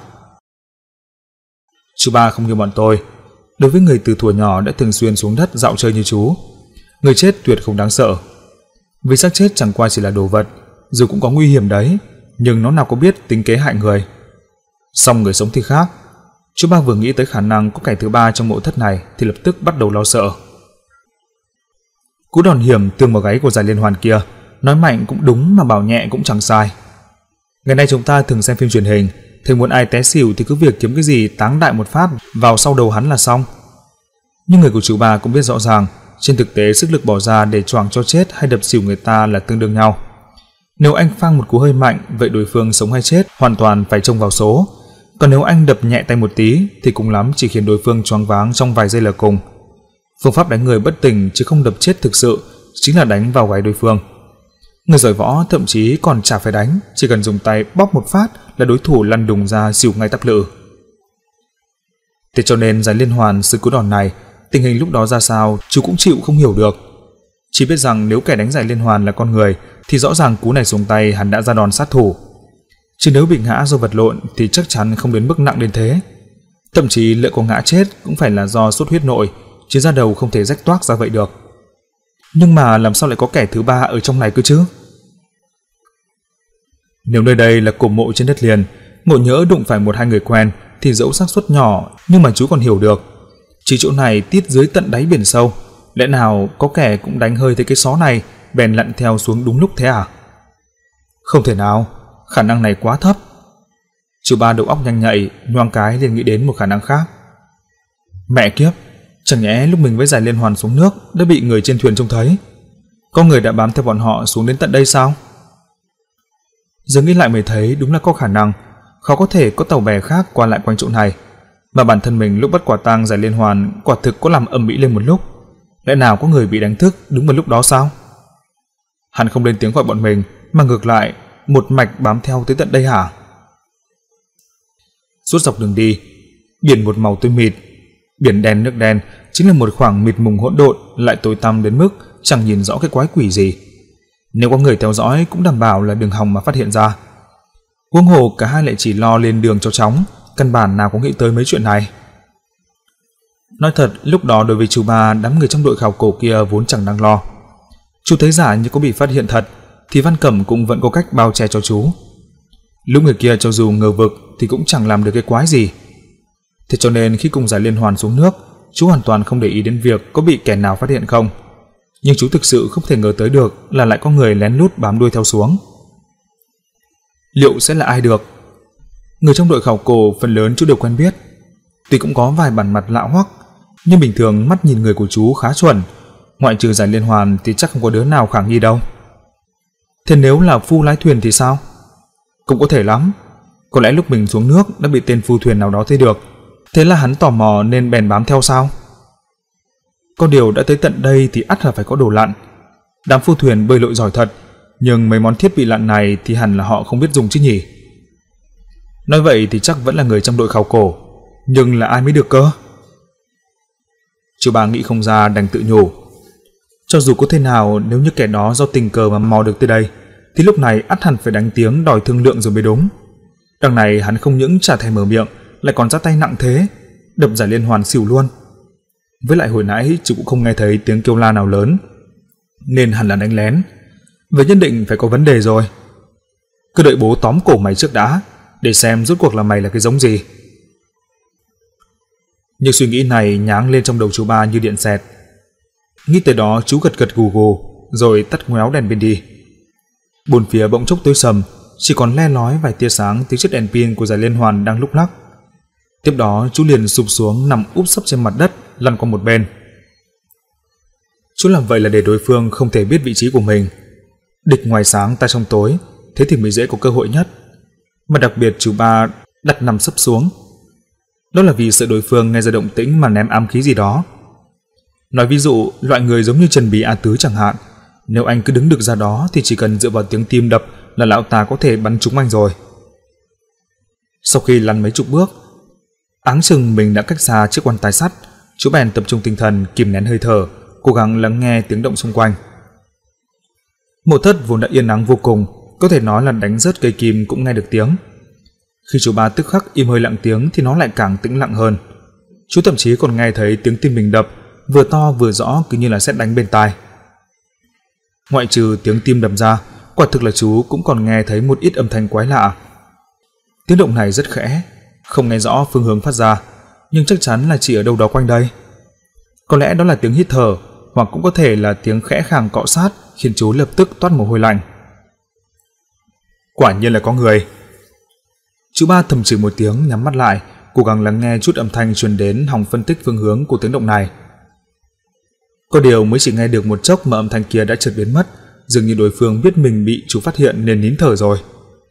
[SPEAKER 1] Chú ba không như bọn tôi, đối với người từ thuở nhỏ đã thường xuyên xuống đất dạo chơi như chú, người chết tuyệt không đáng sợ. Vì xác chết chẳng qua chỉ là đồ vật, dù cũng có nguy hiểm đấy, nhưng nó nào có biết tính kế hại người. Song người sống thì khác. Chú ba vừa nghĩ tới khả năng có kẻ thứ ba trong mộ thất này thì lập tức bắt đầu lo sợ. Cú đòn hiểm tương vào gáy của Giải Liên Hoàn kia, nói mạnh cũng đúng mà bảo nhẹ cũng chẳng sai. Ngày nay chúng ta thường xem phim truyền hình, thấy muốn ai té xỉu thì cứ việc kiếm cái gì táng đại một phát vào sau đầu hắn là xong. Nhưng người của chú ba cũng biết rõ ràng, trên thực tế sức lực bỏ ra để choàng cho chết hay đập xỉu người ta là tương đương nhau. Nếu anh phang một cú hơi mạnh, vậy đối phương sống hay chết hoàn toàn phải trông vào số. Còn nếu anh đập nhẹ tay một tí thì cùng lắm chỉ khiến đối phương choáng váng trong vài giây là cùng. Phương pháp đánh người bất tỉnh chứ không đập chết thực sự chính là đánh vào gáy đối phương. Người giỏi võ thậm chí còn chả phải đánh, chỉ cần dùng tay bóp một phát là đối thủ lăn đùng ra xỉu ngay tắp lự. Thế cho nên Giải Liên Hoàn sự cú đòn này, tình hình lúc đó ra sao chú cũng chịu không hiểu được. Chỉ biết rằng nếu kẻ đánh Giải Liên Hoàn là con người thì rõ ràng cú này xuống tay hắn đã ra đòn sát thủ. Chứ nếu bị ngã do vật lộn thì chắc chắn không đến mức nặng đến thế. Thậm chí lỡ có ngã chết cũng phải là do sốt huyết nội, chứ da đầu không thể rách toác ra vậy được. Nhưng mà làm sao lại có kẻ thứ ba ở trong này cơ chứ? Nếu nơi đây là cổ mộ trên đất liền, ngộ nhỡ đụng phải một hai người quen thì dẫu xác suất nhỏ nhưng mà chú còn hiểu được. Chỉ chỗ này tít dưới tận đáy biển sâu, lẽ nào có kẻ cũng đánh hơi thấy cái xó này bèn lặn theo xuống đúng lúc thế à? Không thể nào, khả năng này quá thấp. Chú ba đầu óc nhanh nhạy, nhoáng cái liền nghĩ đến một khả năng khác. Mẹ kiếp, chẳng nhẽ lúc mình với Giải Liên Hoàn xuống nước đã bị người trên thuyền trông thấy? Có người đã bám theo bọn họ xuống đến tận đây sao? Giờ nghĩ lại mới thấy đúng là có khả năng, khó có thể có tàu bè khác qua lại quanh chỗ này. Mà bản thân mình lúc bắt quả tang Giải Liên Hoàn quả thực có làm ầm ĩ lên một lúc. Lẽ nào có người bị đánh thức đúng vào lúc đó sao? Hắn không lên tiếng gọi bọn mình, mà ngược lại một mạch bám theo tới tận đây hả? Suốt dọc đường đi, biển một màu tối mịt, biển đen nước đen chính là một khoảng mịt mùng hỗn độn, lại tối tăm đến mức chẳng nhìn rõ cái quái quỷ gì. Nếu có người theo dõi cũng đảm bảo là đường hòng mà phát hiện ra. Huống hồ cả hai lại chỉ lo lên đường cho chóng, căn bản nào có nghĩ tới mấy chuyện này. Nói thật, lúc đó đối với chú Ba, đám người trong đội khảo cổ kia vốn chẳng đáng lo. Chú thấy giả như có bị phát hiện thật thì Văn Cẩm cũng vẫn có cách bao che cho chú. Lúc người kia cho dù ngờ vực thì cũng chẳng làm được cái quái gì. Thế cho nên khi cùng Giải Liên Hoàn xuống nước, chú hoàn toàn không để ý đến việc có bị kẻ nào phát hiện không. Nhưng chú thực sự không thể ngờ tới được là lại có người lén lút bám đuôi theo xuống. Liệu sẽ là ai được? Người trong đội khảo cổ phần lớn chú đều quen biết. Tuy cũng có vài bản mặt lạ hoắc, nhưng bình thường mắt nhìn người của chú khá chuẩn, ngoại trừ Giải Liên Hoàn thì chắc không có đứa nào khả nghi đâu. Thế nếu là phu lái thuyền thì sao? Cũng có thể lắm. Có lẽ lúc mình xuống nước đã bị tên phu thuyền nào đó thấy được, thế là hắn tò mò nên bèn bám theo sao? Có điều đã tới tận đây thì ắt là phải có đồ lặn. Đám phu thuyền bơi lội giỏi thật, nhưng mấy món thiết bị lặn này thì hẳn là họ không biết dùng chứ nhỉ? Nói vậy thì chắc vẫn là người trong đội khảo cổ, nhưng là ai mới được cơ? Chú Ba nghĩ không ra đành tự nhủ. Cho dù có thế nào, nếu như kẻ đó do tình cờ mà mò được tới đây, thì lúc này ắt hẳn phải đánh tiếng đòi thương lượng rồi mới đúng. Đằng này hắn không những chả thèm mở miệng, lại còn ra tay nặng thế, đập Giải Liên Hoàn xỉu luôn. Với lại hồi nãy chú cũng không nghe thấy tiếng kêu la nào lớn, nên hẳn là đánh lén. Vậy nhất định phải có vấn đề rồi. Cứ đợi bố tóm cổ mày trước đã, để xem rốt cuộc là mày là cái giống gì. Nhưng suy nghĩ này nháng lên trong đầu chú Ba như điện xẹt. Nghĩ tới đó chú gật gật gù gù, rồi tắt ngoéo đèn pin đi. Bốn phía bỗng chốc tối sầm, chỉ còn le lói vài tia sáng từ chiếc đèn pin của Giải Liên Hoàn đang lúc lắc. Tiếp đó chú liền sụp xuống nằm úp sấp trên mặt đất, lăn qua một bên. Chú làm vậy là để đối phương không thể biết vị trí của mình. Địch ngoài sáng ta trong tối, thế thì mới dễ có cơ hội nhất. Mà đặc biệt chú Ba đặt nằm sấp xuống, đó là vì sợ đối phương nghe ra động tĩnh mà ném ám khí gì đó. Nói ví dụ, loại người giống như Trần Bì A Tứ chẳng hạn, nếu anh cứ đứng được ra đó thì chỉ cần dựa vào tiếng tim đập là lão ta có thể bắn trúng anh rồi. Sau khi lăn mấy chục bước, áng chừng mình đã cách xa chiếc quan tài sắt, chú bèn tập trung tinh thần kìm nén hơi thở, cố gắng lắng nghe tiếng động xung quanh. Mộ thất vốn đã yên ắng vô cùng, có thể nói là đánh rớt cây kim cũng nghe được tiếng. Khi chú Ba tức khắc im hơi lặng tiếng thì nó lại càng tĩnh lặng hơn. Chú thậm chí còn nghe thấy tiếng tim mình đập, vừa to vừa rõ, cứ như là sét đánh bên tai. Ngoại trừ tiếng tim đập ra, quả thực là chú cũng còn nghe thấy một ít âm thanh quái lạ. Tiếng động này rất khẽ, không nghe rõ phương hướng phát ra, nhưng chắc chắn là chỉ ở đâu đó quanh đây. Có lẽ đó là tiếng hít thở, hoặc cũng có thể là tiếng khẽ khàng cọ sát, khiến chú lập tức toát mồ hôi lạnh. Quả nhiên là có người. Chú Ba thầm chửi một tiếng, nhắm mắt lại, cố gắng lắng nghe chút âm thanh truyền đến, hòng phân tích phương hướng của tiếng động này. Có điều mới chỉ nghe được một chốc mà âm thanh kia đã chợt biến mất, dường như đối phương biết mình bị chú phát hiện nên nín thở rồi.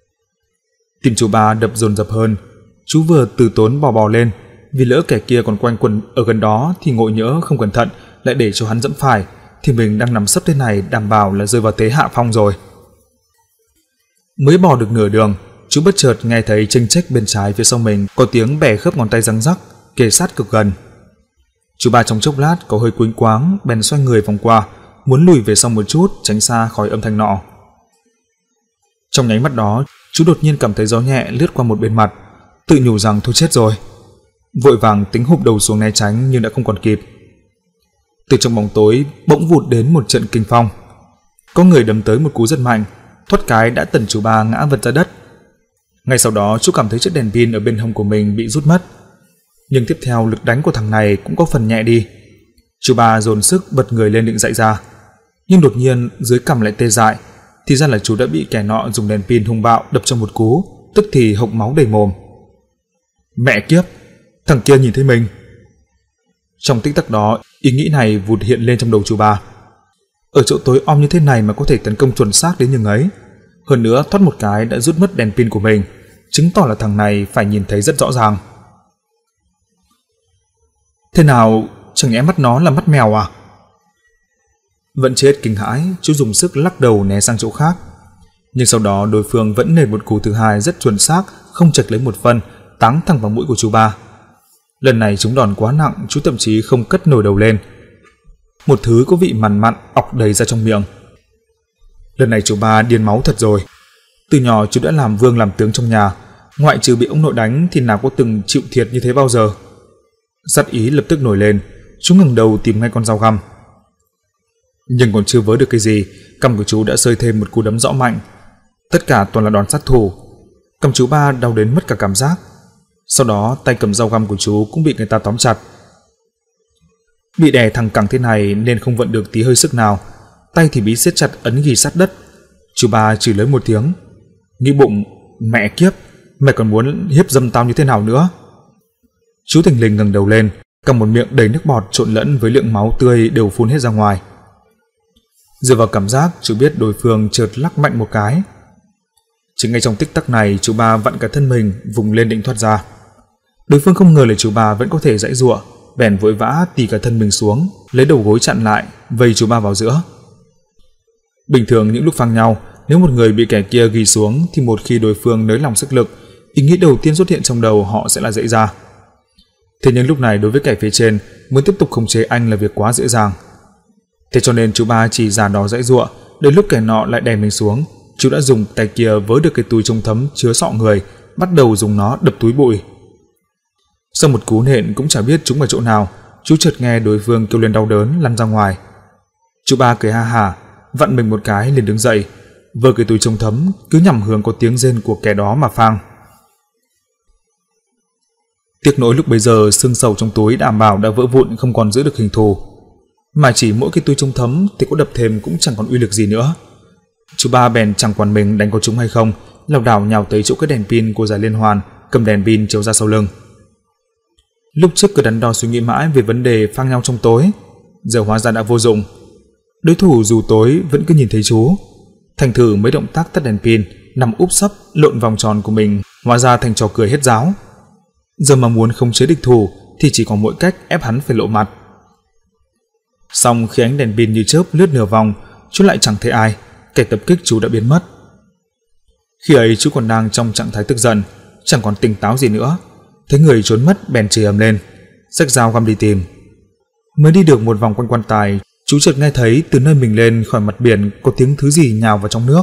[SPEAKER 1] Tim chú Ba đập dồn dập hơn, chú vừa từ tốn bò bò lên, vì lỡ kẻ kia còn quanh quẩn ở gần đó thì ngộ nhỡ không cẩn thận lại để cho hắn dẫm phải, thì mình đang nằm sấp thế này đảm bảo là rơi vào thế hạ phong rồi. Mới bò được nửa đường, chú bất chợt nghe thấy chênh chếch bên trái phía sau mình có tiếng bẻ khớp ngón tay răng rắc, kề sát cực gần. Chú Ba trong chốc lát có hơi quĩnh quáng, bèn xoay người vòng qua, muốn lùi về sau một chút, tránh xa khỏi âm thanh nọ. Trong nháy mắt đó, chú đột nhiên cảm thấy gió nhẹ lướt qua một bên mặt, tự nhủ rằng thôi chết rồi. Vội vàng tính hụp đầu xuống né tránh nhưng đã không còn kịp. Từ trong bóng tối bỗng vụt đến một trận kinh phong. Có người đấm tới một cú rất mạnh, thoát cái đã tẩn chú Ba ngã vật ra đất. Ngay sau đó chú cảm thấy chiếc đèn pin ở bên hông của mình bị rút mất. Nhưng tiếp theo lực đánh của thằng này cũng có phần nhẹ đi. Chú Ba dồn sức bật người lên định dậy ra, nhưng đột nhiên dưới cằm lại tê dại. Thì ra là chú đã bị kẻ nọ dùng đèn pin hung bạo đập cho một cú, tức thì hộc máu đầy mồm. Mẹ kiếp, thằng kia nhìn thấy mình. Trong tích tắc đó, ý nghĩ này vụt hiện lên trong đầu chú Ba. Ở chỗ tối om như thế này mà có thể tấn công chuẩn xác đến nhường ấy, hơn nữa thoát một cái đã rút mất đèn pin của mình, chứng tỏ là thằng này phải nhìn thấy rất rõ ràng. Thế nào, chẳng nhẽ mắt nó là mắt mèo à? Vẫn chết kinh hãi, chú dùng sức lắc đầu né sang chỗ khác. Nhưng sau đó đối phương vẫn nện một cú thứ hai rất chuẩn xác, không chệch lấy một phân, táng thẳng vào mũi của chú ba. Lần này chúng đòn quá nặng, chú thậm chí không cất nổi đầu lên. Một thứ có vị mặn mặn ọc đầy ra trong miệng. Lần này chú ba điên máu thật rồi. Từ nhỏ chú đã làm vương làm tướng trong nhà, ngoại trừ bị ông nội đánh thì nào có từng chịu thiệt như thế bao giờ. Sát ý lập tức nổi lên, chú ngẩng đầu tìm ngay con dao găm. Nhưng còn chưa vớ được cái gì, cằm của chú đã sơi thêm một cú đấm rõ mạnh. Tất cả toàn là đòn sát thủ. Cằm chú ba đau đến mất cả cảm giác. Sau đó tay cầm dao găm của chú cũng bị người ta tóm chặt. Bị đè thẳng cẳng thế này nên không vận được tí hơi sức nào, tay thì bị siết chặt ấn ghi sát đất. Chú ba chửi lớn một tiếng, nghĩ bụng, mẹ kiếp, mày còn muốn hiếp dâm tao như thế nào nữa? Chú thình lình ngẩng đầu lên, cầm một miệng đầy nước bọt trộn lẫn với lượng máu tươi đều phun hết ra ngoài. Dựa vào cảm giác, chú biết đối phương chợt lắc mạnh một cái. Chỉ ngay trong tích tắc này, chú ba vặn cả thân mình vùng lên định thoát ra. Đối phương không ngờ là chú ba vẫn có thể giãy giụa, bèn vội vã tì cả thân mình xuống, lấy đầu gối chặn lại, vây chú ba vào giữa. Bình thường những lúc phang nhau, nếu một người bị kẻ kia ghi xuống thì một khi đối phương nới lỏng sức lực, ý nghĩ đầu tiên xuất hiện trong đầu họ sẽ là dãy ra. Thế nhưng lúc này đối với kẻ phía trên, muốn tiếp tục khống chế anh là việc quá dễ dàng. Thế cho nên chú ba chỉ giả đò dãy giụa, đến lúc kẻ nọ lại đè mình xuống, chú đã dùng tay kia vớ được cái túi chống thấm chứa sọ người, bắt đầu dùng nó đập túi bụi. Sau một cú nện cũng chả biết trúng vào chỗ nào, chú chợt nghe đối phương kêu lên đau đớn lăn ra ngoài. Chú ba cười ha hả, vặn mình một cái liền đứng dậy, vơ cái túi chống thấm cứ nhằm hướng có tiếng rên của kẻ đó mà phang. Tiếc nỗi lúc bấy giờ xương sầu trong túi đảm bảo đã vỡ vụn, không còn giữ được hình thù, mà chỉ mỗi cái túi chống thấm thì có đập thêm cũng chẳng còn uy lực gì nữa. Chú ba bèn chẳng quản mình đánh có trúng hay không, lảo đảo nhào tới chỗ cái đèn pin của Giải Liên Hoàn, cầm đèn pin chiếu ra sau lưng. Lúc trước cứ đắn đo suy nghĩ mãi về vấn đề phang nhau trong tối, giờ hóa ra đã vô dụng. Đối thủ dù tối vẫn cứ nhìn thấy chú, thành thử mấy động tác tắt đèn pin, nằm úp sấp lộn vòng tròn của mình hóa ra thành trò cười hết giáo. Giờ mà muốn khống chế địch thủ thì chỉ có mỗi cách ép hắn phải lộ mặt. Xong khi ánh đèn pin như chớp lướt nửa vòng, chú lại chẳng thấy ai, kẻ tập kích chú đã biến mất. Khi ấy chú còn đang trong trạng thái tức giận, chẳng còn tỉnh táo gì nữa. Thấy người trốn mất bèn chửi ầm lên, xách dao găm đi tìm. Mới đi được một vòng quanh quan tài, chú chợt nghe thấy từ nơi mình lên khỏi mặt biển có tiếng thứ gì nhào vào trong nước.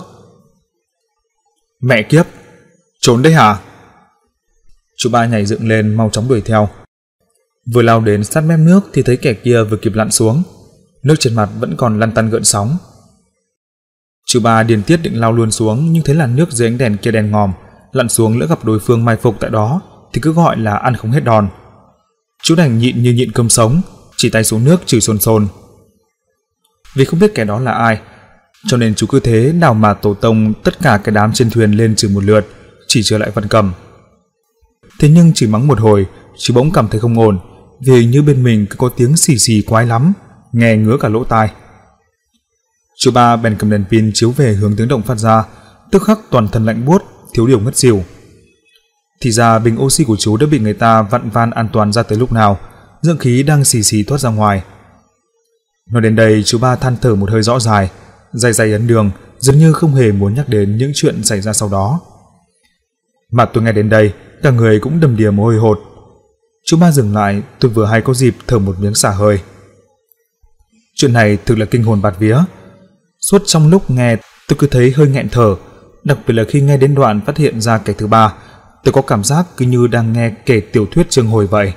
[SPEAKER 1] Mẹ kiếp, trốn đây hả? Chú ba nhảy dựng lên mau chóng đuổi theo. Vừa lao đến sát mép nước thì thấy kẻ kia vừa kịp lặn xuống, nước trên mặt vẫn còn lăn tăn gợn sóng. Chú ba điên tiết định lao luôn xuống, nhưng thấy là nước dưới ánh đèn kia đen ngòm, lặn xuống lỡ gặp đối phương mai phục tại đó thì cứ gọi là ăn không hết đòn. Chú đành nhịn như nhịn cơm sống, chỉ tay xuống nước chửi xôn xôn. Vì không biết kẻ đó là ai, cho nên chú cứ thế đào mà tổ tông tất cả cái đám trên thuyền lên chửi một lượt, chỉ trở lại Văn Cầm. Thế nhưng chỉ mắng một hồi, chú bỗng cảm thấy không ổn, vì như bên mình cứ có tiếng xì xì quái lắm, nghe ngứa cả lỗ tai. Chú ba bèn cầm đèn pin chiếu về hướng tiếng động phát ra, tức khắc toàn thân lạnh buốt, thiếu điều ngất xỉu. Thì ra bình oxy của chú đã bị người ta vặn van an toàn ra tới lúc nào, dưỡng khí đang xì xì thoát ra ngoài. Nói đến đây, chú ba than thở một hơi rõ dài, day day ấn đường, dường như không hề muốn nhắc đến những chuyện xảy ra sau đó. Mà tôi nghe đến đây, cả người cũng đầm đìa mồ hôi hột. Chú ba dừng lại, tôi vừa hay có dịp thở một miếng xả hơi. Chuyện này thực là kinh hồn bạt vía. Suốt trong lúc nghe, tôi cứ thấy hơi nghẹn thở, đặc biệt là khi nghe đến đoạn phát hiện ra kẻ thứ ba, tôi có cảm giác cứ như đang nghe kể tiểu thuyết chương hồi vậy.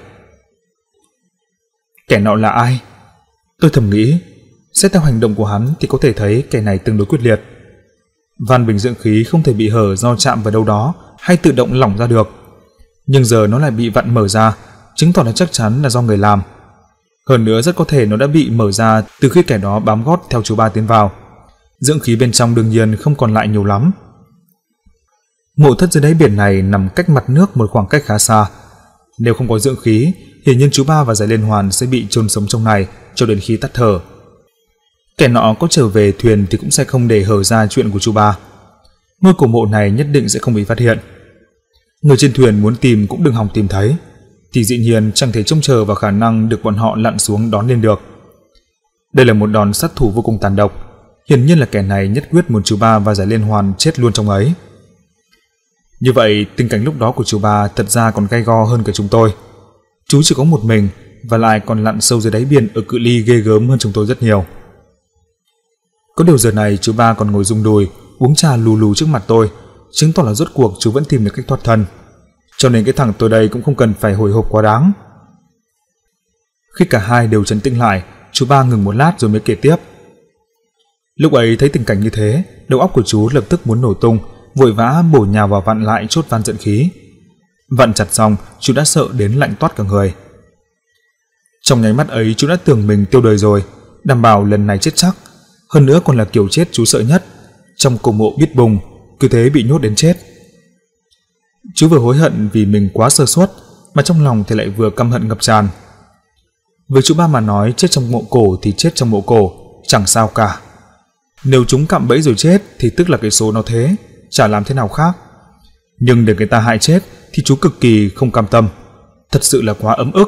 [SPEAKER 1] Kẻ nọ là ai? Tôi thầm nghĩ, xét theo hành động của hắn thì có thể thấy kẻ này tương đối quyết liệt. Van bình dưỡng khí không thể bị hở do chạm vào đâu đó hay tự động lỏng ra được, nhưng giờ nó lại bị vặn mở ra, chứng tỏ là chắc chắn là do người làm. Hơn nữa rất có thể nó đã bị mở ra từ khi kẻ đó bám gót theo chú ba tiến vào. Dưỡng khí bên trong đương nhiên không còn lại nhiều lắm. Mộ thất dưới đáy biển này nằm cách mặt nước một khoảng cách khá xa. Nếu không có dưỡng khí, hiển nhiên chú ba và Giải Liên Hoàn sẽ bị chôn sống trong này cho đến khi tắt thở. Kẻ nọ có trở về thuyền thì cũng sẽ không để hở ra chuyện của chú ba. Ngôi cổ mộ này nhất định sẽ không bị phát hiện. Người trên thuyền muốn tìm cũng đừng hòng tìm thấy, thì dĩ nhiên chẳng thể trông chờ vào khả năng được bọn họ lặn xuống đón lên được. Đây là một đòn sát thủ vô cùng tàn độc. hiển nhiên là kẻ này nhất quyết muốn chú ba và Giải Liên Hoàn chết luôn trong ấy. Như vậy, tình cảnh lúc đó của chú ba thật ra còn gay go hơn cả chúng tôi. Chú chỉ có một mình và lại còn lặn sâu dưới đáy biển ở cự ly ghê gớm hơn chúng tôi rất nhiều. Có điều giờ này chú ba còn ngồi rung đùi, uống trà lù lù trước mặt tôi, chứng tỏ là rốt cuộc chú vẫn tìm được cách thoát thân. Cho nên cái thằng tôi đây cũng không cần phải hồi hộp quá đáng. Khi cả hai đều trấn tĩnh lại, chú ba ngừng một lát rồi mới kể tiếp. Lúc ấy thấy tình cảnh như thế, đầu óc của chú lập tức muốn nổ tung, vội vã bổ nhào vào vặn lại chốt van dẫn khí. Vặn chặt xong, chú đã sợ đến lạnh toát cả người. Trong nháy mắt ấy chú đã tưởng mình tiêu đời rồi, đảm bảo lần này chết chắc, hơn nữa còn là kiểu chết chú sợ nhất, trong cổ mộ biết bùng, cứ thế bị nhốt đến chết. Chú vừa hối hận vì mình quá sơ suất, mà trong lòng thì lại vừa căm hận ngập tràn. Với chú ba mà nói chết trong mộ cổ thì chết trong mộ cổ, chẳng sao cả. Nếu chúng cạm bẫy rồi chết thì tức là cái số nó thế, chả làm thế nào khác. Nhưng để người ta hại chết thì chú cực kỳ không cam tâm, thật sự là quá ấm ức.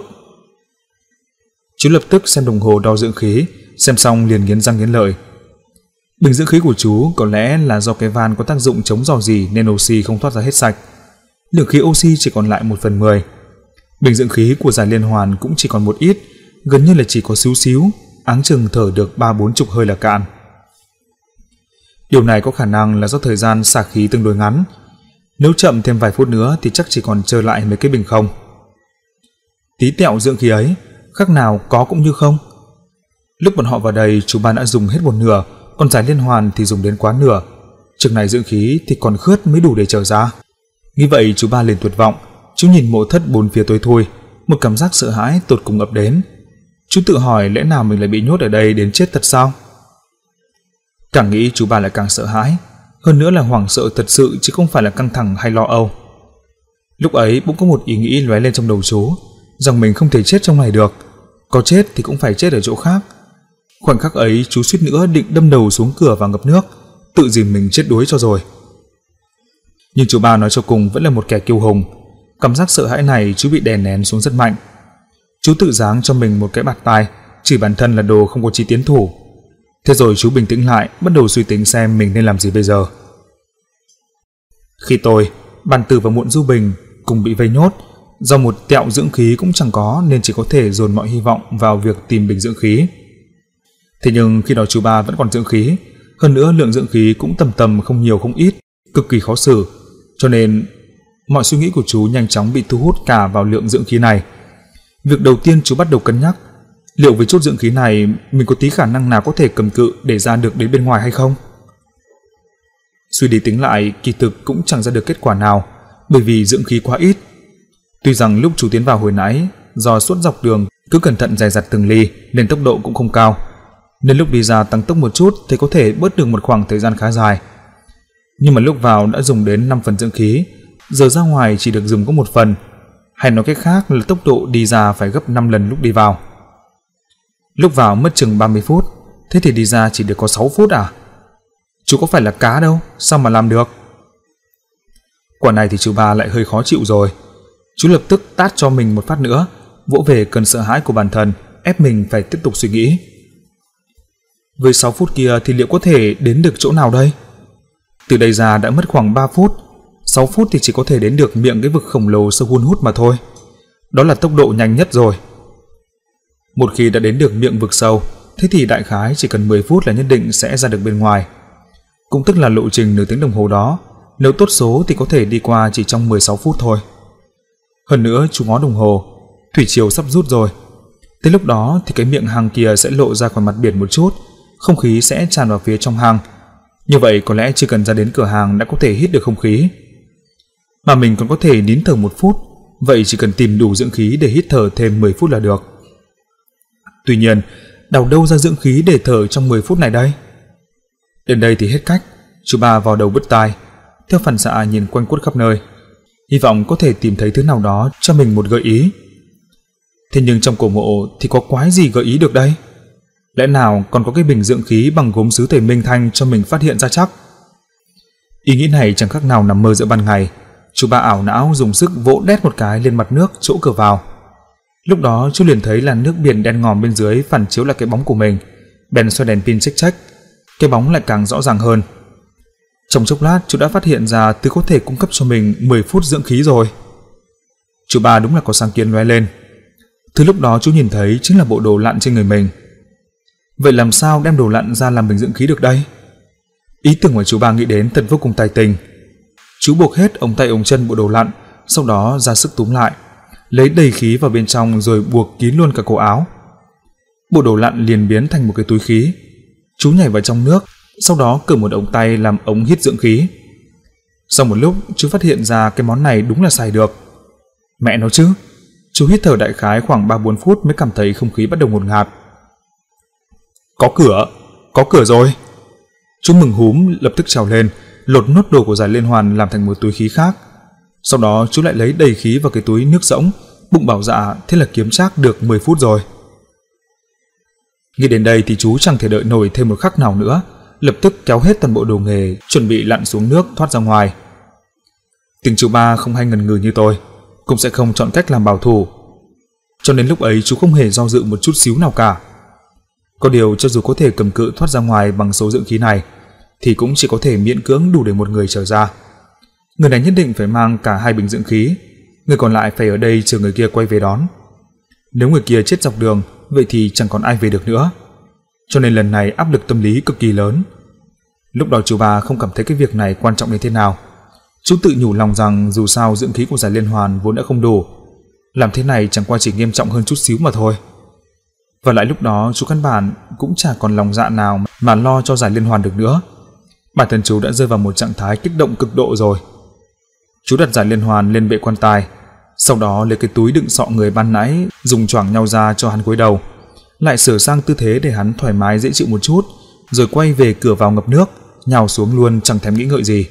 [SPEAKER 1] Chú lập tức xem đồng hồ đo dưỡng khí, xem xong liền nghiến răng nghiến lợi. Bình dưỡng khí của chú có lẽ là do cái van có tác dụng chống rò rỉ nên oxy không thoát ra hết sạch. Lượng khí oxy chỉ còn lại một phần mười. Bình dưỡng khí của Giải Liên Hoàn cũng chỉ còn một ít, gần như là chỉ có xíu xíu, áng chừng thở được ba bốn chục hơi là cạn. Điều này có khả năng là do thời gian xả khí tương đối ngắn. Nếu chậm thêm vài phút nữa thì chắc chỉ còn trơ lại mấy cái bình không. Tí tẹo dưỡng khí ấy, khác nào có cũng như không. Lúc bọn họ vào đây, chú ba đã dùng hết một nửa, còn Giải Liên Hoàn thì dùng đến quá nửa. Chừng này dưỡng khí thì còn khướt mới đủ để trở ra. Nghĩ vậy chú ba liền tuyệt vọng, chú nhìn mộ thất bốn phía tối thui, một cảm giác sợ hãi tột cùng ập đến. Chú tự hỏi lẽ nào mình lại bị nhốt ở đây đến chết thật sao? Càng nghĩ chú ba lại càng sợ hãi, hơn nữa là hoảng sợ thật sự chứ không phải là căng thẳng hay lo âu. Lúc ấy bỗng có một ý nghĩ lóe lên trong đầu chú, rằng mình không thể chết trong này được, có chết thì cũng phải chết ở chỗ khác. Khoảnh khắc ấy chú suýt nữa định đâm đầu xuống cửa và ngập nước, tự dìm mình chết đuối cho rồi. Nhưng chú ba nói cho cùng vẫn là một kẻ kiêu hùng, cảm giác sợ hãi này chú bị đè nén xuống rất mạnh. Chú tự giáng cho mình một cái bạt tai, chỉ bản thân là đồ không có chí tiến thủ. Thế rồi chú bình tĩnh lại, bắt đầu suy tính xem mình nên làm gì bây giờ. Khi tôi, Bàn Tử và Muộn Du Bình cùng bị vây nhốt, do một tẹo dưỡng khí cũng chẳng có nên chỉ có thể dồn mọi hy vọng vào việc tìm bình dưỡng khí. Thế nhưng khi đó chú ba vẫn còn dưỡng khí, hơn nữa lượng dưỡng khí cũng tầm tầm không nhiều không ít, cực kỳ khó xử, cho nên mọi suy nghĩ của chú nhanh chóng bị thu hút cả vào lượng dưỡng khí này. Việc đầu tiên chú bắt đầu cân nhắc, liệu với chút dưỡng khí này mình có tí khả năng nào có thể cầm cự để ra được đến bên ngoài hay không? Suy đi tính lại, kỳ thực cũng chẳng ra được kết quả nào, bởi vì dưỡng khí quá ít. Tuy rằng lúc chú tiến vào hồi nãy, do suốt dọc đường cứ cẩn thận dè dặt từng ly nên tốc độ cũng không cao, nên lúc đi ra tăng tốc một chút thì có thể bớt được một khoảng thời gian khá dài. Nhưng mà lúc vào đã dùng đến năm phần dưỡng khí, giờ ra ngoài chỉ được dùng có một phần, hay nói cách khác là tốc độ đi ra phải gấp năm lần lúc đi vào. Lúc vào mất chừng ba mươi phút, thế thì đi ra chỉ được có sáu phút à? Chú có phải là cá đâu, sao mà làm được? Quả này thì chú ba lại hơi khó chịu rồi. Chú lập tức tát cho mình một phát nữa, vỗ về cơn sợ hãi của bản thân, ép mình phải tiếp tục suy nghĩ. Với sáu phút kia thì liệu có thể đến được chỗ nào đây? Từ đây ra đã mất khoảng ba phút, sáu phút thì chỉ có thể đến được miệng cái vực khổng lồ sâu hun hút mà thôi. Đó là tốc độ nhanh nhất rồi. Một khi đã đến được miệng vực sâu, thế thì đại khái chỉ cần mười phút là nhất định sẽ ra được bên ngoài. Cũng tức là lộ trình nửa tiếng đồng hồ đó, nếu tốt số thì có thể đi qua chỉ trong mười sáu phút thôi. Hơn nữa chú ngó đồng hồ, thủy triều sắp rút rồi. Tới lúc đó thì cái miệng hang kia sẽ lộ ra khỏi mặt biển một chút, không khí sẽ tràn vào phía trong hang. Như vậy có lẽ chỉ cần ra đến cửa hàng đã có thể hít được không khí. Mà mình còn có thể nín thở một phút, vậy chỉ cần tìm đủ dưỡng khí để hít thở thêm mười phút là được. Tuy nhiên, đào đâu ra dưỡng khí để thở trong mười phút này đây? Đến đây thì hết cách, chú ba vào đầu bứt tai, theo phản xạ nhìn quanh quất khắp nơi, hy vọng có thể tìm thấy thứ nào đó cho mình một gợi ý. Thế nhưng trong cổ mộ thì có quái gì gợi ý được đây? Lẽ nào còn có cái bình dưỡng khí bằng gốm sứ Tề Minh Thanh cho mình phát hiện ra chắc? Ý nghĩ này chẳng khác nào nằm mơ giữa ban ngày. Chú ba ảo não dùng sức vỗ đét một cái lên mặt nước chỗ cửa vào. Lúc đó chú liền thấy là nước biển đen ngòm bên dưới phản chiếu lại cái bóng của mình, bèn xoay đèn pin chếch chếch. cái bóng lại càng rõ ràng hơn. Trong chốc lát chú đã phát hiện ra thứ có thể cung cấp cho mình mười phút dưỡng khí rồi. Chú ba đúng là có sáng kiến lóe lên. Thứ lúc đó chú nhìn thấy chính là bộ đồ lặn trên người mình. Vậy làm sao đem đồ lặn ra làm bình dưỡng khí được đây? Ý tưởng mà chú ba nghĩ đến thật vô cùng tài tình. Chú buộc hết ống tay ống chân bộ đồ lặn, sau đó ra sức túm lại, lấy đầy khí vào bên trong rồi buộc kín luôn cả cổ áo. Bộ đồ lặn liền biến thành một cái túi khí. Chú nhảy vào trong nước, sau đó cởi một ống tay làm ống hít dưỡng khí. Sau một lúc chú phát hiện ra cái món này đúng là xài được. Mẹ nó chứ, chú hít thở đại khái khoảng ba bốn phút mới cảm thấy không khí bắt đầu ngột ngạt. Có cửa, có cửa rồi. Chú mừng húm lập tức trèo lên, lột nốt đồ của Giải Liên Hoàn làm thành một túi khí khác. Sau đó chú lại lấy đầy khí vào cái túi nước rỗng, bụng bảo dạ thế là kiếm trác được mười phút rồi. Nghĩ đến đây thì chú chẳng thể đợi nổi thêm một khắc nào nữa, lập tức kéo hết toàn bộ đồ nghề, chuẩn bị lặn xuống nước thoát ra ngoài. Tình chú ba không hay ngần ngừ như tôi, cũng sẽ không chọn cách làm bảo thủ. Cho nên lúc ấy chú không hề do dự một chút xíu nào cả. Có điều cho dù có thể cầm cự thoát ra ngoài bằng số dưỡng khí này, thì cũng chỉ có thể miễn cưỡng đủ để một người trở ra. Người này nhất định phải mang cả hai bình dưỡng khí, người còn lại phải ở đây chờ người kia quay về đón. Nếu người kia chết dọc đường, vậy thì chẳng còn ai về được nữa. Cho nên lần này áp lực tâm lý cực kỳ lớn. Lúc đó chú ba không cảm thấy cái việc này quan trọng đến thế nào. Chú tự nhủ lòng rằng dù sao dưỡng khí của Giải Liên Hoàn vốn đã không đủ, làm thế này chẳng qua chỉ nghiêm trọng hơn chút xíu mà thôi. Và lại lúc đó chú căn bản cũng chả còn lòng dạ nào mà lo cho Giải Liên Hoàn được nữa. Bản thân chú đã rơi vào một trạng thái kích động cực độ rồi. Chú đặt Giải Liên Hoàn lên bệ quan tài, sau đó lấy cái túi đựng sọ người ban nãy dùng choàng nhau ra cho hắn gối đầu, lại sửa sang tư thế để hắn thoải mái dễ chịu một chút, rồi quay về cửa vào ngập nước, nhào xuống luôn chẳng thèm nghĩ ngợi gì.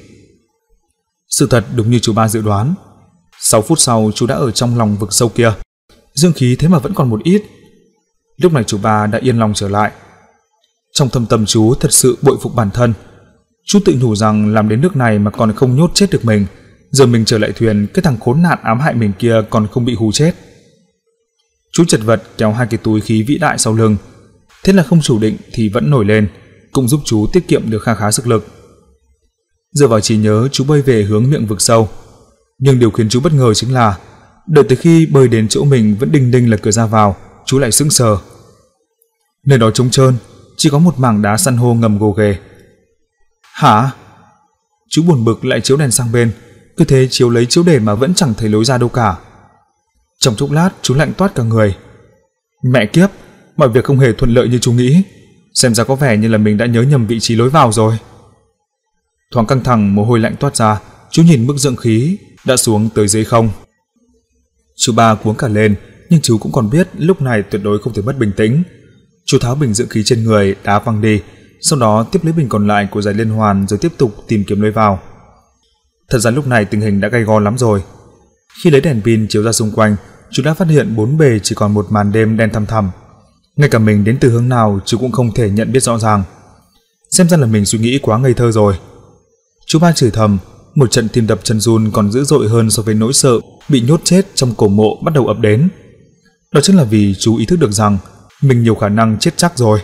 [SPEAKER 1] Sự thật đúng như chú ba dự đoán. Sáu phút sau chú đã ở trong lòng vực sâu kia. Dương khí thế mà vẫn còn một ít. Lúc này chú ba đã yên lòng trở lại. Trong thâm tâm chú thật sự bội phục bản thân. Chú tự nhủ rằng làm đến nước này mà còn không nhốt chết được mình, giờ mình trở lại thuyền, cái thằng khốn nạn ám hại mình kia còn không bị hù chết. Chú chật vật kéo hai cái túi khí vĩ đại sau lưng, thế là không chủ định thì vẫn nổi lên, cũng giúp chú tiết kiệm được kha khá sức lực. Dựa vào trí nhớ, chú bơi về hướng miệng vực sâu. Nhưng điều khiến chú bất ngờ chính là đợi tới khi bơi đến chỗ mình vẫn đinh đinh là cửa ra vào, chú lại sững sờ. Nơi đó trống trơn, chỉ có một mảng đá san hô ngầm gồ ghề. Hả? Chú buồn bực lại chiếu đèn sang bên, cứ thế chiếu lấy chiếu để mà vẫn chẳng thấy lối ra đâu cả. Trong chốc lát chú lạnh toát cả người. Mẹ kiếp, mọi việc không hề thuận lợi như chú nghĩ. Xem ra có vẻ như là mình đã nhớ nhầm vị trí lối vào rồi. Thoáng căng thẳng, mồ hôi lạnh toát ra, chú nhìn mức dưỡng khí đã xuống tới dưới không. Chú ba cuống cả lên, nhưng chú cũng còn biết lúc này tuyệt đối không thể mất bình tĩnh. Chú tháo bình dưỡng khí trên người đá văng đi, sau đó tiếp lấy bình còn lại của Giải Liên Hoàn rồi tiếp tục tìm kiếm lối vào. Thật ra lúc này tình hình đã gay go lắm rồi. Khi lấy đèn pin chiếu ra xung quanh, chú đã phát hiện bốn bề chỉ còn một màn đêm đen thăm thẳm. Ngay cả mình đến từ hướng nào chú cũng không thể nhận biết rõ ràng. Xem ra là mình suy nghĩ quá ngây thơ rồi. Chú ba chửi thầm, một trận tim đập chân run còn dữ dội hơn so với nỗi sợ bị nhốt chết trong cổ mộ bắt đầu ập đến. Đó chính là vì chú ý thức được rằng mình nhiều khả năng chết chắc rồi.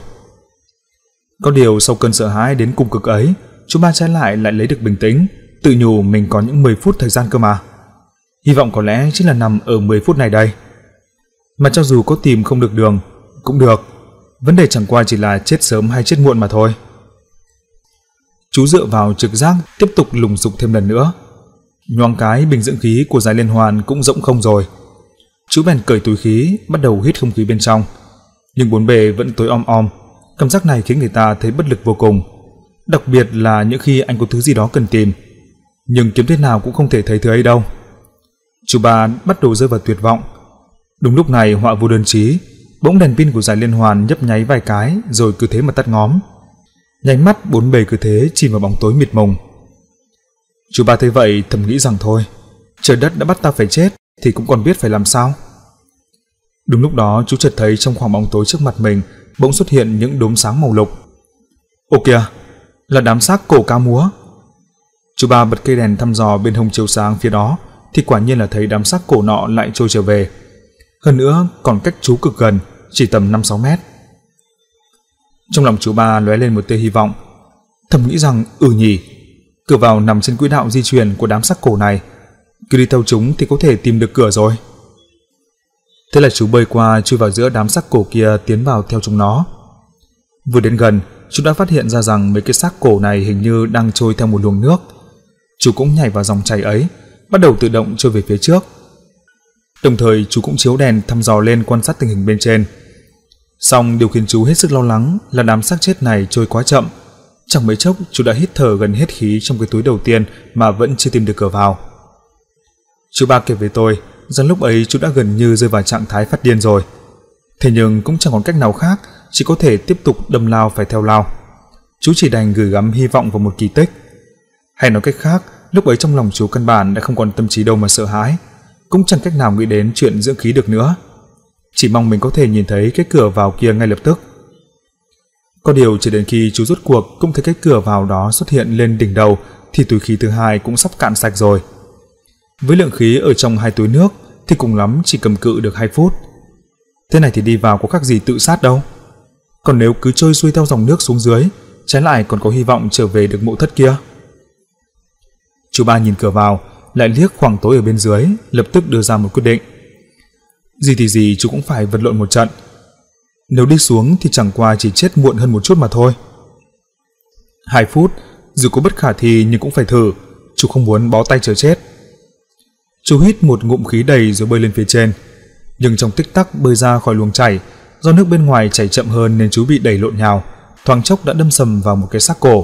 [SPEAKER 1] Có điều sau cơn sợ hãi đến cùng cực ấy, chú ba trái lại lại lấy được bình tĩnh, tự nhủ mình có những mười phút thời gian cơ mà. Hy vọng có lẽ chính là nằm ở mười phút này đây. Mà cho dù có tìm không được đường cũng được, vấn đề chẳng qua chỉ là chết sớm hay chết muộn mà thôi. Chú dựa vào trực giác tiếp tục lùng sục thêm lần nữa. Nhoáng cái bình dưỡng khí của Giải Liên Hoàn cũng rỗng không rồi. Chú bèn cởi túi khí, bắt đầu hít không khí bên trong. Nhưng bốn bề vẫn tối om om. Cảm giác này khiến người ta thấy bất lực vô cùng. Đặc biệt là những khi anh có thứ gì đó cần tìm, nhưng kiếm thế nào cũng không thể thấy thứ ấy đâu. Chú ba bắt đầu rơi vào tuyệt vọng. Đúng lúc này họa vô đơn chí, bỗng đèn pin của Giải Liên Hoàn nhấp nháy vài cái rồi cứ thế mà tắt ngóm. Nháy mắt bốn bề cứ thế chìm vào bóng tối mịt mùng. Chú ba thấy vậy thầm nghĩ rằng thôi, trời đất đã bắt ta phải chết thì cũng còn biết phải làm sao. Đúng lúc đó chú chợt thấy trong khoảng bóng tối trước mặt mình bỗng xuất hiện những đốm sáng màu lục. Ô kìa, là đám xác cổ cá múa. Chú ba bật cây đèn thăm dò bên hông chiếu sáng phía đó thì quả nhiên là thấy đám xác cổ nọ lại trôi trở về. Hơn nữa còn cách chú cực gần, chỉ tầm năm sáu mét. Trong lòng chú ba lóe lên một tia hy vọng, Thầm nghĩ rằng ừ nhỉ, cửa vào nằm trên quỹ đạo di chuyển của đám xác cổ này, cứ đi theo chúng thì có thể tìm được cửa rồi. Thế là chú bơi qua, chui vào giữa đám xác cổ kia, tiến vào theo chúng nó. Vừa đến gần, chú đã phát hiện ra rằng mấy cái xác cổ này hình như đang trôi theo một luồng nước. Chú cũng nhảy vào dòng chảy ấy, bắt đầu tự động trôi về phía trước. Đồng thời chú cũng chiếu đèn thăm dò lên quan sát tình hình bên trên. Song điều khiến chú hết sức lo lắng là đám xác chết này trôi quá chậm. Chẳng mấy chốc chú đã hít thở gần hết khí trong cái túi đầu tiên mà vẫn chưa tìm được cửa vào. Chú ba kể với tôi rằng lúc ấy chú đã gần như rơi vào trạng thái phát điên rồi. Thế nhưng cũng chẳng còn cách nào khác, chỉ có thể tiếp tục đâm lao phải theo lao. Chú chỉ đành gửi gắm hy vọng vào một kỳ tích. Hay nói cách khác, lúc ấy trong lòng chú căn bản đã không còn tâm trí đâu mà sợ hãi, cũng chẳng cách nào nghĩ đến chuyện dưỡng khí được nữa. Chỉ mong mình có thể nhìn thấy cái cửa vào kia ngay lập tức. Có điều chỉ đến khi chú rốt cuộc cũng thấy cái cửa vào đó xuất hiện lên đỉnh đầu thì túi khí thứ hai cũng sắp cạn sạch rồi. Với lượng khí ở trong hai túi nước thì cùng lắm chỉ cầm cự được hai phút. Thế này thì đi vào có khác gì tự sát đâu. Còn nếu cứ trôi xuôi theo dòng nước xuống dưới, trái lại còn có hy vọng trở về được mộ thất kia. Chú ba nhìn cửa vào, lại liếc khoảng tối ở bên dưới, lập tức đưa ra một quyết định. Gì thì gì chú cũng phải vật lộn một trận. Nếu đi xuống thì chẳng qua chỉ chết muộn hơn một chút mà thôi. Hai phút, dù có bất khả thi nhưng cũng phải thử, chú không muốn bó tay chờ chết. Chú hít một ngụm khí đầy rồi bơi lên phía trên. Nhưng trong tích tắc bơi ra khỏi luồng chảy, do nước bên ngoài chảy chậm hơn nên chú bị đẩy lộn nhào, thoáng chốc đã đâm sầm vào một cái xác cổ.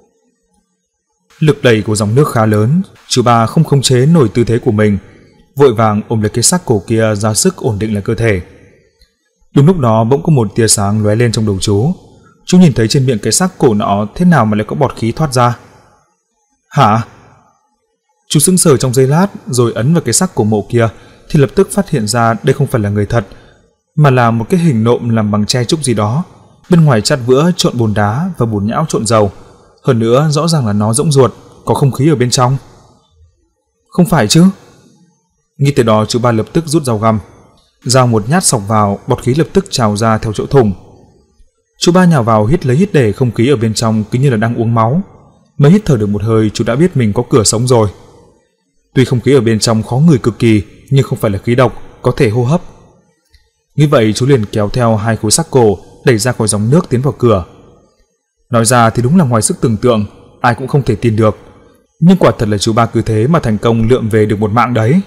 [SPEAKER 1] Lực đẩy của dòng nước khá lớn, chú ba không khống chế nổi tư thế của mình, vội vàng ôm lấy cái xác cổ kia ra sức ổn định lại cơ thể. Đúng lúc đó bỗng có một tia sáng lóe lên trong đầu chú. Chú nhìn thấy trên miệng cái xác cổ nọ thế nào mà lại có bọt khí thoát ra. Hả? Chú sững sờ trong giây lát rồi ấn vào cái xác cổ mộ kia thì lập tức phát hiện ra đây không phải là người thật, mà là một cái hình nộm làm bằng tre trúc gì đó, bên ngoài chát vữa trộn bùn đá và bùn nhão trộn dầu. Hơn nữa rõ ràng là nó rỗng ruột, có không khí ở bên trong. Không phải chứ? Nghĩ tới đó chú ba lập tức rút dao găm, dao một nhát xộc vào, bọt khí lập tức trào ra theo chỗ thủng. Chú ba nhào vào hít lấy hít để, không khí ở bên trong cứ như là đang uống máu. Mới hít thở được một hơi chú đã biết mình có cửa sống rồi. Tuy không khí ở bên trong khó ngửi cực kỳ nhưng không phải là khí độc, có thể hô hấp. Như vậy chú liền kéo theo hai khối xác cổ đẩy ra khỏi dòng nước tiến vào cửa. Nói ra thì đúng là ngoài sức tưởng tượng, ai cũng không thể tin được. Nhưng quả thật là chú ba cứ thế mà thành công lượm về được một mạng đấy.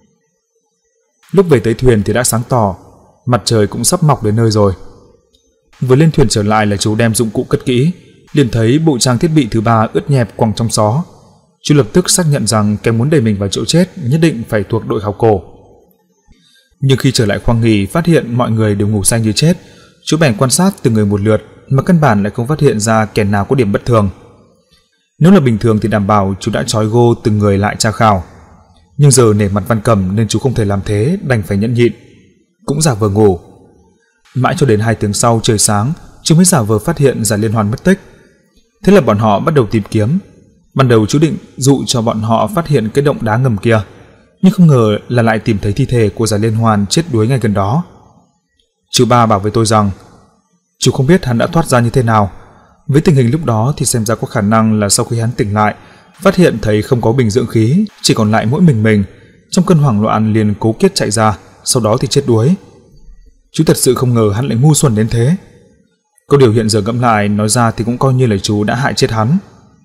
[SPEAKER 1] Lúc về tới thuyền thì đã sáng tỏ, mặt trời cũng sắp mọc đến nơi rồi. Vừa lên thuyền trở lại là chú đem dụng cụ cất kỹ, liền thấy bộ trang thiết bị thứ ba ướt nhẹp quăng trong xó. Chú lập tức xác nhận rằng cái muốn đẩy mình vào chỗ chết nhất định phải thuộc đội khảo cổ. Nhưng khi trở lại khoang nghỉ phát hiện mọi người đều ngủ say như chết, chú bèn quan sát từng người một lượt mà căn bản lại không phát hiện ra kẻ nào có điểm bất thường. Nếu là bình thường thì đảm bảo chú đã trói gô từng người lại tra khảo. Nhưng giờ nể mặt Văn Cẩm nên chú không thể làm thế, đành phải nhẫn nhịn, cũng giả vờ ngủ. Mãi cho đến hai tiếng sau trời sáng, chú mới giả vờ phát hiện Giải Liên Hoàn mất tích. Thế là bọn họ bắt đầu tìm kiếm. Ban đầu chú định dụ cho bọn họ phát hiện cái động đá ngầm kia, nhưng không ngờ là lại tìm thấy thi thể của Giải Liên Hoàn chết đuối ngay gần đó. Chú ba bảo với tôi rằng chú không biết hắn đã thoát ra như thế nào. Với tình hình lúc đó thì xem ra có khả năng là sau khi hắn tỉnh lại, phát hiện thấy không có bình dưỡng khí, chỉ còn lại mỗi mình mình, trong cơn hoảng loạn liền cố kiết chạy ra, sau đó thì chết đuối. Chú thật sự không ngờ hắn lại ngu xuẩn đến thế. Có điều hiện giờ ngẫm lại, nói ra thì cũng coi như là chú đã hại chết hắn.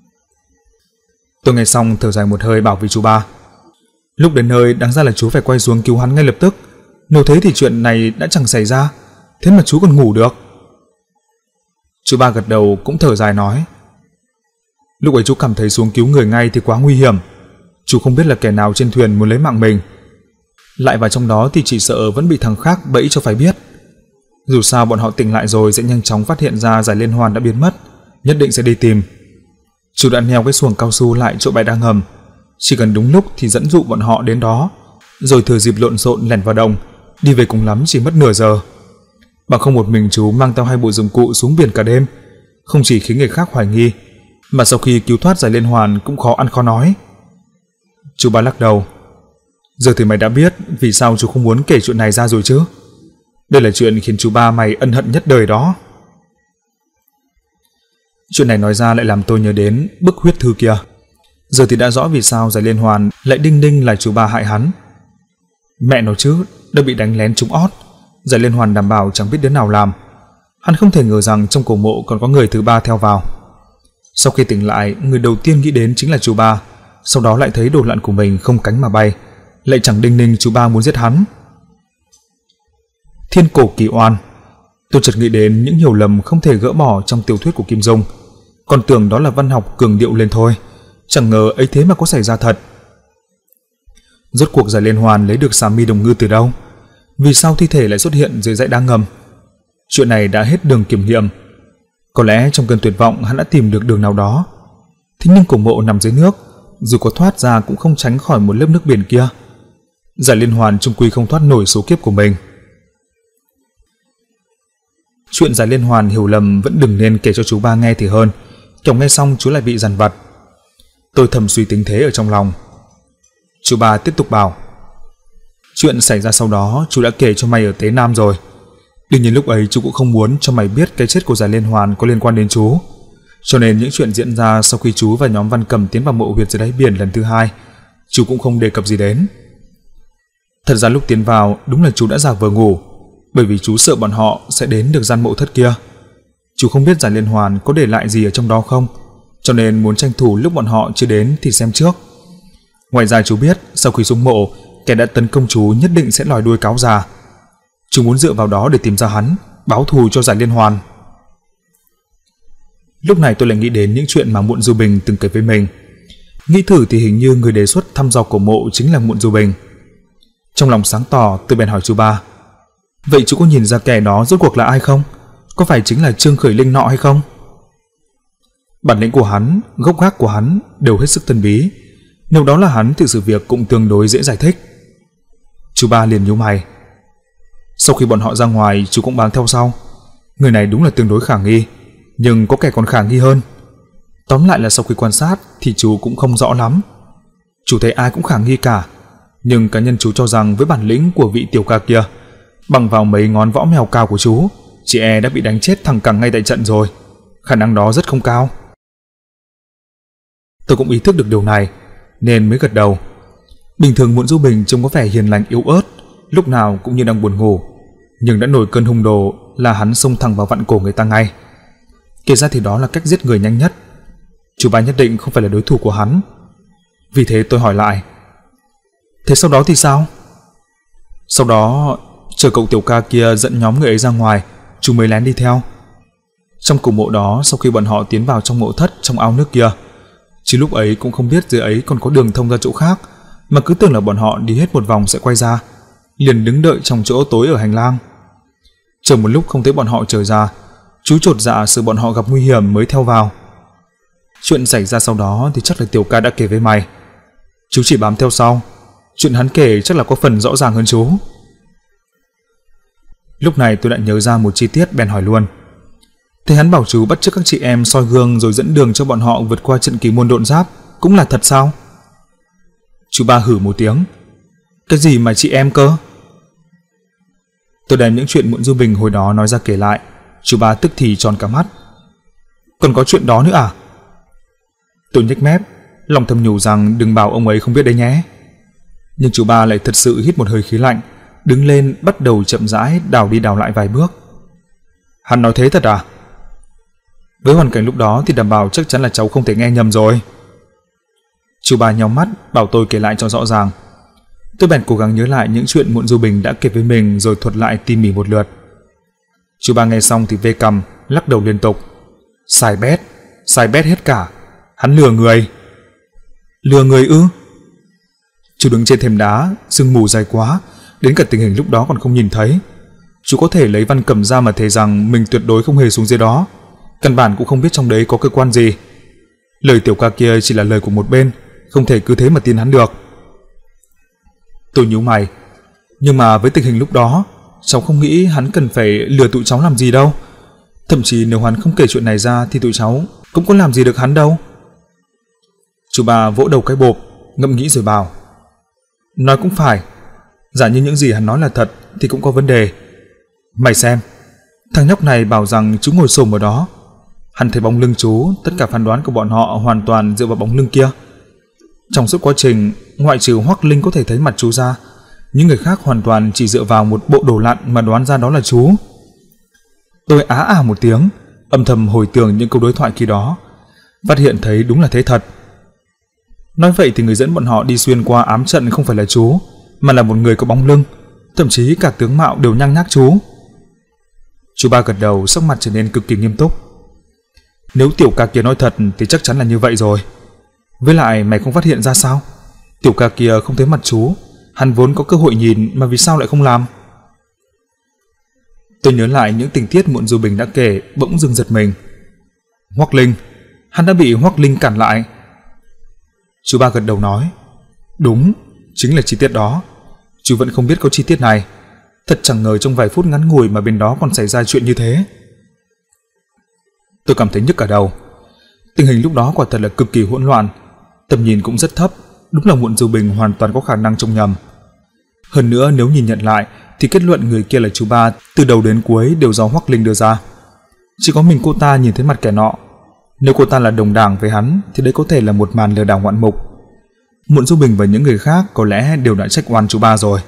[SPEAKER 1] Tôi nghe xong thở dài một hơi bảo với chú ba, lúc đến nơi đáng ra là chú phải quay xuống cứu hắn ngay lập tức. Nếu thế thì chuyện này đã chẳng xảy ra, thế mà chú còn ngủ được. Chú ba gật đầu cũng thở dài nói, lúc ấy chú cảm thấy xuống cứu người ngay thì quá nguy hiểm. Chú không biết là kẻ nào trên thuyền muốn lấy mạng mình, lại vào trong đó thì chỉ sợ vẫn bị thằng khác bẫy cho phải biết. Dù sao bọn họ tỉnh lại rồi sẽ nhanh chóng phát hiện ra Giải Liên Hoàn đã biến mất, nhất định sẽ đi tìm. Chú đã neo cái xuồng cao su lại chỗ bãi đá ngầm, chỉ cần đúng lúc thì dẫn dụ bọn họ đến đó, rồi thừa dịp lộn xộn lẻn vào đồng, đi về cùng lắm chỉ mất nửa giờ. Bằng không một mình chú mang theo hai bộ dụng cụ xuống biển cả đêm, không chỉ khiến người khác hoài nghi, mà sau khi cứu thoát Giải Liên Hoàn cũng khó ăn khó nói. Chú ba lắc đầu, giờ thì mày đã biết vì sao chú không muốn kể chuyện này ra rồi chứ. Đây là chuyện khiến chú ba mày ân hận nhất đời đó. Chuyện này nói ra lại làm tôi nhớ đến bức huyết thư kia. Giờ thì đã rõ vì sao Giải Liên Hoàn lại đinh ninh là chú ba hại hắn. Mẹ nó chứ, đã bị đánh lén trúng ót. Giải Liên Hoàn đảm bảo chẳng biết đứa nào làm. Hắn không thể ngờ rằng trong cổ mộ còn có người thứ ba theo vào. Sau khi tỉnh lại, người đầu tiên nghĩ đến chính là chú ba. Sau đó lại thấy đồ lặn của mình không cánh mà bay, lại chẳng đinh ninh chú ba muốn giết hắn. Thiên cổ kỳ oan. Tôi chợt nghĩ đến những hiểu lầm không thể gỡ bỏ trong tiểu thuyết của Kim Dung, còn tưởng đó là văn học cường điệu lên thôi, chẳng ngờ ấy thế mà có xảy ra thật. Rốt cuộc Giải Liên Hoàn lấy được xà mi đồng ngư từ đâu? Vì sao thi thể lại xuất hiện dưới dãy đá ngầm? Chuyện này đã hết đường kiểm nghiệm. Có lẽ trong cơn tuyệt vọng hắn đã tìm được đường nào đó. Thế nhưng cổ mộ nằm dưới nước, dù có thoát ra cũng không tránh khỏi một lớp nước biển kia. Giải Liên Hoàn chung quy không thoát nổi số kiếp của mình. Chuyện Giải Liên Hoàn hiểu lầm vẫn đừng nên kể cho chú ba nghe thì hơn, kiểu nghe xong chú lại bị dằn vặt. Tôi thầm suy tính thế ở trong lòng. Chú ba tiếp tục bảo: chuyện xảy ra sau đó chú đã kể cho mày ở Tế Nam rồi. Đương nhiên lúc ấy chú cũng không muốn cho mày biết cái chết của Giải Liên Hoàn có liên quan đến chú, cho nên những chuyện diễn ra sau khi chú và nhóm Văn Cầm tiến vào mộ huyệt dưới đáy biển lần thứ hai, chú cũng không đề cập gì đến. Thật ra lúc tiến vào đúng là chú đã giả vờ ngủ, bởi vì chú sợ bọn họ sẽ đến được gian mộ thất kia. Chú không biết Giải Liên Hoàn có để lại gì ở trong đó không, cho nên muốn tranh thủ lúc bọn họ chưa đến thì xem trước. Ngoài ra chú biết sau khi xuống mộ, kẻ đã tấn công chú nhất định sẽ lòi đuôi cáo già. Chú muốn dựa vào đó để tìm ra hắn, báo thù cho Giải Liên Hoàn. Lúc này tôi lại nghĩ đến những chuyện mà Muộn Du Bình từng kể với mình. Nghĩ thử thì hình như người đề xuất thăm dò cổ mộ chính là Muộn Du Bình. Trong lòng sáng tỏ, tôi bèn hỏi chú ba: vậy chú có nhìn ra kẻ đó rốt cuộc là ai không? Có phải chính là Trương Khởi Linh nọ hay không? Bản lĩnh của hắn, gốc gác của hắn đều hết sức thần bí. Nếu đó là hắn thì sự việc cũng tương đối dễ giải thích. Chú ba liền nhíu mày. Sau khi bọn họ ra ngoài, chú cũng bám theo sau. Người này đúng là tương đối khả nghi, nhưng có kẻ còn khả nghi hơn. Tóm lại là sau khi quan sát thì chú cũng không rõ lắm. Chú thấy ai cũng khả nghi cả, nhưng cá nhân chú cho rằng với bản lĩnh của vị tiểu ca kia, bằng vào mấy ngón võ mèo cao của chú, chị e đã bị đánh chết thẳng cẳng ngay tại trận rồi. Khả năng đó rất không cao. Tôi cũng ý thức được điều này nên mới gật đầu. Bình thường Muộn Du Bình trông có vẻ hiền lành yếu ớt, lúc nào cũng như đang buồn ngủ, nhưng đã nổi cơn hung đồ là hắn xông thẳng vào vặn cổ người ta ngay. Kể ra thì đó là cách giết người nhanh nhất. Chú ba nhất định không phải là đối thủ của hắn. Vì thế tôi hỏi lại: thế sau đó thì sao? Sau đó chờ cậu tiểu ca kia dẫn nhóm người ấy ra ngoài, chú mới lén đi theo. Trong cổ mộ đó, sau khi bọn họ tiến vào trong mộ thất trong ao nước kia, chứ lúc ấy cũng không biết dưới ấy còn có đường thông ra chỗ khác, mà cứ tưởng là bọn họ đi hết một vòng sẽ quay ra, liền đứng đợi trong chỗ tối ở hành lang. Chờ một lúc không thấy bọn họ trở ra, chú chột dạ sợ bọn họ gặp nguy hiểm mới theo vào. Chuyện xảy ra sau đó thì chắc là tiểu ca đã kể với mày. Chú chỉ bám theo sau, chuyện hắn kể chắc là có phần rõ ràng hơn chú. Lúc này tôi đã nhớ ra một chi tiết bèn hỏi luôn: thế hắn bảo chú bắt chước các chị em soi gương rồi dẫn đường cho bọn họ vượt qua trận kỳ môn độn giáp cũng là thật sao? Chú ba hử một tiếng: cái gì mà chị em cơ? Tôi đem những chuyện Muộn Du Bình hồi đó nói ra kể lại. Chú ba tức thì tròn cả mắt: còn có chuyện đó nữa à? Tôi nhếch mép, lòng thầm nhủ rằng đừng bảo ông ấy không biết đấy nhé. Nhưng chú ba lại thật sự hít một hơi khí lạnh, đứng lên bắt đầu chậm rãi đào đi đào lại vài bước. Hắn nói thế thật à? Với hoàn cảnh lúc đó thì đảm bảo chắc chắn là cháu không thể nghe nhầm rồi. Chú ba nhắm mắt bảo tôi kể lại cho rõ ràng. Tôi bèn cố gắng nhớ lại những chuyện Muộn Du Bình đã kể với mình rồi thuật lại tỉ mỉ một lượt. Chú ba nghe xong thì vê cằm, lắc đầu liên tục: sai bét, sai bét hết cả. Hắn lừa người. Lừa người ư? Chú đứng trên thềm đá, sương mù dày quá, đến cả tình hình lúc đó còn không nhìn thấy. Chú có thể lấy Văn Cẩm ra mà thề rằng mình tuyệt đối không hề xuống dưới đó, căn bản cũng không biết trong đấy có cơ quan gì. Lời tiểu ca kia chỉ là lời của một bên, không thể cứ thế mà tin hắn được. Tôi nhíu mày. Nhưng mà với tình hình lúc đó, cháu không nghĩ hắn cần phải lừa tụi cháu làm gì đâu. Thậm chí nếu hắn không kể chuyện này ra thì tụi cháu cũng có làm gì được hắn đâu. Chú ba vỗ đầu cái bộp, ngẫm nghĩ rồi bảo: nói cũng phải. Giả như những gì hắn nói là thật thì cũng có vấn đề. Mày xem, thằng nhóc này bảo rằng chú ngồi xổm ở đó. Hắn thấy bóng lưng chú, tất cả phán đoán của bọn họ hoàn toàn dựa vào bóng lưng kia. Trong suốt quá trình, ngoại trừ Hoắc Linh có thể thấy mặt chú ra, những người khác hoàn toàn chỉ dựa vào một bộ đồ lặn mà đoán ra đó là chú. Tôi á à một tiếng, âm thầm hồi tưởng những câu đối thoại khi đó, phát hiện thấy đúng là thế thật. Nói vậy thì người dẫn bọn họ đi xuyên qua ám trận không phải là chú, mà là một người có bóng lưng, thậm chí cả tướng mạo đều nhăng nhác chú. Chú Ba gật đầu, sắc mặt trở nên cực kỳ nghiêm túc. Nếu tiểu ca kia nói thật thì chắc chắn là như vậy rồi. Với lại mày không phát hiện ra sao? Tiểu ca kia không thấy mặt chú, hắn vốn có cơ hội nhìn mà vì sao lại không làm? Tôi nhớ lại những tình tiết Muộn Du Bình đã kể, bỗng dưng giật mình. Hoắc Linh, hắn đã bị Hoắc Linh cản lại. Chú Ba gật đầu nói, đúng, chính là chi tiết đó. Chú vẫn không biết có chi tiết này. Thật chẳng ngờ trong vài phút ngắn ngủi mà bên đó còn xảy ra chuyện như thế. Tôi cảm thấy nhức cả đầu. Tình hình lúc đó quả thật là cực kỳ hỗn loạn, tầm nhìn cũng rất thấp, đúng là Muộn Du Bình hoàn toàn có khả năng trông nhầm. Hơn nữa nếu nhìn nhận lại thì kết luận người kia là chú Ba từ đầu đến cuối đều do Hoắc Linh đưa ra. Chỉ có mình cô ta nhìn thấy mặt kẻ nọ. Nếu cô ta là đồng đảng với hắn thì đây có thể là một màn lừa đảo ngoạn mục. Muộn Du Bình và những người khác có lẽ đều đã trách oan chú Ba rồi.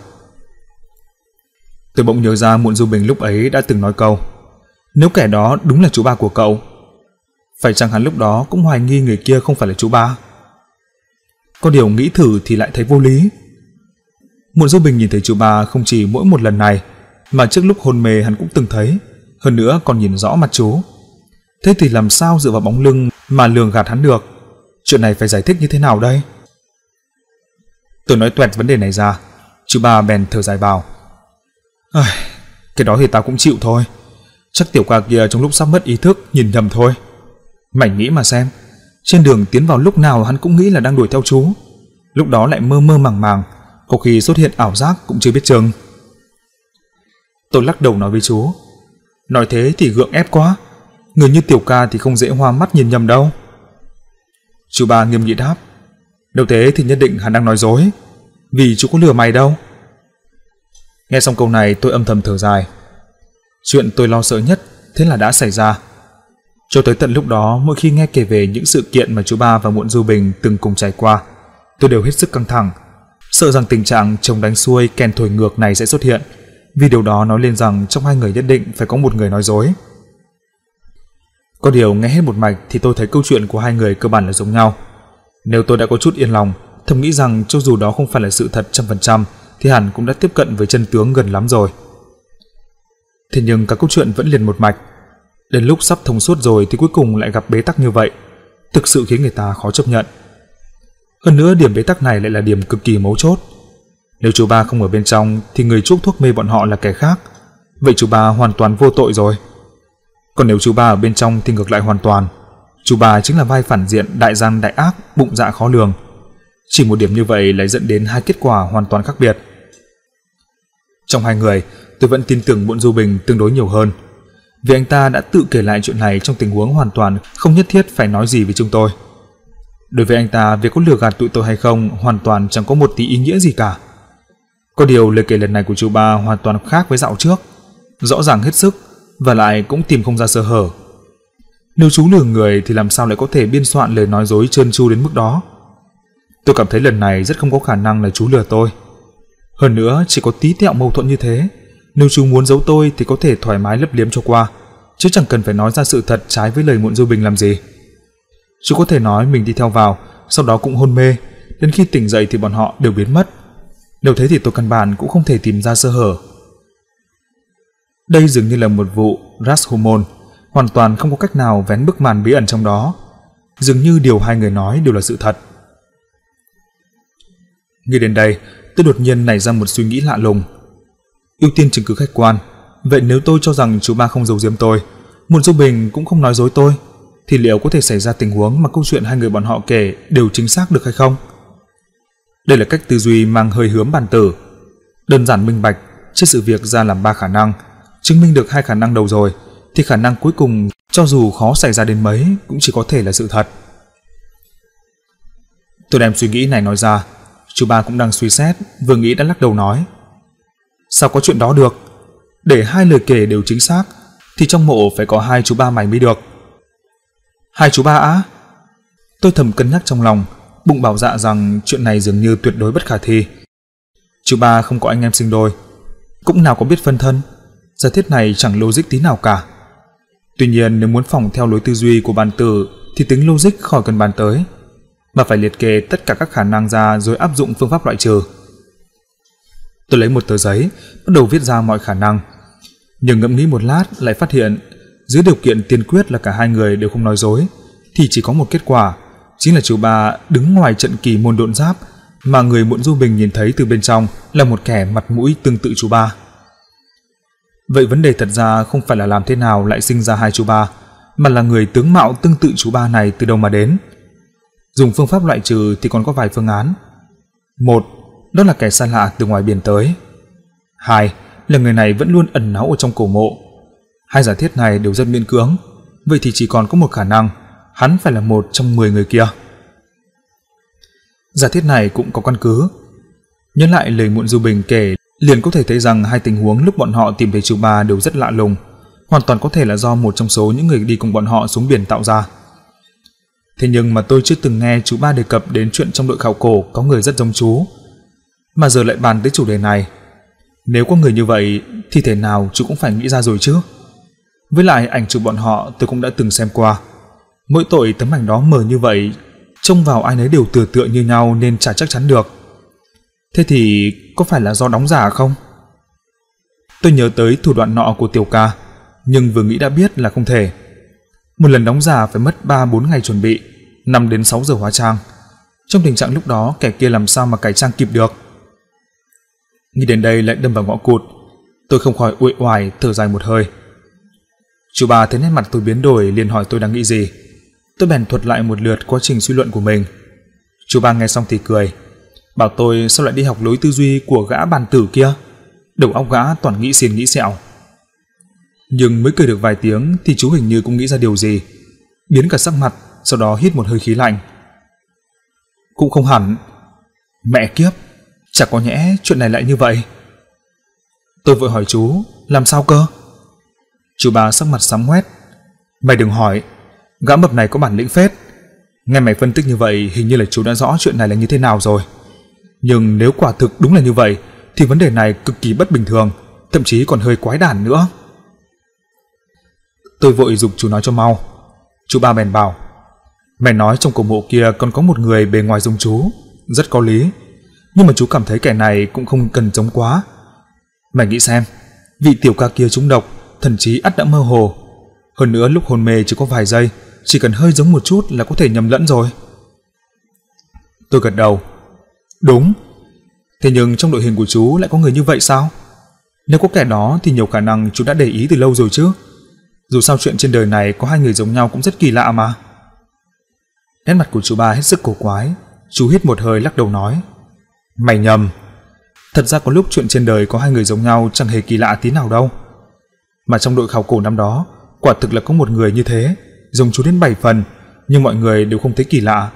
[SPEAKER 1] Tôi bỗng nhớ ra Muộn Du Bình lúc ấy đã từng nói câu, nếu kẻ đó đúng là chú Ba của cậu, phải chăng hắn lúc đó cũng hoài nghi người kia không phải là chú Ba? Có điều nghĩ thử thì lại thấy vô lý. Muộn Du Bình nhìn thấy chú Ba không chỉ mỗi một lần này, mà trước lúc hôn mê hắn cũng từng thấy, hơn nữa còn nhìn rõ mặt chú. Thế thì làm sao dựa vào bóng lưng mà lường gạt hắn được? Chuyện này phải giải thích như thế nào đây? Tôi nói toẹt vấn đề này ra, chú Ba bèn thở dài bảo, cái đó thì tao cũng chịu thôi. Chắc tiểu ca kia trong lúc sắp mất ý thức nhìn nhầm thôi. Mày nghĩ mà xem, trên đường tiến vào lúc nào hắn cũng nghĩ là đang đuổi theo chú, lúc đó lại mơ mơ màng màng, có khi xuất hiện ảo giác cũng chưa biết chừng. Tôi lắc đầu nói với chú, nói thế thì gượng ép quá, người như tiểu ca thì không dễ hoa mắt nhìn nhầm đâu. Chú Ba nghiêm nghị đáp, nếu thế thì nhất định hắn đang nói dối, vì chú có lừa mày đâu. Nghe xong câu này tôi âm thầm thở dài. Chuyện tôi lo sợ nhất thế là đã xảy ra. Cho tới tận lúc đó, mỗi khi nghe kể về những sự kiện mà chú Ba và Muộn Du Bình từng cùng trải qua, tôi đều hết sức căng thẳng, sợ rằng tình trạng chồng đánh xuôi kèn thổi ngược này sẽ xuất hiện, vì điều đó nói lên rằng trong hai người nhất định phải có một người nói dối. Có điều nghe hết một mạch thì tôi thấy câu chuyện của hai người cơ bản là giống nhau. Nếu tôi đã có chút yên lòng, thầm nghĩ rằng cho dù đó không phải là sự thật trăm phần trăm, thì hẳn cũng đã tiếp cận với chân tướng gần lắm rồi. Thế nhưng cả câu chuyện vẫn liền một mạch. Đến lúc sắp thông suốt rồi thì cuối cùng lại gặp bế tắc như vậy, thực sự khiến người ta khó chấp nhận. Hơn nữa điểm bế tắc này lại là điểm cực kỳ mấu chốt. Nếu chú Ba không ở bên trong thì người chuốc thuốc mê bọn họ là kẻ khác, vậy chú Ba hoàn toàn vô tội rồi. Còn nếu chú Ba ở bên trong thì ngược lại hoàn toàn, chú Ba chính là vai phản diện đại gian đại ác, bụng dạ khó lường. Chỉ một điểm như vậy lại dẫn đến hai kết quả hoàn toàn khác biệt. Trong hai người, tôi vẫn tin tưởng Muộn Du Bình tương đối nhiều hơn, vì anh ta đã tự kể lại chuyện này trong tình huống hoàn toàn không nhất thiết phải nói gì với chúng tôi. Đối với anh ta, việc có lừa gạt tụi tôi hay không hoàn toàn chẳng có một tí ý nghĩa gì cả. Có điều lời kể lần này của chú Ba hoàn toàn khác với dạo trước, rõ ràng hết sức, và lại cũng tìm không ra sơ hở. Nếu chú lừa người thì làm sao lại có thể biên soạn lời nói dối trơn tru đến mức đó? Tôi cảm thấy lần này rất không có khả năng là chú lừa tôi. Hơn nữa, chỉ có tí tẹo mâu thuẫn như thế, nếu chú muốn giấu tôi thì có thể thoải mái lấp liếm cho qua, chứ chẳng cần phải nói ra sự thật trái với lời Muộn Du Bình làm gì. Chú có thể nói mình đi theo vào, sau đó cũng hôn mê, đến khi tỉnh dậy thì bọn họ đều biến mất. Nếu thế thì tôi căn bản cũng không thể tìm ra sơ hở. Đây dường như là một vụ Rashomon, hoàn toàn không có cách nào vén bức màn bí ẩn trong đó. Dường như điều hai người nói đều là sự thật. Nghĩ đến đây, tôi đột nhiên nảy ra một suy nghĩ lạ lùng. Ưu tiên chứng cứ khách quan, vậy nếu tôi cho rằng chú Ba không giấu giếm tôi, Muộn Du Bình cũng không nói dối tôi, thì liệu có thể xảy ra tình huống mà câu chuyện hai người bọn họ kể đều chính xác được hay không? Đây là cách tư duy mang hơi hướng bàn tử, đơn giản minh bạch, chia sự việc ra làm ba khả năng, chứng minh được hai khả năng đầu rồi, thì khả năng cuối cùng cho dù khó xảy ra đến mấy cũng chỉ có thể là sự thật. Tôi đem suy nghĩ này nói ra, chú Ba cũng đang suy xét, vừa nghĩ đã lắc đầu nói, sao có chuyện đó được? Để hai lời kể đều chính xác thì trong mộ phải có hai chú Ba mày mới được. Hai chú ba á? Tôi thầm cân nhắc trong lòng, bụng bảo dạ rằng chuyện này dường như tuyệt đối bất khả thi. Chú ba không có anh em sinh đôi, cũng nào có biết phân thân, giả thiết này chẳng logic tí nào cả. Tuy nhiên nếu muốn phỏng theo lối tư duy của bàn tử thì tính logic khỏi cần bàn tới, mà phải liệt kê tất cả các khả năng ra rồi áp dụng phương pháp loại trừ. Tôi lấy một tờ giấy, bắt đầu viết ra mọi khả năng, nhưng ngẫm nghĩ một lát lại phát hiện dưới điều kiện tiên quyết là cả hai người đều không nói dối thì chỉ có một kết quả, chính là chú ba đứng ngoài trận kỳ môn độn giáp, mà người Muộn Du Bình nhìn thấy từ bên trong là một kẻ mặt mũi tương tự chú ba. Vậy vấn đề thật ra không phải là làm thế nào lại sinh ra hai chú ba, mà là người tướng mạo tương tự chú ba này từ đâu mà đến. Dùng phương pháp loại trừ thì còn có vài phương án. Một, đó là kẻ xa lạ từ ngoài biển tới. Hai, là người này vẫn luôn ẩn náu ở trong cổ mộ. Hai giả thiết này đều rất miễn cưỡng, vậy thì chỉ còn có một khả năng, hắn phải là một trong mười người kia. Giả thiết này cũng có căn cứ. Nhớ lại lời Muộn Du Bình kể, liền có thể thấy rằng hai tình huống lúc bọn họ tìm thấy chú ba đều rất lạ lùng, hoàn toàn có thể là do một trong số những người đi cùng bọn họ xuống biển tạo ra. Thế nhưng mà tôi chưa từng nghe chú ba đề cập đến chuyện trong đội khảo cổ có người rất giống chú, mà giờ lại bàn tới chủ đề này. Nếu có người như vậy thì thể nào chú cũng phải nghĩ ra rồi chứ. Với lại ảnh chụp bọn họ tôi cũng đã từng xem qua, mỗi tội tấm ảnh đó mờ như vậy, trông vào ai nấy đều tựa tựa như nhau nên chả chắc chắn được. Thế thì có phải là do đóng giả không? Tôi nhớ tới thủ đoạn nọ của Tiểu Ca, nhưng vừa nghĩ đã biết là không thể. Một lần đóng giả phải mất ba bốn ngày chuẩn bị, năm đến sáu giờ hóa trang. Trong tình trạng lúc đó kẻ kia làm sao mà cải trang kịp được. Nghĩ đến đây lại đâm vào ngõ cụt, tôi không khỏi uể oải thở dài một hơi. Chú ba thấy nét mặt tôi biến đổi liền hỏi tôi đang nghĩ gì. Tôi bèn thuật lại một lượt quá trình suy luận của mình. Chú ba nghe xong thì cười, bảo tôi sao lại đi học lối tư duy của gã bàn tử kia, đầu óc gã toàn nghĩ xiên nghĩ xẹo. Nhưng mới cười được vài tiếng thì chú hình như cũng nghĩ ra điều gì, biến cả sắc mặt, sau đó hít một hơi khí lạnh. Cũng không hẳn. Mẹ kiếp, chả có nhẽ chuyện này lại như vậy. Tôi vội hỏi chú, làm sao cơ? Chú ba sắc mặt sám hoét. Mày đừng hỏi, gã mập này có bản lĩnh phết. Nghe mày phân tích như vậy hình như là chú đã rõ chuyện này là như thế nào rồi. Nhưng nếu quả thực đúng là như vậy thì vấn đề này cực kỳ bất bình thường, thậm chí còn hơi quái đản nữa. Tôi vội giục chú nói cho mau. Chú ba bèn bảo, mày nói trong cổ mộ kia còn có một người bề ngoài giống chú, rất có lý, nhưng mà chú cảm thấy kẻ này cũng không cần giống quá. Mày nghĩ xem, vị Tiểu Ca kia trúng độc, thần trí ắt đã mơ hồ, hơn nữa lúc hôn mê chỉ có vài giây, chỉ cần hơi giống một chút là có thể nhầm lẫn rồi. Tôi gật đầu. Đúng. Thế nhưng trong đội hình của chú lại có người như vậy sao? Nếu có kẻ đó thì nhiều khả năng chú đã để ý từ lâu rồi chứ. Dù sao chuyện trên đời này có hai người giống nhau cũng rất kỳ lạ mà. Nét mặt của chú ba hết sức cổ quái. Chú hít một hơi lắc đầu nói, mày nhầm. Thật ra có lúc chuyện trên đời có hai người giống nhau chẳng hề kỳ lạ tí nào đâu. Mà trong đội khảo cổ năm đó quả thực là có một người như thế, giống chú đến bảy phần, nhưng mọi người đều không thấy kỳ lạ.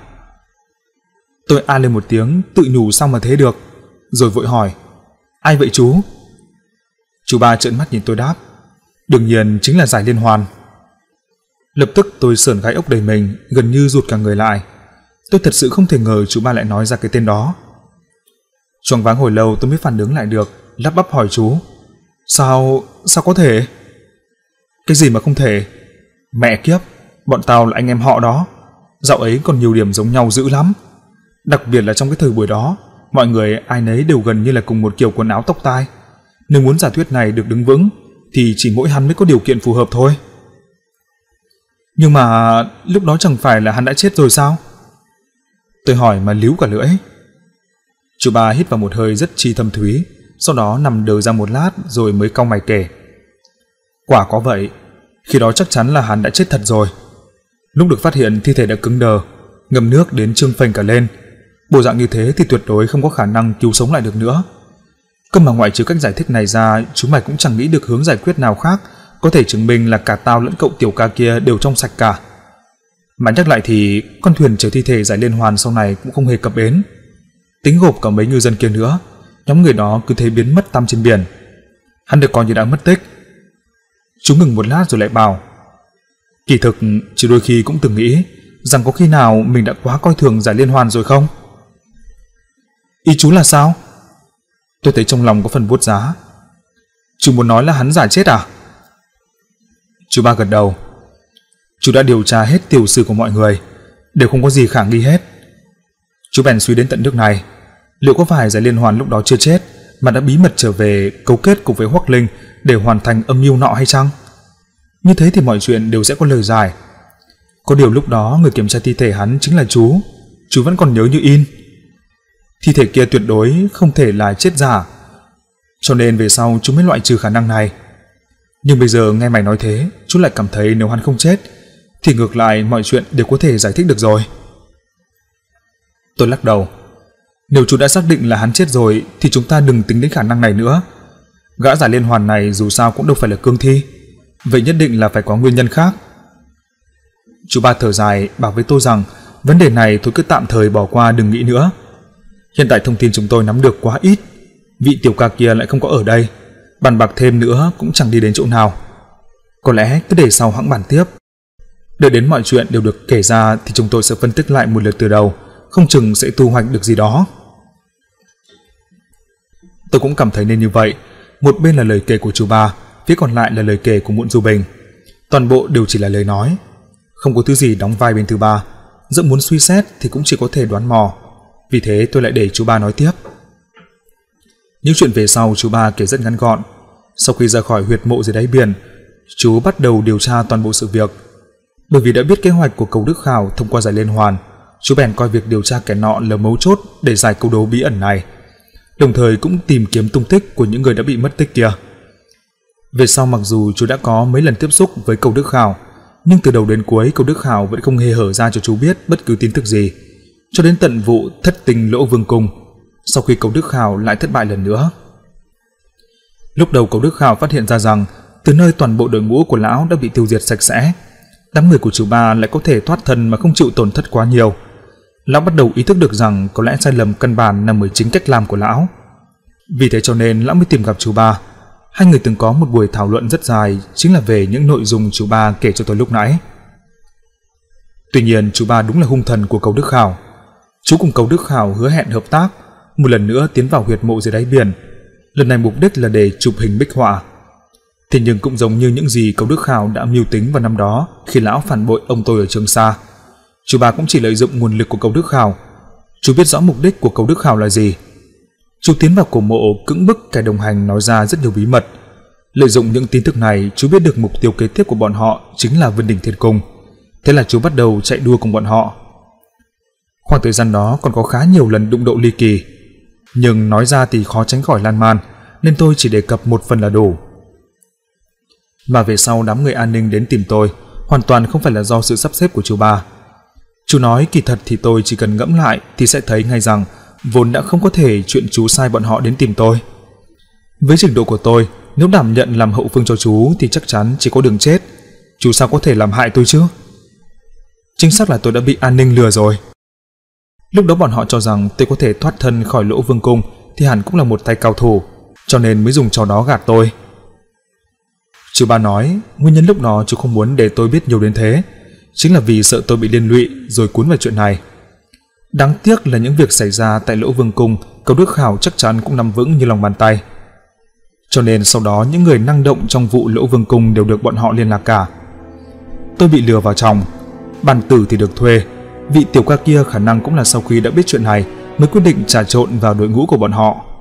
[SPEAKER 1] Tôi a lên một tiếng, tự nhủ sao mà thế được, rồi vội hỏi, ai vậy chú? Chú ba trợn mắt nhìn tôi đáp, đương nhiên chính là Giải Liên Hoàn. Lập tức tôi sởn gai ốc đầy mình, gần như rụt cả người lại. Tôi thật sự không thể ngờ chú ba lại nói ra cái tên đó. Choáng váng hồi lâu tôi mới phản ứng lại được, lắp bắp hỏi chú, sao, sao có thể? Cái gì mà không thể? Mẹ kiếp, bọn tao là anh em họ đó. Dạo ấy còn nhiều điểm giống nhau dữ lắm. Đặc biệt là trong cái thời buổi đó, mọi người ai nấy đều gần như là cùng một kiểu quần áo tóc tai. Nếu muốn giả thuyết này được đứng vững thì chỉ mỗi hắn mới có điều kiện phù hợp thôi. Nhưng mà lúc đó chẳng phải là hắn đã chết rồi sao? Tôi hỏi mà líu cả lưỡi. Chú ba hít vào một hơi rất chi thâm thúy, sau đó nằm đờ ra một lát rồi mới cau mày kể. Quả có vậy, khi đó chắc chắn là hắn đã chết thật rồi. Lúc được phát hiện thi thể đã cứng đờ, ngâm nước đến trương phình cả lên. Bộ dạng như thế thì tuyệt đối không có khả năng cứu sống lại được nữa. Cơ mà ngoại trừ cách giải thích này ra, chúng mày cũng chẳng nghĩ được hướng giải quyết nào khác có thể chứng minh là cả tao lẫn cậu Tiểu Ca kia đều trong sạch cả. Mà nhắc lại thì con thuyền chở thi thể Giải Liên Hoàn sau này cũng không hề cập bến. Tính gộp cả mấy ngư dân kia nữa, nhóm người đó cứ thế biến mất tăm trên biển. Hắn được coi như đã mất tích. Chú ngừng một lát rồi lại bảo, Kỳ thực, chỉ đôi khi cũng từng nghĩ rằng có khi nào mình đã quá coi thường giải liên hoàn rồi không? Ý chú là sao? Tôi thấy trong lòng có phần buốt giá. Chú muốn nói là hắn giả chết à? Chú ba gật đầu. Chú đã điều tra hết tiểu sử của mọi người, đều không có gì khả nghi hết. Chú bèn suy đến tận nước này, liệu có phải giải liên hoàn lúc đó chưa chết mà đã bí mật trở về cấu kết cùng với Hoắc Linh để hoàn thành âm mưu nọ hay chăng? Như thế thì mọi chuyện đều sẽ có lời giải. Có điều lúc đó người kiểm tra thi thể hắn chính là chú, chú vẫn còn nhớ như in. Thi thể kia tuyệt đối không thể là chết giả, cho nên về sau chú mới loại trừ khả năng này. Nhưng bây giờ nghe mày nói thế, chú lại cảm thấy nếu hắn không chết thì ngược lại mọi chuyện đều có thể giải thích được rồi. Tôi lắc đầu. Nếu chú đã xác định là hắn chết rồi thì chúng ta đừng tính đến khả năng này nữa. Gã giả liên hoàn này dù sao cũng đâu phải là cương thi, vậy nhất định là phải có nguyên nhân khác. Chú ba thở dài bảo với tôi rằng vấn đề này tôi cứ tạm thời bỏ qua, đừng nghĩ nữa. Hiện tại thông tin chúng tôi nắm được quá ít, vị tiểu ca kia lại không có ở đây, bàn bạc thêm nữa cũng chẳng đi đến chỗ nào. Có lẽ cứ để sau hãng bàn tiếp. Đợi đến mọi chuyện đều được kể ra thì chúng tôi sẽ phân tích lại một lượt từ đầu, không chừng sẽ thu hoạch được gì đó. Tôi cũng cảm thấy nên như vậy. Một bên là lời kể của chú ba, phía còn lại là lời kể của Muộn Du Bình. Toàn bộ đều chỉ là lời nói, không có thứ gì đóng vai bên thứ ba. Dẫu muốn suy xét thì cũng chỉ có thể đoán mò. Vì thế tôi lại để chú ba nói tiếp. Những chuyện về sau chú ba kể rất ngắn gọn. Sau khi ra khỏi huyệt mộ dưới đáy biển, chú bắt đầu điều tra toàn bộ sự việc. Bởi vì đã biết kế hoạch của Cầu Đức Khảo thông qua giải liên hoàn, chú bèn coi việc điều tra kẻ nọ là mấu chốt để giải câu đố bí ẩn này, đồng thời cũng tìm kiếm tung tích của những người đã bị mất tích kia. Về sau mặc dù chú đã có mấy lần tiếp xúc với Cầu Đức Khảo, nhưng từ đầu đến cuối Cầu Đức Khảo vẫn không hề hở ra cho chú biết bất cứ tin tức gì, cho đến tận vụ thất tình Lỗ Vương Cung, sau khi Cầu Đức Khảo lại thất bại lần nữa. Lúc đầu Cầu Đức Khảo phát hiện ra rằng từ nơi toàn bộ đội ngũ của lão đã bị tiêu diệt sạch sẽ, đám người của chú ba lại có thể thoát thân mà không chịu tổn thất quá nhiều. Lão bắt đầu ý thức được rằng có lẽ sai lầm căn bản nằm ở chính cách làm của lão. Vì thế cho nên lão mới tìm gặp chú ba. Hai người từng có một buổi thảo luận rất dài, chính là về những nội dung chú ba kể cho tôi lúc nãy. Tuy nhiên chú ba đúng là hung thần của Cầu Đức Khảo. Chú cùng Cầu Đức Khảo hứa hẹn hợp tác, một lần nữa tiến vào huyệt mộ dưới đáy biển. Lần này mục đích là để chụp hình bích họa. Thế nhưng cũng giống như những gì Cầu Đức Khảo đã mưu tính vào năm đó khi lão phản bội ông tôi ở Trường Sa, chú ba cũng chỉ lợi dụng nguồn lực của Cầu Đức Khảo. Chú biết rõ mục đích của Cầu Đức Khảo là gì. Chú tiến vào cổ mộ cưỡng bức kẻ đồng hành nói ra rất nhiều bí mật. Lợi dụng những tin tức này, chú biết được mục tiêu kế tiếp của bọn họ chính là Vân Đỉnh Thiên Cung. Thế là chú bắt đầu chạy đua cùng bọn họ. Khoảng thời gian đó còn có khá nhiều lần đụng độ ly kỳ, nhưng nói ra thì khó tránh khỏi lan man, nên tôi chỉ đề cập một phần là đủ. Mà về sau đám người an ninh đến tìm tôi hoàn toàn không phải là do sự sắp xếp của chú ba. Chú nói kỳ thật thì tôi chỉ cần ngẫm lại thì sẽ thấy ngay rằng vốn đã không có thể chuyện chú sai bọn họ đến tìm tôi. Với trình độ của tôi, nếu đảm nhận làm hậu phương cho chú thì chắc chắn chỉ có đường chết. Chú sao có thể làm hại tôi chứ? Chính xác là tôi đã bị an ninh lừa rồi. Lúc đó bọn họ cho rằng tôi có thể thoát thân khỏi Lỗ Vương Cung thì hẳn cũng là một tay cao thủ, cho nên mới dùng trò đó gạt tôi. Chú ba nói nguyên nhân lúc đó chú không muốn để tôi biết nhiều đến thế, chính là vì sợ tôi bị liên lụy rồi cuốn vào chuyện này. Đáng tiếc là những việc xảy ra tại Lỗ Vương Cung, Cầu Đức Khảo chắc chắn cũng nắm vững như lòng bàn tay. Cho nên sau đó những người năng động trong vụ Lỗ Vương Cung đều được bọn họ liên lạc cả. Tôi bị lừa vào chồng, bàn tử thì được thuê. Vị tiểu ca kia khả năng cũng là sau khi đã biết chuyện này mới quyết định trà trộn vào đội ngũ của bọn họ.